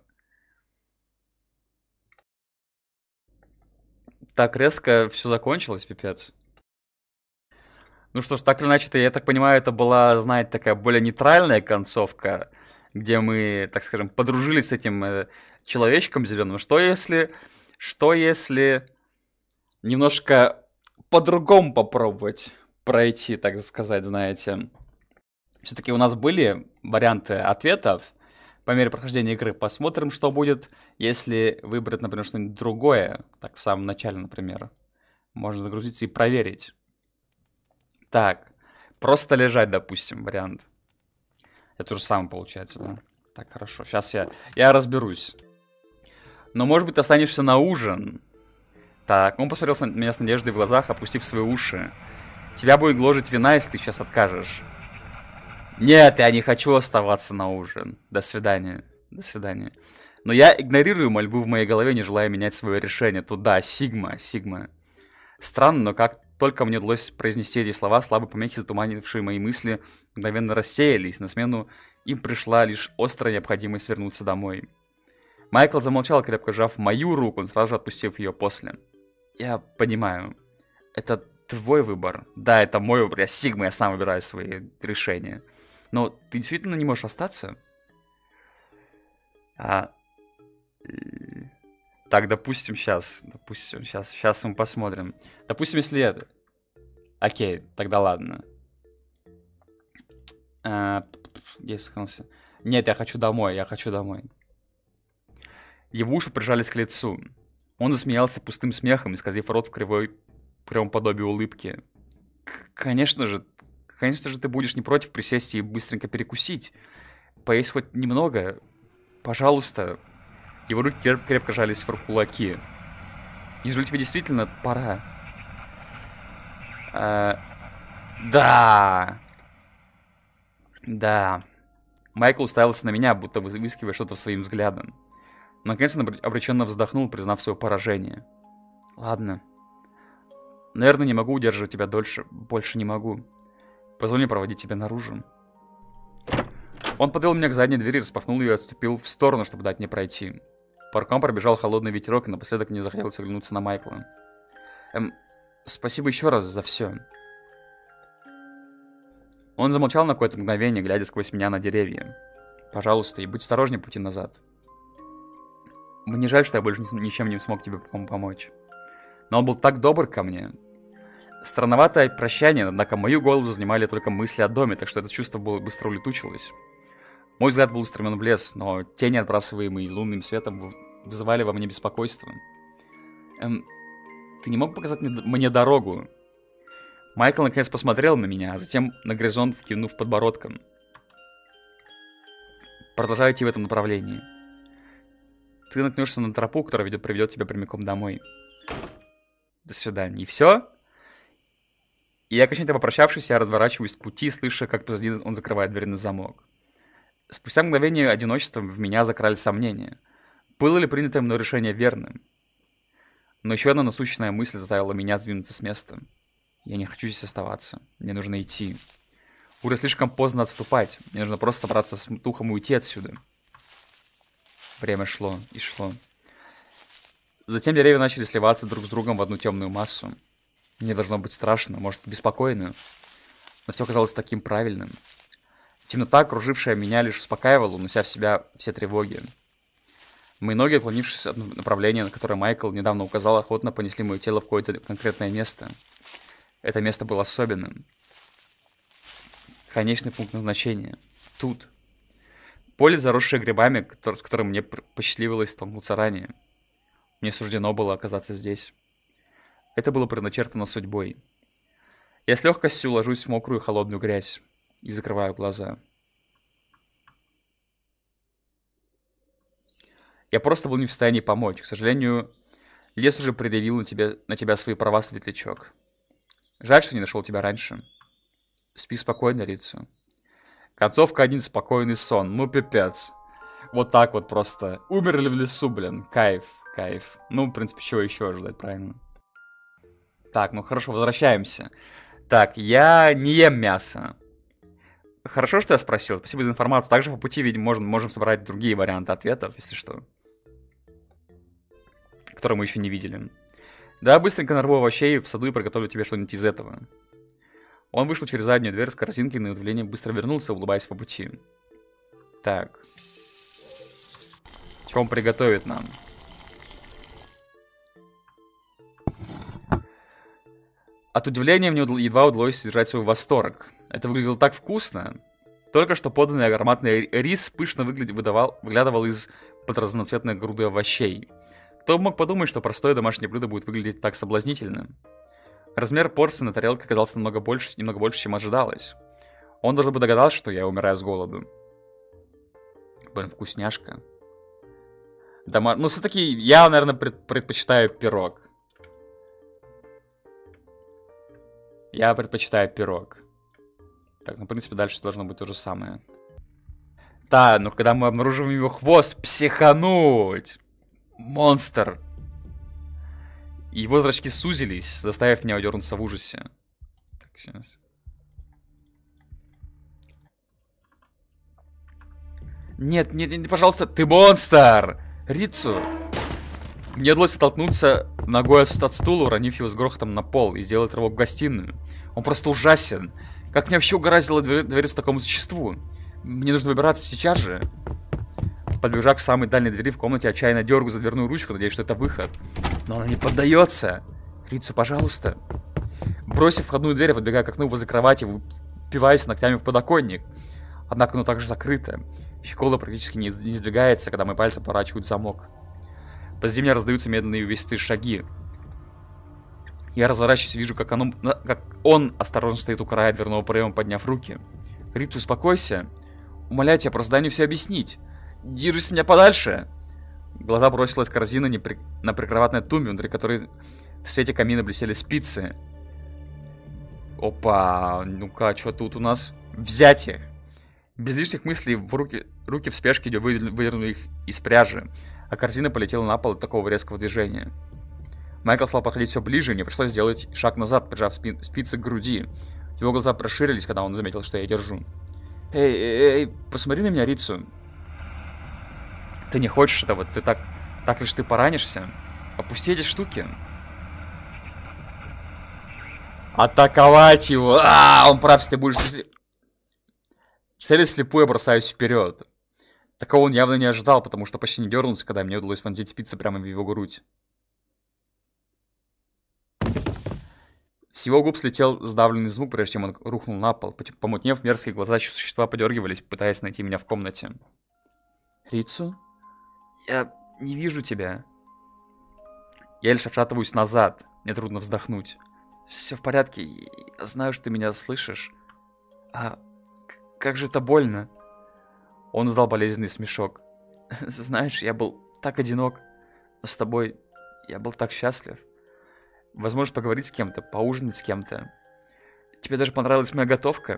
Так резко все закончилось, пипец. Ну что ж, так или иначе, я так понимаю, это была, знаете, такая более нейтральная концовка, где мы, так скажем, подружились с этим э, человечком зеленым. Что если, что если немножко по-другому попробовать пройти, так сказать, знаете. Все-таки у нас были варианты ответов по мере прохождения игры. Посмотрим, что будет, если выбрать, например, что-нибудь другое. Так, в самом начале, например. Можно загрузиться и проверить. Так, просто лежать, допустим, вариант. Это то же самое получается, да? Так, хорошо, сейчас я, я разберусь. Но, может быть, ты останешься на ужин. Так, он посмотрел на меня с надеждой в глазах, опустив свои уши. Тебя будет гложить вина, если ты сейчас откажешь. Нет, я не хочу оставаться на ужин. До свидания. До свидания. Но я игнорирую мольбу в моей голове, не желая менять свое решение. Туда, Сигма, Сигма. Странно, но как только мне удалось произнести эти слова, слабые помехи, затуманившие мои мысли, мгновенно рассеялись. На смену им пришла лишь острая необходимость вернуться домой. Майкл замолчал, крепко сжав мою руку, сразу же отпустив ее после. Я понимаю. Это твой выбор. Да, это мой выбор. Я Сигма, я сам выбираю свои решения. Но ты действительно не можешь остаться? А... Так, допустим, сейчас. Допустим, сейчас, сейчас мы посмотрим. Допустим, если это... Окей, тогда ладно. А... Нет, я хочу домой, я хочу домой. Его уши прижались к лицу. Он засмеялся пустым смехом, исказив рот в кривой, кривом подобии улыбки. Конечно же, конечно же, ты будешь не против присесть и быстренько перекусить. Поесть хоть немного. Пожалуйста. Его руки креп- крепко жались в кулаки. Неужели тебе действительно пора? А... Да. Да. Майкл уставился на меня, будто выискивая что-то своим взглядом. Наконец он обреченно вздохнул, признав свое поражение. Ладно. Наверное, не могу удерживать тебя дольше. Больше не могу. Позволь мне проводить тебя наружу. Он подвел меня к задней двери, распахнул ее и отступил в сторону, чтобы дать мне пройти. По рукам пробежал холодный ветерок, и напоследок мне захотелось оглянуться на Майкла. Эм, спасибо еще раз за все. Он замолчал на какое-то мгновение, глядя сквозь меня на деревья. Пожалуйста, и будь осторожнее по пути назад. Мне жаль, что я больше ничем не смог тебе пом- помочь. Но он был так добр ко мне. Странноватое прощание, однако мою голову занимали только мысли о доме, так что это чувство было быстро улетучилось. Мой взгляд был устремлен в лес, но тени, отбрасываемые лунным светом, вызывали во мне беспокойство. Эм, ты не мог показать мне дорогу? Майкл наконец посмотрел на меня, а затем на горизонт, вкинув подбородком. Продолжай идти в этом направлении. Ты наткнешься на тропу, которая ведет, приведет тебя прямиком домой. До свидания. И все? И я, окончательно попрощавшись, я разворачиваюсь с пути, слыша, как позади он закрывает дверь на замок. Спустя мгновение одиночества в меня закрались сомнения. Было ли принятое мной решение верным? Но еще одна насущная мысль заставила меня сдвинуться с места. Я не хочу здесь оставаться. Мне нужно идти. Уже слишком поздно отступать. Мне нужно просто собраться с духом и уйти отсюда. Время шло и шло. Затем деревья начали сливаться друг с другом в одну темную массу. Мне должно быть страшно, может, беспокойно. Но все казалось таким правильным. Темнота, окружившая меня, лишь успокаивала, унося в себя все тревоги. Мои ноги, отклонившись от направления, на которое Майкл недавно указал, охотно понесли мое тело в какое-то конкретное место. Это место было особенным. Конечный пункт назначения. Тут. Поле, заросшее грибами, с которым мне посчастливилось столкнуться ранее. Мне суждено было оказаться здесь. Это было предначертано судьбой. Я с легкостью ложусь в мокрую холодную грязь и закрываю глаза. Я просто был не в состоянии помочь. К сожалению, лес уже предъявил на тебя, на тебя свои права, светлячок. Жаль, что не нашел тебя раньше. Спи спокойно, Рицу. Концовка один, спокойный сон. Ну, пипец. Вот так вот просто. Умерли в лесу, блин. Кайф, кайф. Ну, в принципе, чего еще ожидать, правильно? Так, ну хорошо, возвращаемся. Так, я не ем мясо. Хорошо, что я спросил. Спасибо за информацию. Также по пути, видимо, можем, можем собрать другие варианты ответов, если что. Которые мы еще не видели. Да, быстренько нарву овощей в саду и приготовлю тебе что-нибудь из этого. Он вышел через заднюю дверь с корзинкой и на удивление быстро вернулся, улыбаясь по пути. Так. Что он приготовит нам? От удивления мне едва удалось сдержать свой восторг. Это выглядело так вкусно. Только что поданный ароматный рис пышно выглядел, выдавал, выглядывал из-под разноцветной груды овощей. Кто бы мог подумать, что простое домашнее блюдо будет выглядеть так соблазнительно. Размер порции на тарелке оказался намного больше, немного больше, чем ожидалось. Он даже бы догадался, что я умираю с голоду. Блин, вкусняшка. Дома... Ну, все-таки я, наверное, пред... предпочитаю пирог. Я предпочитаю пирог. Так, ну, в принципе, дальше должно быть то же самое. Да, но когда мы обнаруживаем его хвост, психануть! Монстр! Его зрачки сузились, заставив меня удернуться в ужасе. Так, сейчас. Нет, нет, нет, пожалуйста, ты монстр! Рицу! Мне удалось оттолкнуться ногой от стула, уронив его с грохотом на пол и сделать рывок в гостиную. Он просто ужасен. Как мне вообще угораздило довериться такому существу? Мне нужно выбираться сейчас же. Подбежав к самой дальней двери в комнате, отчаянно дергаю за дверную ручку, надеясь, что это выход. Но она не поддается. Рицу, пожалуйста. Бросив входную дверь, подбегаю к окну возле кровати, впиваюсь ногтями в подоконник. Однако оно также закрыто. Щекола практически не, не сдвигается, когда мои пальцы поворачивают замок. Позади меня раздаются медленные увесистые шаги. Я разворачиваюсь и вижу, как, оно, как он осторожно стоит у края дверного проема, подняв руки. Рицу, успокойся. Умоляю тебя, просто дай мне все объяснить. Держись меня подальше. Глаза бросилась корзина непри... на прикроватной тумбе, внутри которой в свете камина блестели спицы. Опа, ну-ка, что тут у нас? Взять их. Без лишних мыслей в руки, руки в спешке выдернули их из пряжи, а корзина полетела на пол от такого резкого движения. Майкл стал подходить все ближе, и мне пришлось сделать шаг назад, прижав спи спицы к груди. Его глаза расширились, когда он заметил, что я держу. Эй, эй, эй, посмотри на меня, Рицу. Ты не хочешь этого? Ты так... Так лишь ты поранишься? Опусти эти штуки. Атаковать его! А, он прав, если ты будешь... Целясь слепую, я бросаюсь вперед. Такого он явно не ожидал, потому что почти не дернулся, когда мне удалось вонзить спицы прямо в его грудь. С его губ слетел сдавленный звук, прежде чем он рухнул на пол. Помутнев, мерзкие глаза существа подергивались, пытаясь найти меня в комнате. Рицу? Я не вижу тебя. Я лишь отшатываюсь назад. Мне трудно вздохнуть. Все в порядке. Я знаю, что ты меня слышишь. А как же это больно. Он издал болезненный смешок. Знаешь, я был так одинок. Но с тобой я был так счастлив. Возможно, поговорить с кем-то, поужинать с кем-то. Тебе даже понравилась моя готовка?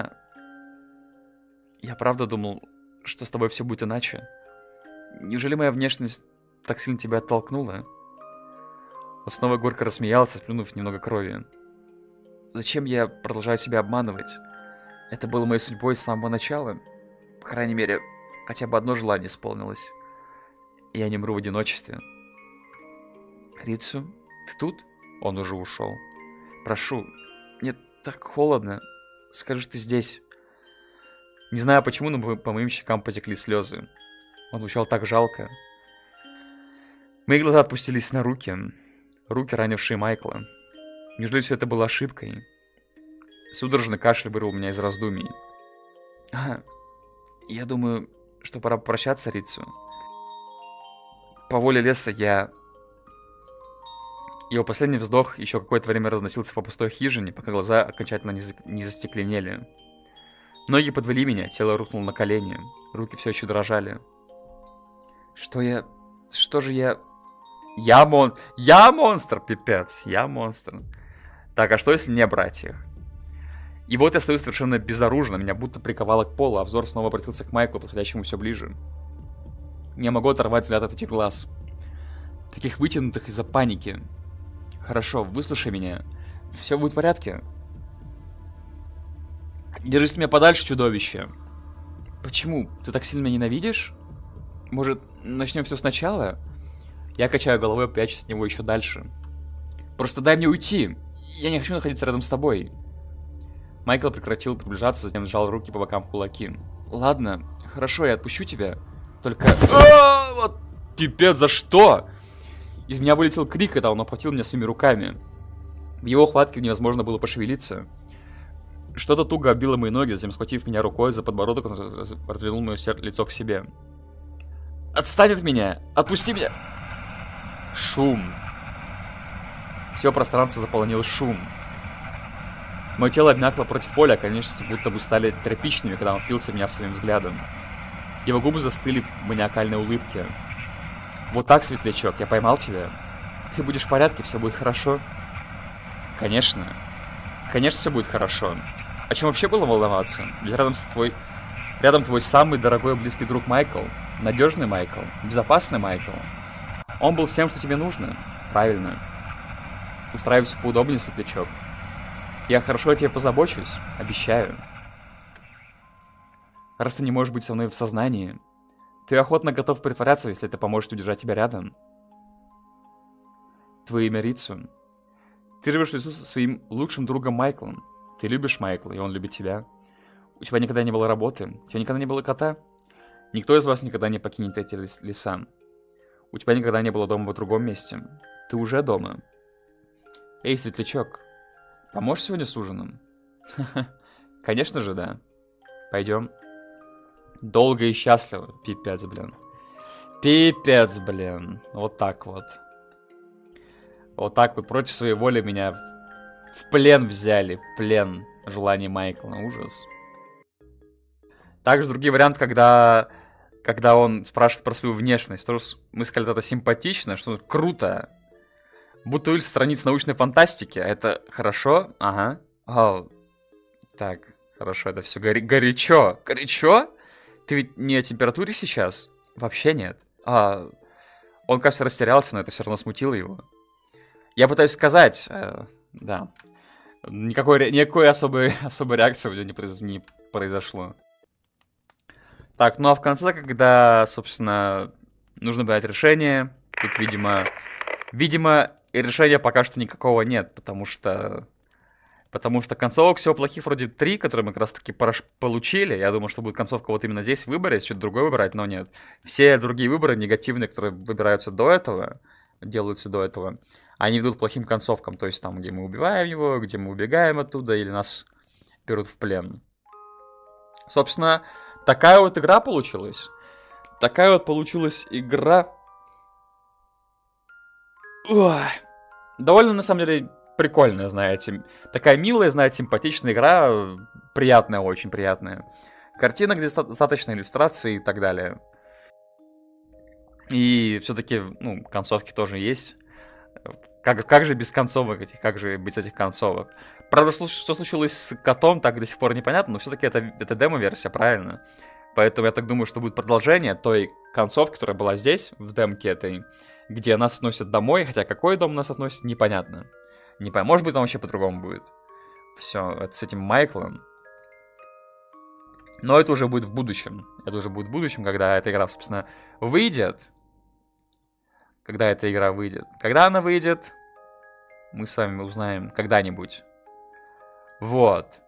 Я правда думал, что с тобой все будет иначе. Неужели моя внешность так сильно тебя оттолкнула? Он снова горько рассмеялся, сплюнув немного крови. Зачем я продолжаю себя обманывать? Это было моей судьбой с самого начала. По крайней мере, хотя бы одно желание исполнилось. И я не умру в одиночестве. Рицу, ты тут? Он уже ушел. Прошу, мне так холодно. Скажи, ты здесь. Не знаю почему, но по моим щекам потекли слезы. Он звучал так жалко. Мои глаза опустились на руки. Руки, ранившие Майкла. Неужели все это было ошибкой? Судорожный кашель вырвал меня из раздумий. А, я думаю, что пора попрощаться, Рицу. По воле леса я... Его последний вздох еще какое-то время разносился по пустой хижине, пока глаза окончательно не, за... не застекленели. Ноги подвели меня, тело рухнуло на колени, руки все еще дрожали. Что я... Что же я... Я мон... Я монстр, пипец, я монстр. Так, а что если не брать их? И вот я стою совершенно безоружно, меня будто приковало к полу, а взор снова обратился к Майклу, подходящему все ближе. Не могу оторвать взгляд от этих глаз. Таких вытянутых из-за паники. Хорошо, выслушай меня. Все будет в порядке. Держись от меня подальше, чудовище. Почему? Ты так сильно меня ненавидишь? Может, начнем все сначала? Я качаю головой, прячусь от него еще дальше. Просто дай мне уйти. Я не хочу находиться рядом с тобой. Майкл прекратил приближаться, затем сжал руки по бокам в кулаки. Ладно, хорошо, я отпущу тебя. Только... А, вот пипец, за что? Из меня вылетел крик, когда он обхватил меня своими руками. В его хватке невозможно было пошевелиться. Что-то туго обило мои ноги, затем схватив меня рукой за подбородок, он развернул мое лицо к себе. Отстань от меня! Отпусти меня! Шум. Все пространство заполонил шум. Мое тело обмякло против воли, а конечности будто бы стали тряпичными, когда он впился в меня своим взглядом. Его губы застыли в маниакальной улыбке. Вот так, светлячок, я поймал тебя. Ты будешь в порядке, все будет хорошо. Конечно. Конечно, все будет хорошо. О чем вообще было волноваться? Ведь рядом с твой... Рядом твой самый дорогой и близкий друг Майкл. Надежный Майкл. Безопасный Майкл. Он был всем, что тебе нужно. Правильно. Устраивайся поудобнее, светлячок. Я хорошо о тебе позабочусь. Обещаю. Раз ты не можешь быть со мной в сознании, ты охотно готов притворяться, если это поможет удержать тебя рядом. Твое имя Рицу. Ты живешь в лесу со своим лучшим другом Майклом. Ты любишь Майкла, и он любит тебя. У тебя никогда не было работы, у тебя никогда не было кота. Никто из вас никогда не покинет эти лес леса. У тебя никогда не было дома в другом месте. Ты уже дома. Эй, светлячок, поможешь сегодня с ужином? Конечно же, да. Пойдем. Долго и счастливо. Пипец, блин. Пипец, блин. Вот так вот. Вот так вот против своей воли меня в, в плен взяли. В плен. Желание Майкла. Ужас. Также другие варианты, когда, когда он спрашивает про свою внешность. Тоже мы сказали, это симпатично, что круто. Будто Уилл страниц научной фантастики. Это хорошо? Ага. О, так, хорошо, это все гори горячо. Горячо? Ты ведь не о температуре сейчас? Вообще нет. А, он, кажется, растерялся, но это все равно смутило его. Я пытаюсь сказать, э, да. Никакой, никакой особой, особой реакции у него не, произ, не произошло. Так, ну а в конце, когда, собственно, нужно принять решение, тут, видимо, видимо, решения пока что никакого нет, потому что, потому что концовок всего плохих вроде три, которые мы как раз таки получили. Я думаю, что будет концовка вот именно здесь в выборе, если что-то другое выбирать, но нет. Все другие выборы негативные, которые выбираются до этого, делаются до этого, они ведут к плохим концовкам, то есть там, где мы убиваем его, где мы убегаем оттуда, или нас берут в плен. Собственно, такая вот игра получилась. Такая вот получилась игра. Ой. Довольно, на самом деле, прикольная, знаете. Такая милая, знаете, симпатичная игра. Приятная, очень приятная. Картинок здесь достаточно, иллюстраций и так далее. И все-таки, ну, концовки тоже есть. Как, как же без концовок этих, как же без этих концовок? Правда, что случилось с котом, так до сих пор непонятно, но все-таки это, это демо-версия, правильно? Поэтому я так думаю, что будет продолжение той концовки, которая была здесь, в демке этой, где нас относят домой, хотя какой дом нас относит, непонятно. Не понятно, может быть, там вообще по-другому будет. Все, это с этим Майклом. Но это уже будет в будущем. Это уже будет в будущем, когда эта игра, собственно, выйдет. Когда эта игра выйдет. Когда она выйдет, мы с вами узнаем когда-нибудь. Вот.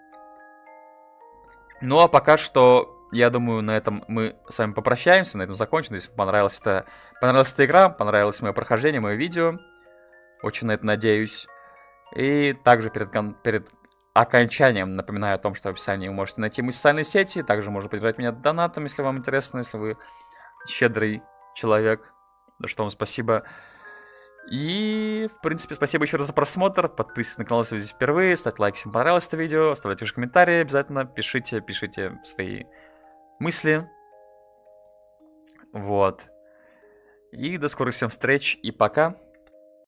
Ну, а пока что, я думаю, на этом мы с вами попрощаемся, на этом закончим. Если вам понравилась эта, понравилась эта игра, понравилось мое прохождение, мое видео. Очень на это надеюсь. И также перед, перед окончанием напоминаю о том, что в описании вы можете найти мои социальные сети. Также можно поддержать меня донатом, если вам интересно, если вы щедрый человек. За что вам спасибо. И, в принципе, спасибо еще раз за просмотр. Подписывайтесь на канал, если вы здесь впервые. Ставьте лайк, если вам понравилось это видео. Оставляйте ваши комментарии обязательно. Пишите, пишите свои мысли. Вот. И до скорых всем встреч. И пока.